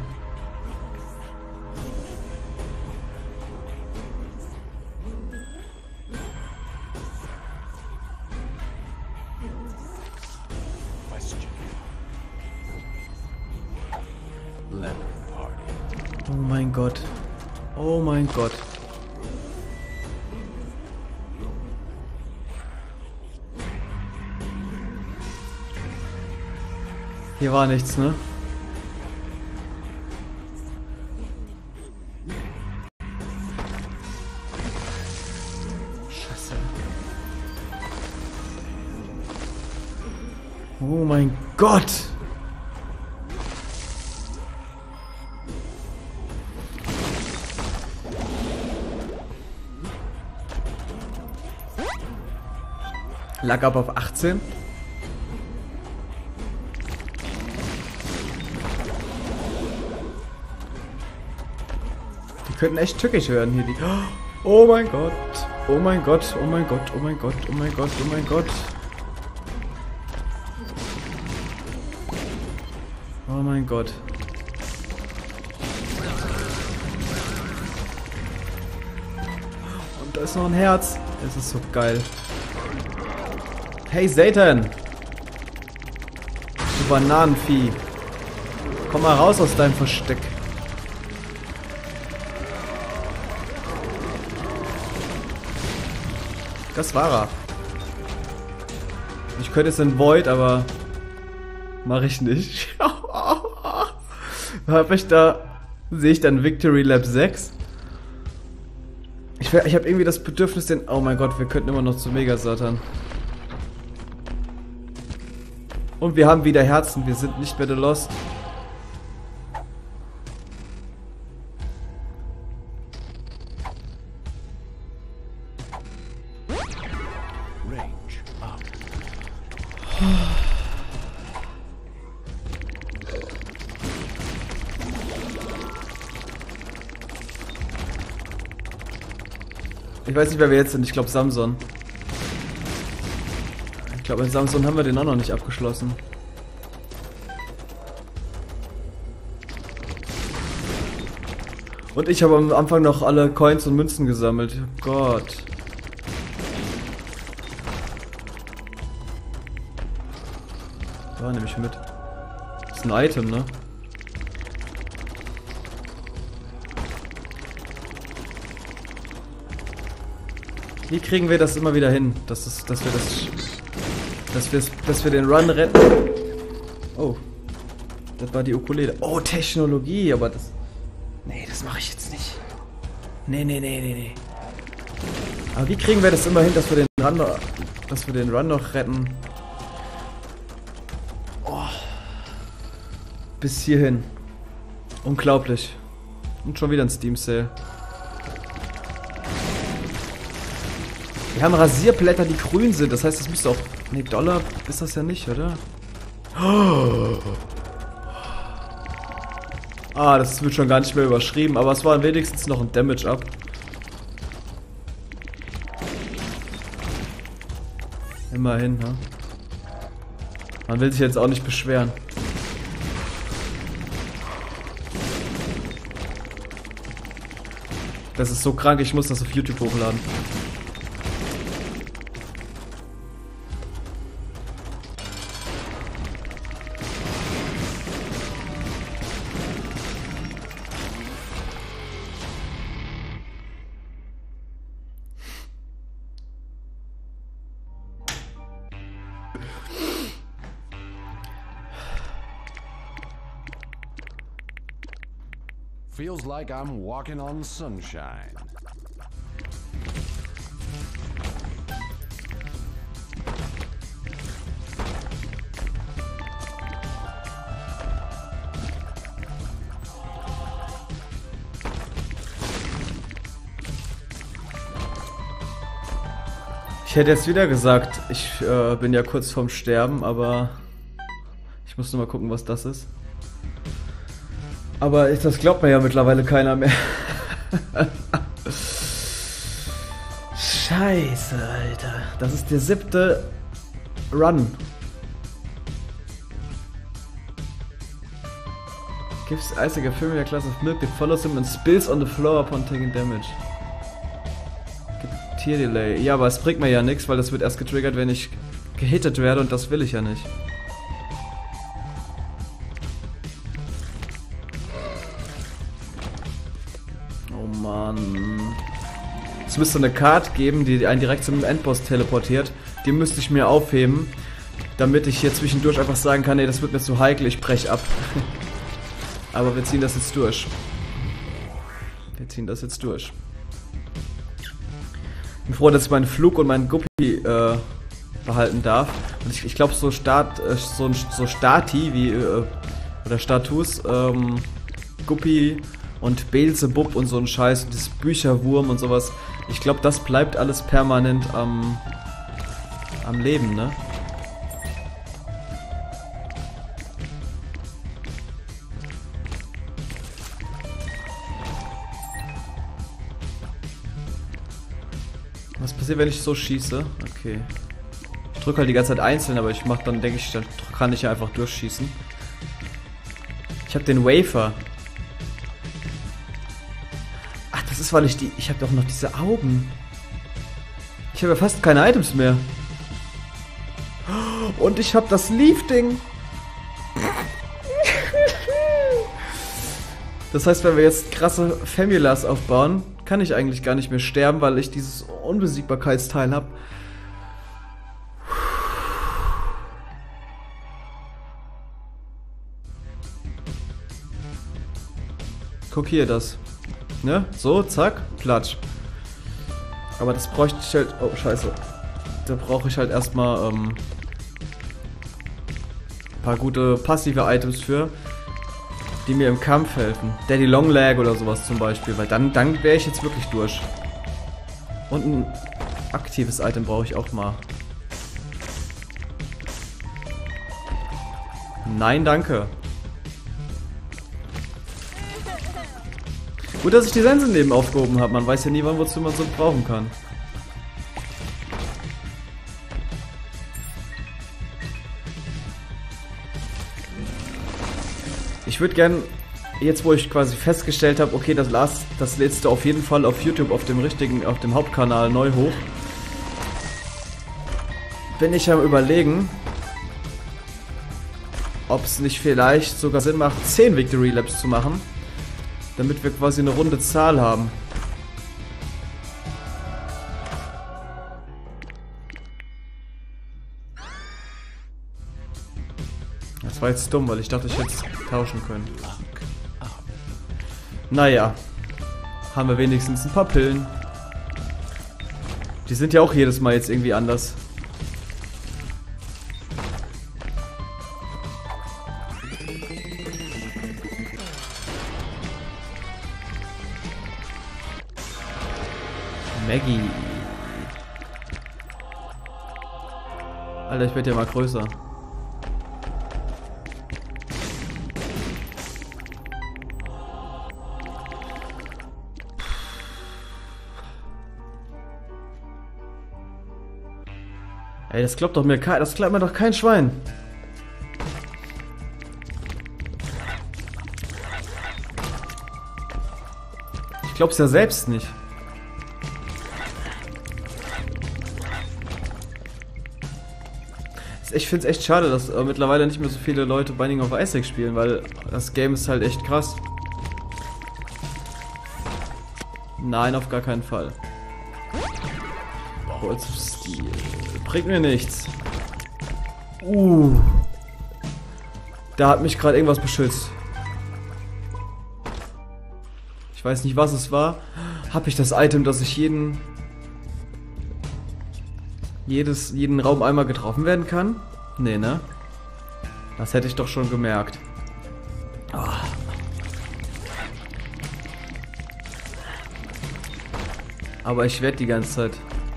Oh mein Gott. Oh mein Gott. Hier war nichts, ne? Scheiße. Oh mein Gott! Lag ab auf achtzehn. Die könnten echt tückisch werden hier. Die oh mein Gott. Oh mein Gott. Oh mein Gott. Oh mein Gott. Oh mein Gott. Oh mein Gott. Oh mein Gott. Und da ist noch ein Herz. Es ist so geil. Hey Satan! Du Bananenvieh! Komm mal raus aus deinem Versteck! Das war er. Ich könnte es in Void, aber mache ich nicht. Hab ich da... Sehe ich dann Victory Lap sechs? Ich, ich habe irgendwie das Bedürfnis, den... Oh mein Gott, wir könnten immer noch zu Mega Satan. Und wir haben wieder Herzen, wir sind nicht mehr the Lost. Ich weiß nicht, wer wir jetzt sind, ich glaube Samson. Ich glaube, mit Samson haben wir den auch noch nicht abgeschlossen. Und ich habe am Anfang noch alle Coins und Münzen gesammelt. Oh Gott. Da nehme ich mit. Das ist ein Item, ne? Wie kriegen wir das immer wieder hin? Dass, das, dass wir das... Dass wir, dass wir den Run retten. Oh. Das war die Ukulele. Oh, Technologie, aber das... Nee, das mache ich jetzt nicht. Nee, nee, nee, nee, nee. Aber wie kriegen wir das immer hin, dass wir den Run noch, dass wir den Run noch retten? Oh. Bis hierhin. Unglaublich. Und schon wieder ein Steam Sale. Wir haben Rasierblätter, die grün sind. Das heißt, das müsste auch... Nee, Dollar ist das ja nicht, oder? Oh. Ah, das wird schon gar nicht mehr überschrieben. Aber es war wenigstens noch ein Damage up. Immerhin, ne? Man will sich jetzt auch nicht beschweren. Das ist so krank, ich muss das auf YouTube hochladen. Feels like I'm walking on sunshine. Ich hätte jetzt wieder gesagt, ich äh, bin ja kurz vorm Sterben, aber ich muss nur mal gucken, was das ist. Aber das glaubt mir ja mittlerweile keiner mehr. Scheiße, Alter. Das ist der siebte Run. Gives Isaac a familiar class of milk that follows him and spills on the floor upon taking damage. Gibt Tier Delay. Ja, aber es bringt mir ja nichts, weil das wird erst getriggert, wenn ich gehittet werde und das will ich ja nicht. Es müsste eine Card geben, die einen direkt zum Endboss teleportiert. Die müsste ich mir aufheben, damit ich hier zwischendurch einfach sagen kann, nee, das wird mir zu heikel, ich brech ab. Aber wir ziehen das jetzt durch. Wir ziehen das jetzt durch. Ich bin froh, dass ich meinen Flug und meinen Guppi äh, behalten darf. Und ich, ich glaube, so Start, äh, so, so Stati wie äh, oder Status, ähm, Guppi und Beelzebub und so ein Scheiß, und das Bücherwurm und sowas. Ich glaube, das bleibt alles permanent am, am Leben, ne? Was passiert, wenn ich so schieße? Okay. Ich drücke halt die ganze Zeit einzeln, aber ich mach dann, denke ich, dann kann ich ja einfach durchschießen. Ich habe den Wafer. Ach, das ist, weil ich die... Ich habe doch noch diese Augen. Ich habe ja fast keine Items mehr. Und ich habe das Leaf-Ding. Das heißt, wenn wir jetzt krasse Famulas aufbauen, kann ich eigentlich gar nicht mehr sterben, weil ich dieses Unbesiegbarkeitsteil habe. Guck hier das. Ne? So, zack, platsch. Aber das bräuchte ich halt... Oh, scheiße. Da brauche ich halt erstmal ähm, ein paar gute passive Items für, die mir im Kampf helfen. Daddy Long Leg oder sowas zum Beispiel, weil dann, dann wäre ich jetzt wirklich durch. Und ein aktives Item brauche ich auch mal. Nein, danke. Gut, dass ich die Sensen neben aufgehoben habe. Man weiß ja nie, wann wozu man so brauchen kann. Ich würde gern, jetzt wo ich quasi festgestellt habe, okay, das, last, das lädst du auf jeden Fall auf YouTube auf dem richtigen, auf dem Hauptkanal neu hoch. Bin ich am Überlegen, ob es nicht vielleicht sogar Sinn macht, zehn Victory Laps zu machen, damit wir quasi eine runde Zahl haben. Das war jetzt dumm, weil ich dachte, ich hätte es tauschen können. Naja, haben wir wenigstens ein paar Pillen. Die sind ja auch jedes Mal jetzt irgendwie anders. Maggie. Alter, ich werde ja mal größer. Ey, das glaubt doch mir kein, das glaubt mir doch kein Schwein. Ich glaub's ja selbst nicht. Ich finde es echt schade, dass äh, mittlerweile nicht mehr so viele Leute Binding of Isaac spielen, weil das Game ist halt echt krass. Nein, auf gar keinen Fall. Holzstil. Bringt mir nichts. Uh. Da hat mich gerade irgendwas beschützt. Ich weiß nicht, was es war. Habe ich das Item, dass ich jeden... Jedes, jeden Raum einmal getroffen werden kann? Nee, ne? Das hätte ich doch schon gemerkt. Oh. Aber ich werde die ganze Zeit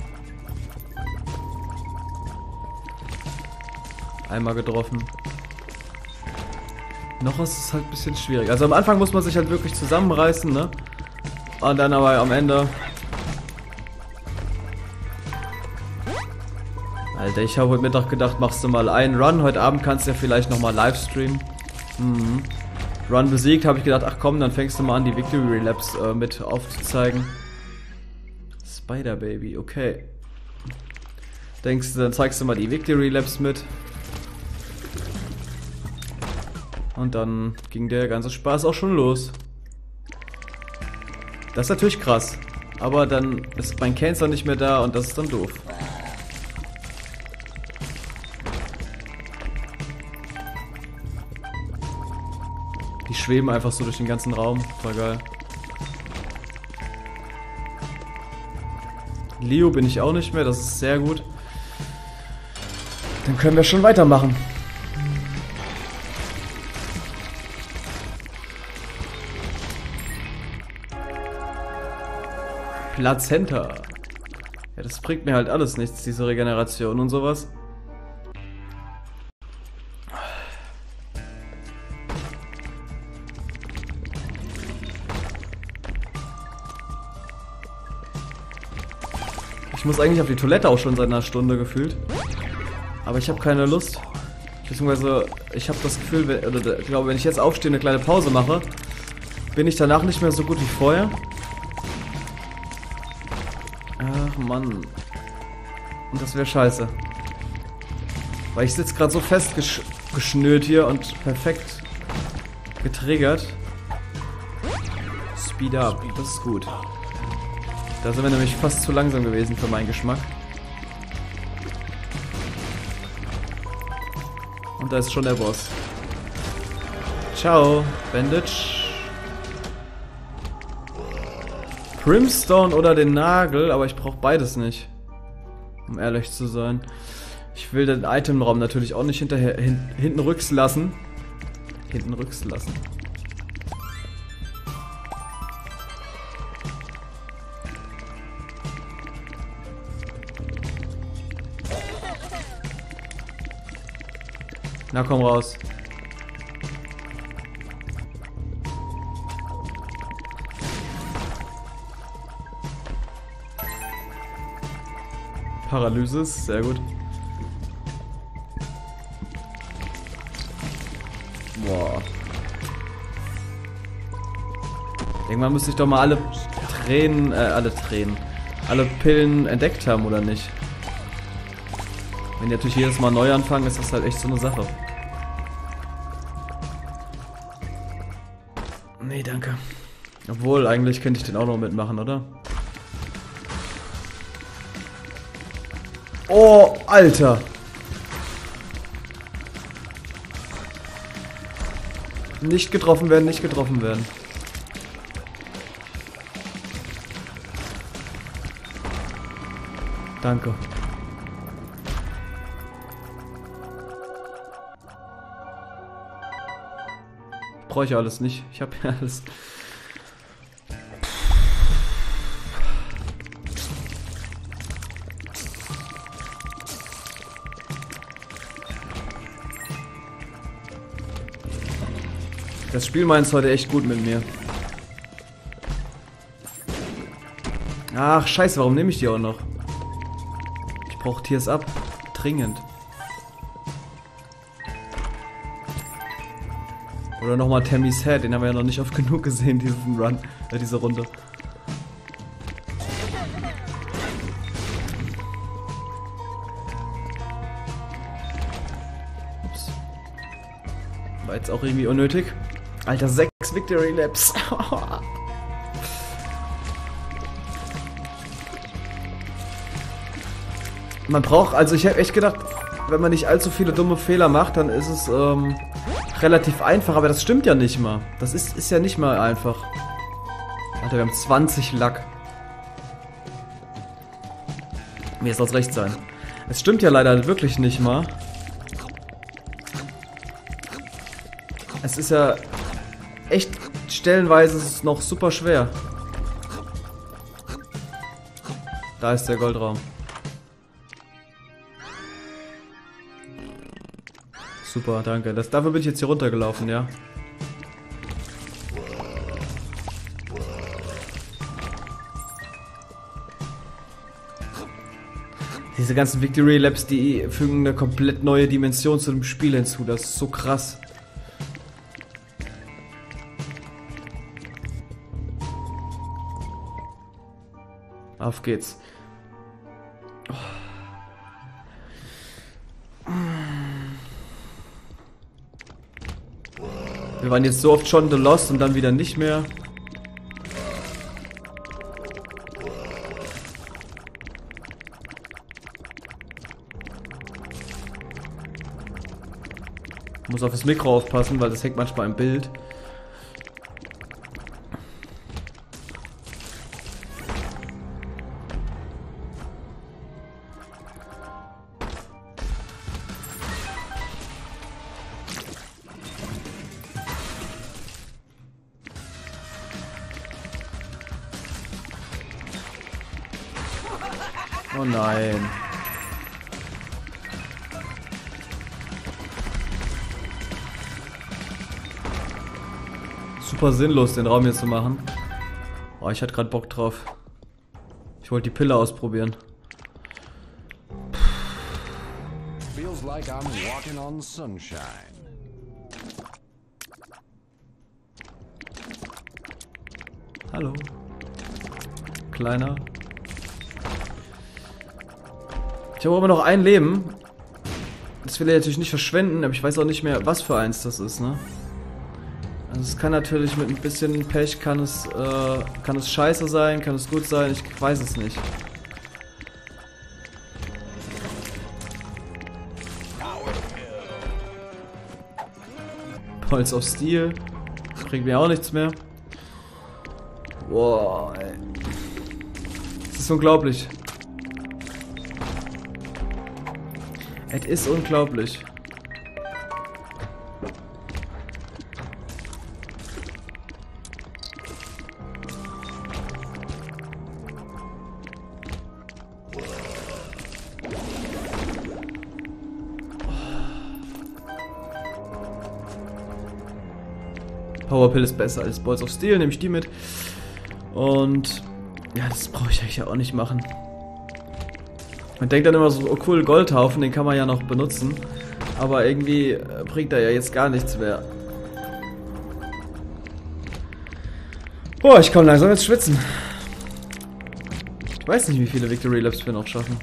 einmal getroffen. Noch ist es halt ein bisschen schwierig. Also am Anfang muss man sich halt wirklich zusammenreißen, ne? Und dann aber am Ende... Alter, ich habe heute Mittag gedacht, machst du mal einen Run. Heute Abend kannst du ja vielleicht nochmal Livestreamen. Mhm. Run besiegt, habe ich gedacht, ach komm, dann fängst du mal an, die Victory Laps äh, mit aufzuzeigen. Spider Baby, okay. Denkst du, dann zeigst du mal die Victory Laps mit. Und dann ging der ganze Spaß auch schon los. Das ist natürlich krass. Aber dann ist mein Cancer nicht mehr da und das ist dann doof. Die schweben einfach so durch den ganzen Raum. Voll geil. Leo bin ich auch nicht mehr, das ist sehr gut. Dann können wir schon weitermachen. Plazenta. Ja, das bringt mir halt alles nichts, diese Regeneration und sowas. Ich muss eigentlich auf die Toilette auch schon seit einer Stunde gefühlt. Aber ich habe keine Lust. Beziehungsweise, ich habe das Gefühl, oder ich glaube, wenn ich jetzt aufstehe und eine kleine Pause mache, bin ich danach nicht mehr so gut wie vorher. Ach Mann. Und das wäre scheiße. Weil ich sitze gerade so fest gesch geschnürt hier und perfekt getriggert. Speed up, das ist gut. Da sind wir nämlich fast zu langsam gewesen für meinen Geschmack. Und da ist schon der Boss. Ciao, Bandage. Brimstone oder den Nagel, aber ich brauche beides nicht. Um ehrlich zu sein. Ich will den Itemraum natürlich auch nicht hinterher hin, hinten rücks lassen. Hinten rücks lassen. Na komm raus. Paralysis, sehr gut. Boah. Irgendwann müsste ich doch mal alle Tränen, äh, alle Tränen, alle Pillen entdeckt haben, oder nicht? Wenn die natürlich jedes Mal neu anfangen, ist das halt echt so eine Sache. Nee, danke. Obwohl, eigentlich könnte ich den auch noch mitmachen, oder? Oh, Alter! Nicht getroffen werden, nicht getroffen werden. Danke. Brauche ich alles nicht. Ich habe ja alles. Das Spiel meint es heute echt gut mit mir. Ach, scheiße, warum nehme ich die auch noch? Ich brauche Tears Up. Dringend. Oder nochmal Tammy's Head, den haben wir ja noch nicht oft genug gesehen, diesen Run, äh, diese Runde. Ups. War jetzt auch irgendwie unnötig. Alter, sechs Victory Laps. Man braucht, also ich habe echt gedacht, wenn man nicht allzu viele dumme Fehler macht, dann ist es ähm, relativ einfach, aber das stimmt ja nicht mal. Das ist, ist ja nicht mal einfach. Alter, wir haben zwanzig Lack. Mir soll es recht sein. Es stimmt ja leider wirklich nicht mal. Es ist ja echt stellenweise ist es noch super schwer. Da ist der Goldraum. Super, danke. Das, dafür bin ich jetzt hier runtergelaufen, ja. Diese ganzen Victory Laps, die fügen eine komplett neue Dimension zu dem Spiel hinzu. Das ist so krass. Auf geht's. Wir waren jetzt so oft schon The Lost und dann wieder nicht mehr. Muss auf das Mikro aufpassen, weil das hängt manchmal im Bild. Oh nein. Super sinnlos, den Raum hier zu machen. Oh, ich hatte gerade Bock drauf. Ich wollte die Pille ausprobieren. Feels like I'm walking on sunshine. Hallo. Kleiner. Ich habe aber noch ein Leben. Das will ich natürlich nicht verschwenden, aber ich weiß auch nicht mehr, was für eins das ist, ne? Also es kann natürlich mit ein bisschen Pech, kann es, äh, kann es scheiße sein, kann es gut sein, ich weiß es nicht. Holz auf Stil. Das bringt mir auch nichts mehr. Boah, ey. Das ist unglaublich. Es ist unglaublich. Powerpill ist besser als Balls of Steel, nehme ich die mit. Und ja, das brauche ich eigentlich ja auch nicht machen. Man denkt dann immer so, oh cool, Goldhaufen, den kann man ja noch benutzen. Aber irgendwie bringt er ja jetzt gar nichts mehr. Boah, ich komme langsam ins Schwitzen. Ich weiß nicht, wie viele Victory Laps wir noch schaffen.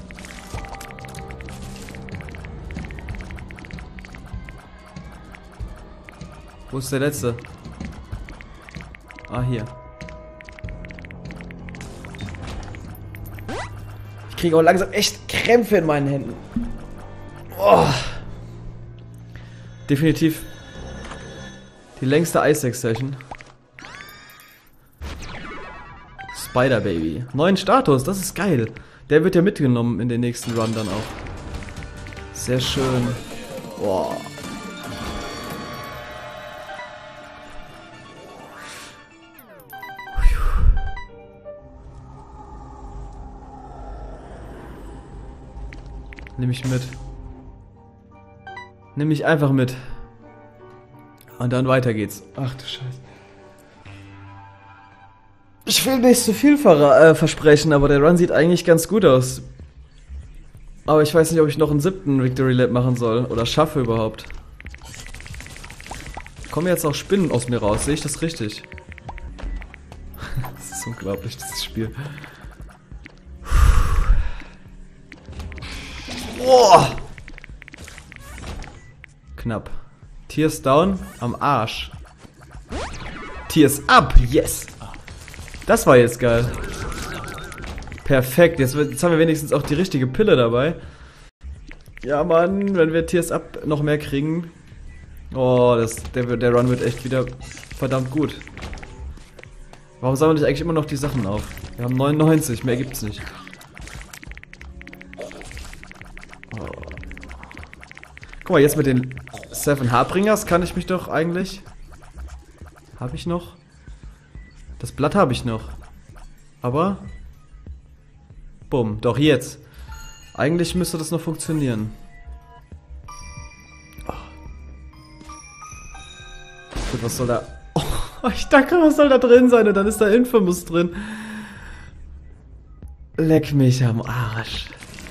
Wo ist der letzte? Ah, hier. Ich kriege auch langsam echt Krämpfe in meinen Händen. Oh. Definitiv die längste Isaac-Session. Spider Baby. Neuen Status, das ist geil. Der wird ja mitgenommen in den nächsten Run dann auch. Sehr schön. Boah. Nimm ich mit. Nimm mich einfach mit. Und dann weiter geht's. Ach du Scheiße. Ich will nicht zu viel ver äh, versprechen, aber der Run sieht eigentlich ganz gut aus. Aber ich weiß nicht, ob ich noch einen siebten Victory Lap machen soll. Oder schaffe überhaupt. Kommen jetzt auch Spinnen aus mir raus. Sehe ich das richtig? Das ist unglaublich, dieses Spiel. Oh! Knapp. Tears down am Arsch. Tears up, yes! Das war jetzt geil. Perfekt, jetzt, jetzt haben wir wenigstens auch die richtige Pille dabei. Ja, Mann, wenn wir Tears up noch mehr kriegen. Oh, das, der, der Run wird echt wieder verdammt gut. Warum sammeln ich eigentlich immer noch die Sachen auf? Wir haben neunundneunzig, mehr gibt's nicht. Oh. Guck mal, jetzt mit den Seven Harbringers kann ich mich doch eigentlich... Habe ich noch? Das Blatt habe ich noch. Aber... Bumm, doch jetzt. Eigentlich müsste das noch funktionieren. Oh. Gut, was soll da... Oh, ich dachte, was soll da drin sein? Und dann ist da Infamous drin. Leck mich am Arsch.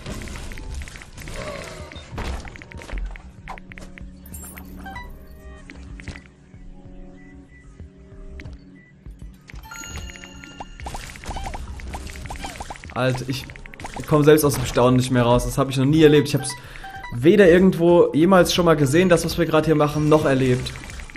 Alter, ich komme selbst aus dem Staunen nicht mehr raus. Das habe ich noch nie erlebt. Ich habe es weder irgendwo jemals schon mal gesehen, das, was wir gerade hier machen, noch erlebt.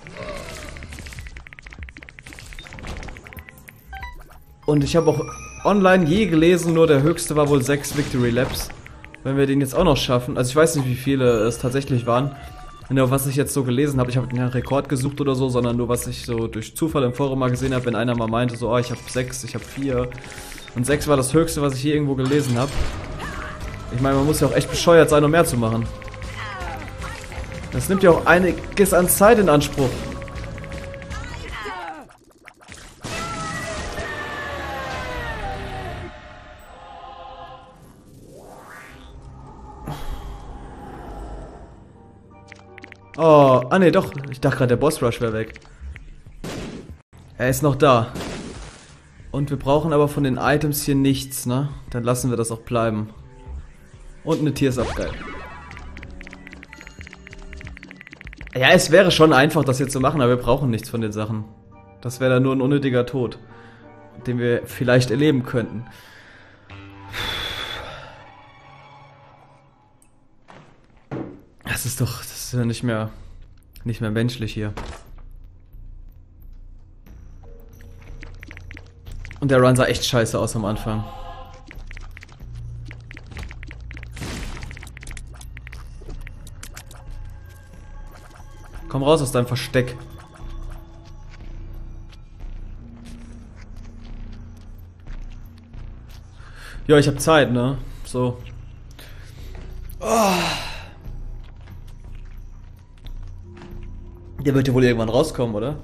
Und ich habe auch online je gelesen, nur der höchste war wohl sechs Victory Laps. Wenn wir den jetzt auch noch schaffen, also ich weiß nicht, wie viele es tatsächlich waren, Nur was ich jetzt so gelesen habe, ich habe keinen Rekord gesucht oder so, sondern nur was ich so durch Zufall im Forum mal gesehen habe, wenn einer mal meinte, so, oh, ich habe sechs, ich habe vier. Und sechs war das Höchste, was ich hier irgendwo gelesen habe. Ich meine, man muss ja auch echt bescheuert sein, um mehr zu machen. Das nimmt ja auch einiges an Zeit in Anspruch. Oh, ah ne, doch. Ich dachte gerade, der Boss Rush wäre weg. Er ist noch da. Und wir brauchen aber von den Items hier nichts, ne? Dann lassen wir das auch bleiben. Und eine Tears Up, geil. Ja, es wäre schon einfach, das hier zu machen, aber wir brauchen nichts von den Sachen. Das wäre dann nur ein unnötiger Tod, den wir vielleicht erleben könnten. Das ist doch, das ist ja nicht mehr, nicht mehr menschlich hier. Und der Run sah echt scheiße aus am Anfang. Komm raus aus deinem Versteck. Ja, ich hab Zeit, ne? So. Oh. Der wird ja wohl irgendwann rauskommen, oder?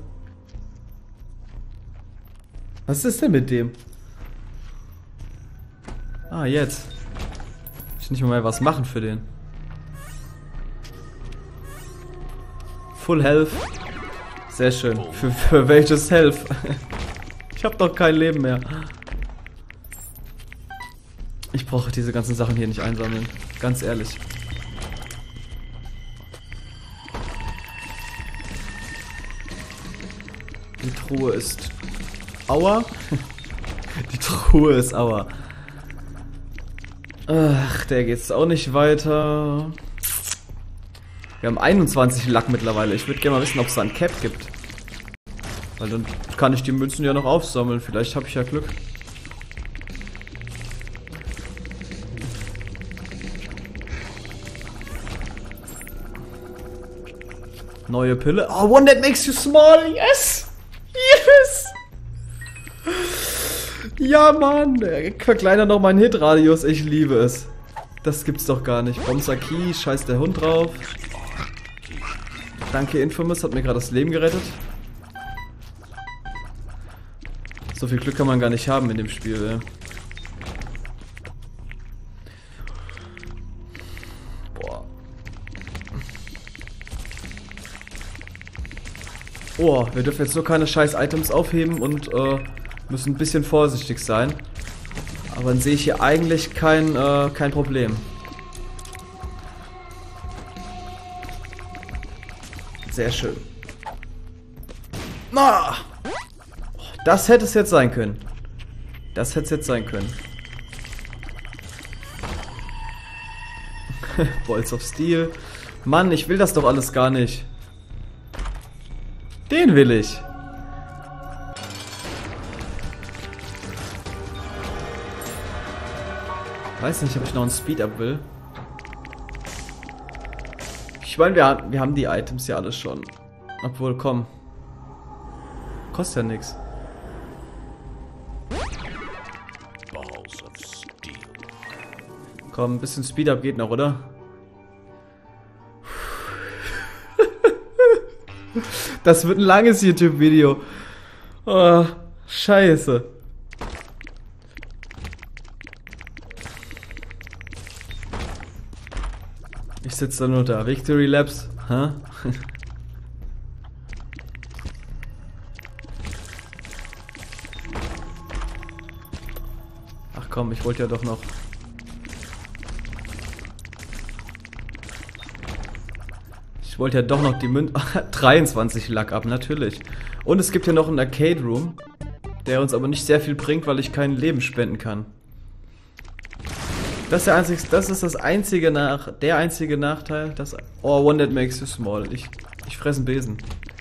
Was ist denn mit dem? Ah, jetzt. Ich nicht mal was machen für den. Full Health. Sehr schön. Für, für welches Health? Ich hab doch kein Leben mehr. Ich brauche diese ganzen Sachen hier nicht einsammeln. Ganz ehrlich. Die Truhe ist... Aua? Die Truhe ist Aua. Ach, der geht's auch nicht weiter. Wir haben einundzwanzig Lack mittlerweile. Ich würde gerne mal wissen, ob es da ein Cap gibt. Weil dann kann ich die Münzen ja noch aufsammeln. Vielleicht habe ich ja Glück. Neue Pille. Oh, one that makes you small. Yes! Yes! Ja, Mann. Verkleinert noch meinen Hitradius. Ich liebe es. Das gibt's doch gar nicht. Bomsaki, scheiß der Hund drauf. Danke, Infamous, hat mir gerade das Leben gerettet. So viel Glück kann man gar nicht haben in dem Spiel, ey. Boah. Oh, wir dürfen jetzt nur keine scheiß Items aufheben und äh, müssen ein bisschen vorsichtig sein. Aber dann sehe ich hier eigentlich kein, äh, kein Problem. Sehr schön. Ah! Das hätte es jetzt sein können. Das hätte es jetzt sein können. Balls of Steel. Mann, ich will das doch alles gar nicht. Den will ich. Weiß nicht, ob ich noch einen Speed-Up will. Ich meine, wir, wir haben die Items ja alles schon. Obwohl, komm. Kostet ja nichts. Komm, ein bisschen Speed-Up geht noch, oder? Das wird ein langes YouTube-Video. Oh, scheiße. Ich sitze da nur da. Victory Laps. Hä? Ach komm, ich wollte ja doch noch. Ich wollte ja doch noch die Münze. dreiundzwanzig Lack ab, natürlich. Und es gibt ja noch einen Arcade Room, der uns aber nicht sehr viel bringt, weil ich kein Leben spenden kann. Das ist der einzige, das ist das einzige nach, der einzige Nachteil, das. Oh, one that makes you small. Ich, ich fresse einen Besen.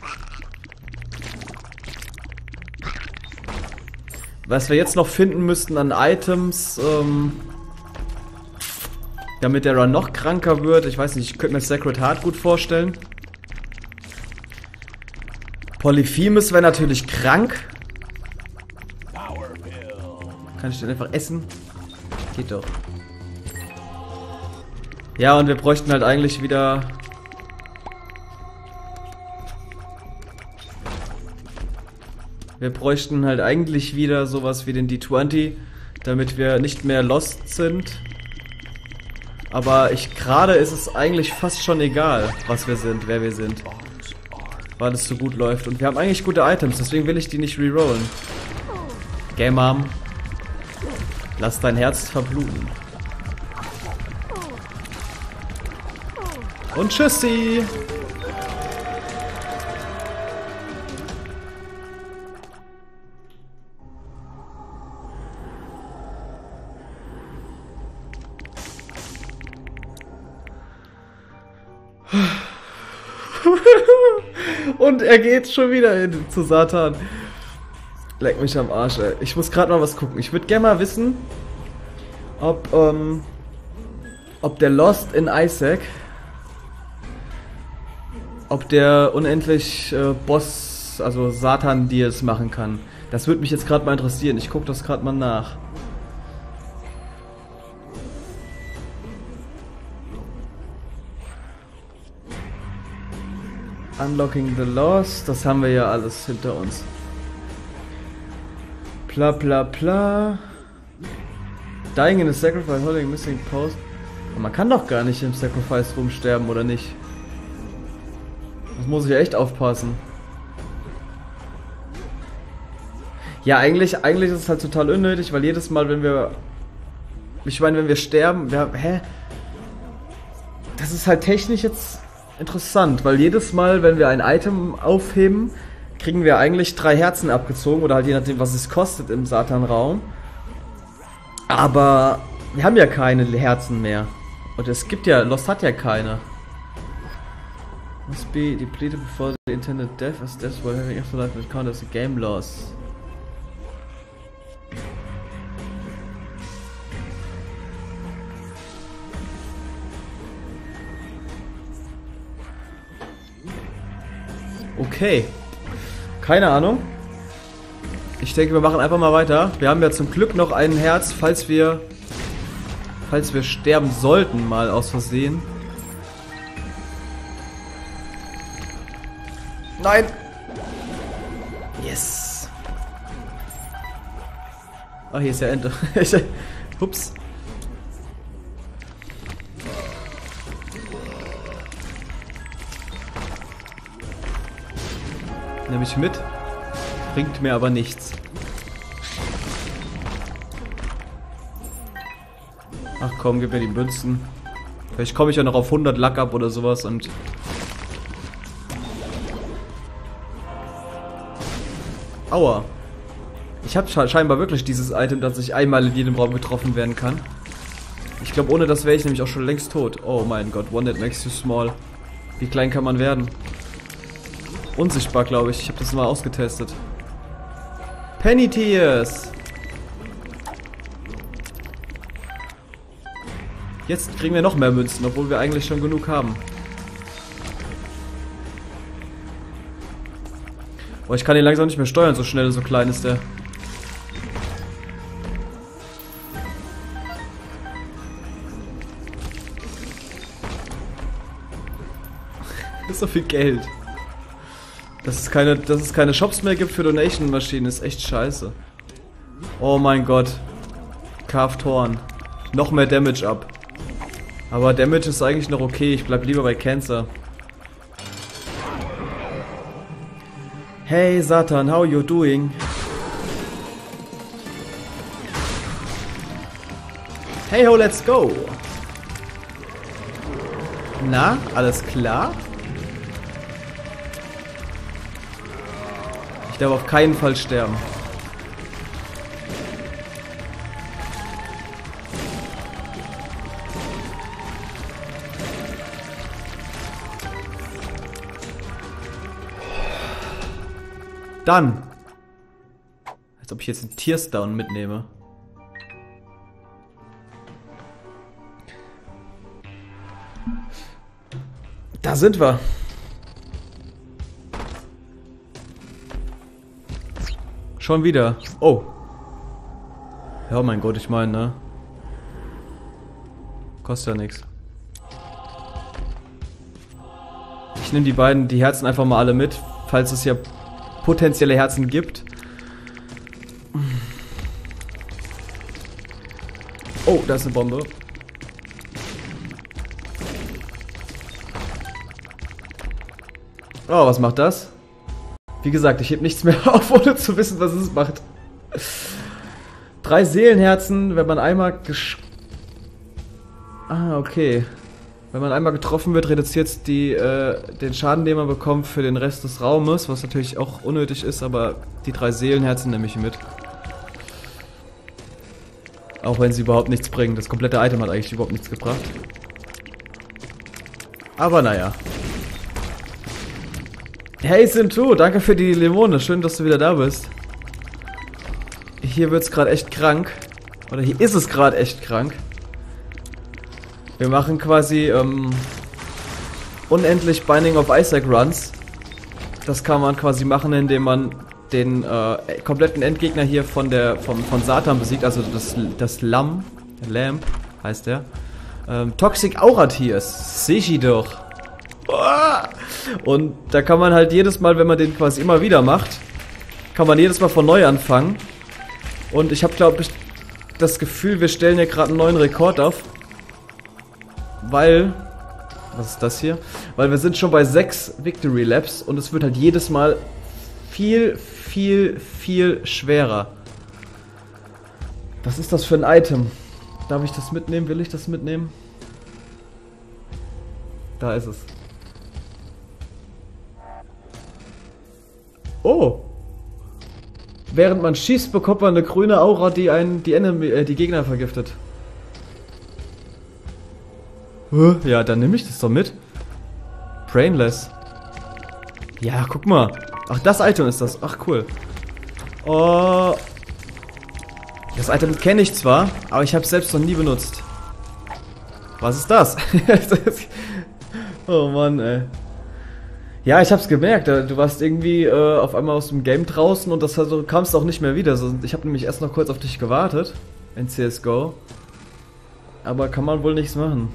Was wir jetzt noch finden müssten an Items, ähm, damit der Run noch kranker wird. Ich weiß nicht, ich könnte mir Sacred Heart gut vorstellen. Polyphemus wäre natürlich krank. Kann ich den einfach essen? Geht doch. Ja, und wir bräuchten halt eigentlich wieder... Wir bräuchten halt eigentlich wieder sowas wie den D zwanzig, damit wir nicht mehr lost sind. Aber ich gerade ist es eigentlich fast schon egal, was wir sind, wer wir sind. Weil es so gut läuft. Und wir haben eigentlich gute Items, deswegen will ich die nicht rerollen. Game Mom. Lass dein Herz verbluten. Und tschüssi! Und er geht schon wieder hin zu Satan. Leck mich am Arsch, ey. Ich muss gerade mal was gucken. Ich würde gerne mal wissen, ob, ähm, ob der Lost in Isaac, ob der unendlich äh, Boss, also Satan-Deals machen kann. Das würde mich jetzt gerade mal interessieren. Ich gucke das gerade mal nach. Unlocking the Lost, das haben wir ja alles hinter uns. Bla bla bla. Dying in a Sacrifice, holding missing post. Aber man kann doch gar nicht im Sacrifice rumsterben, oder nicht? Das muss ich ja echt aufpassen. Ja, eigentlich, eigentlich ist es halt total unnötig, weil jedes Mal, wenn wir... Ich meine, wenn wir sterben... Wir, hä? Das ist halt technisch jetzt... interessant, weil jedes Mal, wenn wir ein Item aufheben, kriegen wir eigentlich drei Herzen abgezogen oder halt je nachdem, was es kostet im Satan-Raum. Aber wir haben ja keine Herzen mehr. Und es gibt ja, Lost hat ja keine. Must be depleted before the intended death as death while having afterlife will count as a game loss. Okay. Keine Ahnung. Ich denke, wir machen einfach mal weiter. Wir haben ja zum Glück noch ein Herz, falls wir... Falls wir sterben sollten, mal aus Versehen. Nein! Yes! Ah, hier ist ja Ende. Ups. Nehme ich mit. Bringt mir aber nichts. Ach komm, gib mir die Münzen. Vielleicht komme ich ja noch auf hundert Lack ab oder sowas und... Aua. Ich habe scheinbar wirklich dieses Item, dass ich einmal in jedem Raum getroffen werden kann. Ich glaube, ohne das wäre ich nämlich auch schon längst tot. Oh mein Gott, one that makes you small. Wie klein kann man werden? Unsichtbar, glaube ich. Ich habe das mal ausgetestet. Penny Tears. Jetzt kriegen wir noch mehr Münzen, obwohl wir eigentlich schon genug haben. Boah, ich kann ihn langsam nicht mehr steuern, so schnell, so klein ist der. Das ist so viel Geld. Dass es keine, dass es keine Shops mehr gibt für Donation-Maschinen, ist echt scheiße. Oh mein Gott. Carved Horn. Noch mehr Damage ab. Aber Damage ist eigentlich noch okay, ich bleib lieber bei Cancer. Hey Satan, how you doing? Hey ho, let's go! Na, alles klar? Ich darf auf keinen Fall sterben. Dann. Als ob ich jetzt einen Tears Down mitnehme. Da sind wir. Schon wieder. Oh. Ja, mein Gott, ich meine, ne? Kostet ja nichts. Ich nehme die beiden, die Herzen einfach mal alle mit, falls es ja potenzielle Herzen gibt. Oh, da ist eine Bombe. Oh, was macht das? Wie gesagt, ich heb nichts mehr auf, ohne zu wissen, was es macht. Drei Seelenherzen, wenn man einmal gesch... Ah, okay. Wenn man einmal getroffen wird, reduziert es die, äh, den Schaden, den man bekommt für den Rest des Raumes, was natürlich auch unnötig ist, aber die drei Seelenherzen nehme ich mit. Auch wenn sie überhaupt nichts bringen. Das komplette Item hat eigentlich überhaupt nichts gebracht. Aber naja. Hey Sim2, danke für die Limone. Schön, dass du wieder da bist. Hier wird's gerade echt krank. Oder hier ist es gerade echt krank. Wir machen quasi ähm, unendlich Binding of Isaac Runs. Das kann man quasi machen, indem man den äh, kompletten Endgegner hier von der vom, von Satan besiegt, also das, das Lamm, Lamp heißt der. Ähm, Toxic Aura Tears, sehe ich doch. Und da kann man halt jedes Mal, wenn man den quasi immer wieder macht, kann man jedes Mal von neu anfangen. Und ich habe, glaube ich, das Gefühl, wir stellen hier gerade einen neuen Rekord auf. Weil, was ist das hier? Weil wir sind schon bei sechs Victory Laps und es wird halt jedes Mal viel, viel, viel schwerer. Was ist das für ein Item? Darf ich das mitnehmen? Will ich das mitnehmen? Da ist es. Oh! Während man schießt, bekommt man eine grüne Aura, die einen, die, Enemy, äh, die Gegner vergiftet. Ja, dann nehme ich das doch mit. Brainless. Ja, guck mal. Ach, das Item ist das. Ach, cool. Oh. Das Item kenne ich zwar, aber ich habe es selbst noch nie benutzt. Was ist das? Oh Mann, ey. Ja, ich hab's gemerkt. Du warst irgendwie äh, auf einmal aus dem Game draußen und das also, kamst auch nicht mehr wieder. Ich habe nämlich erst noch kurz auf dich gewartet. In C S G O. Aber kann man wohl nichts machen.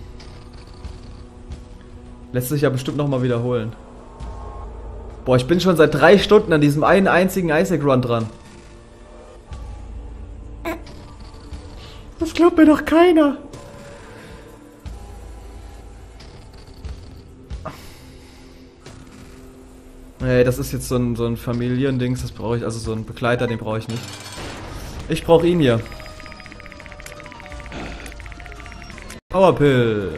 Lässt sich ja bestimmt nochmal wiederholen. Boah, ich bin schon seit drei Stunden an diesem einen einzigen Isaac Run dran. Das glaubt mir doch keiner. Nee, das ist jetzt so ein, so ein Familiendings, das brauche ich, also so ein Begleiter, den brauche ich nicht. Ich brauche ihn hier. Powerpill.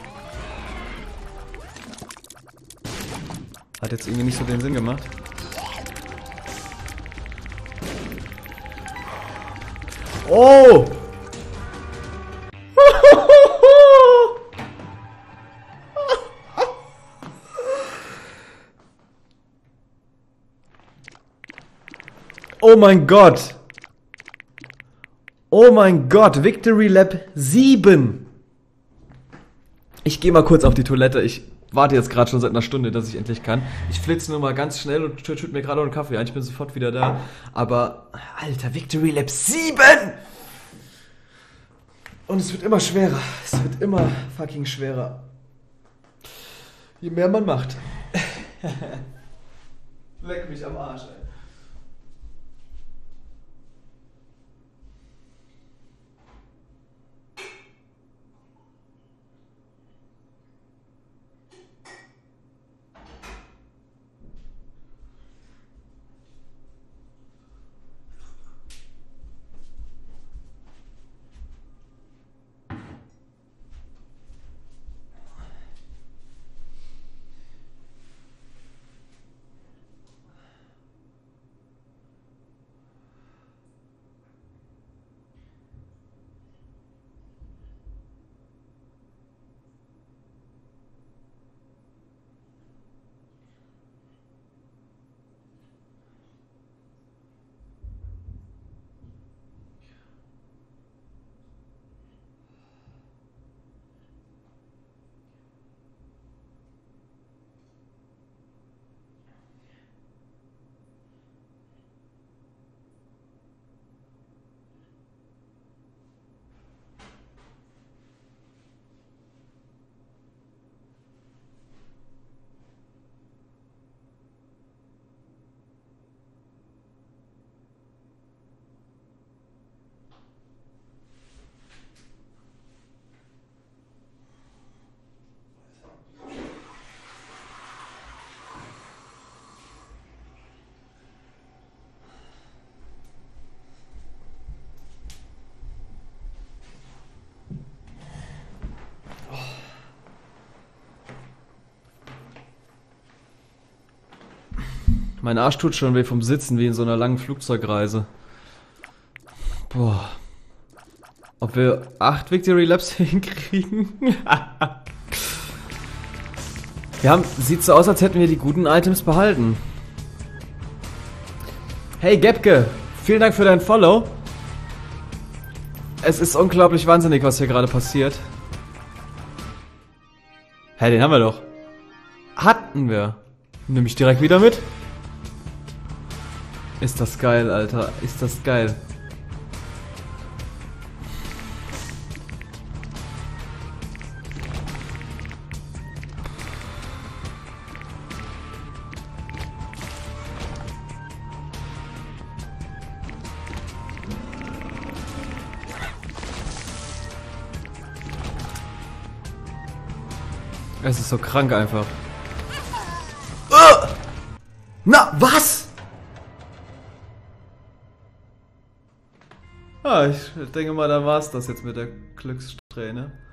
Hat jetzt irgendwie nicht so den Sinn gemacht. Oh! Oh mein Gott! Oh mein Gott, Victory Lap sieben! Ich gehe mal kurz auf die Toilette, ich warte jetzt gerade schon seit einer Stunde, dass ich endlich kann. Ich flitze nur mal ganz schnell und schütte mir gerade noch einen Kaffee ein, ich bin sofort wieder da. Aber, Alter, Victory Lap sieben! Und es wird immer schwerer, es wird immer fucking schwerer. Je mehr man macht. Leck mich am Arsch, ey. Mein Arsch tut schon weh vom Sitzen, wie in so einer langen Flugzeugreise. Boah. Ob wir acht Victory Laps hinkriegen? Wir haben, sieht so aus, als hätten wir die guten Items behalten. Hey Gebke, vielen Dank für dein Follow. Es ist unglaublich wahnsinnig, was hier gerade passiert. Hä, den haben wir doch. Hatten wir. Nimm ich direkt wieder mit. Ist das geil, Alter. Ist das geil. Es ist so krank einfach. Uh! Na, was? Ah, ich denke mal, da war's das jetzt mit der Glückssträhne.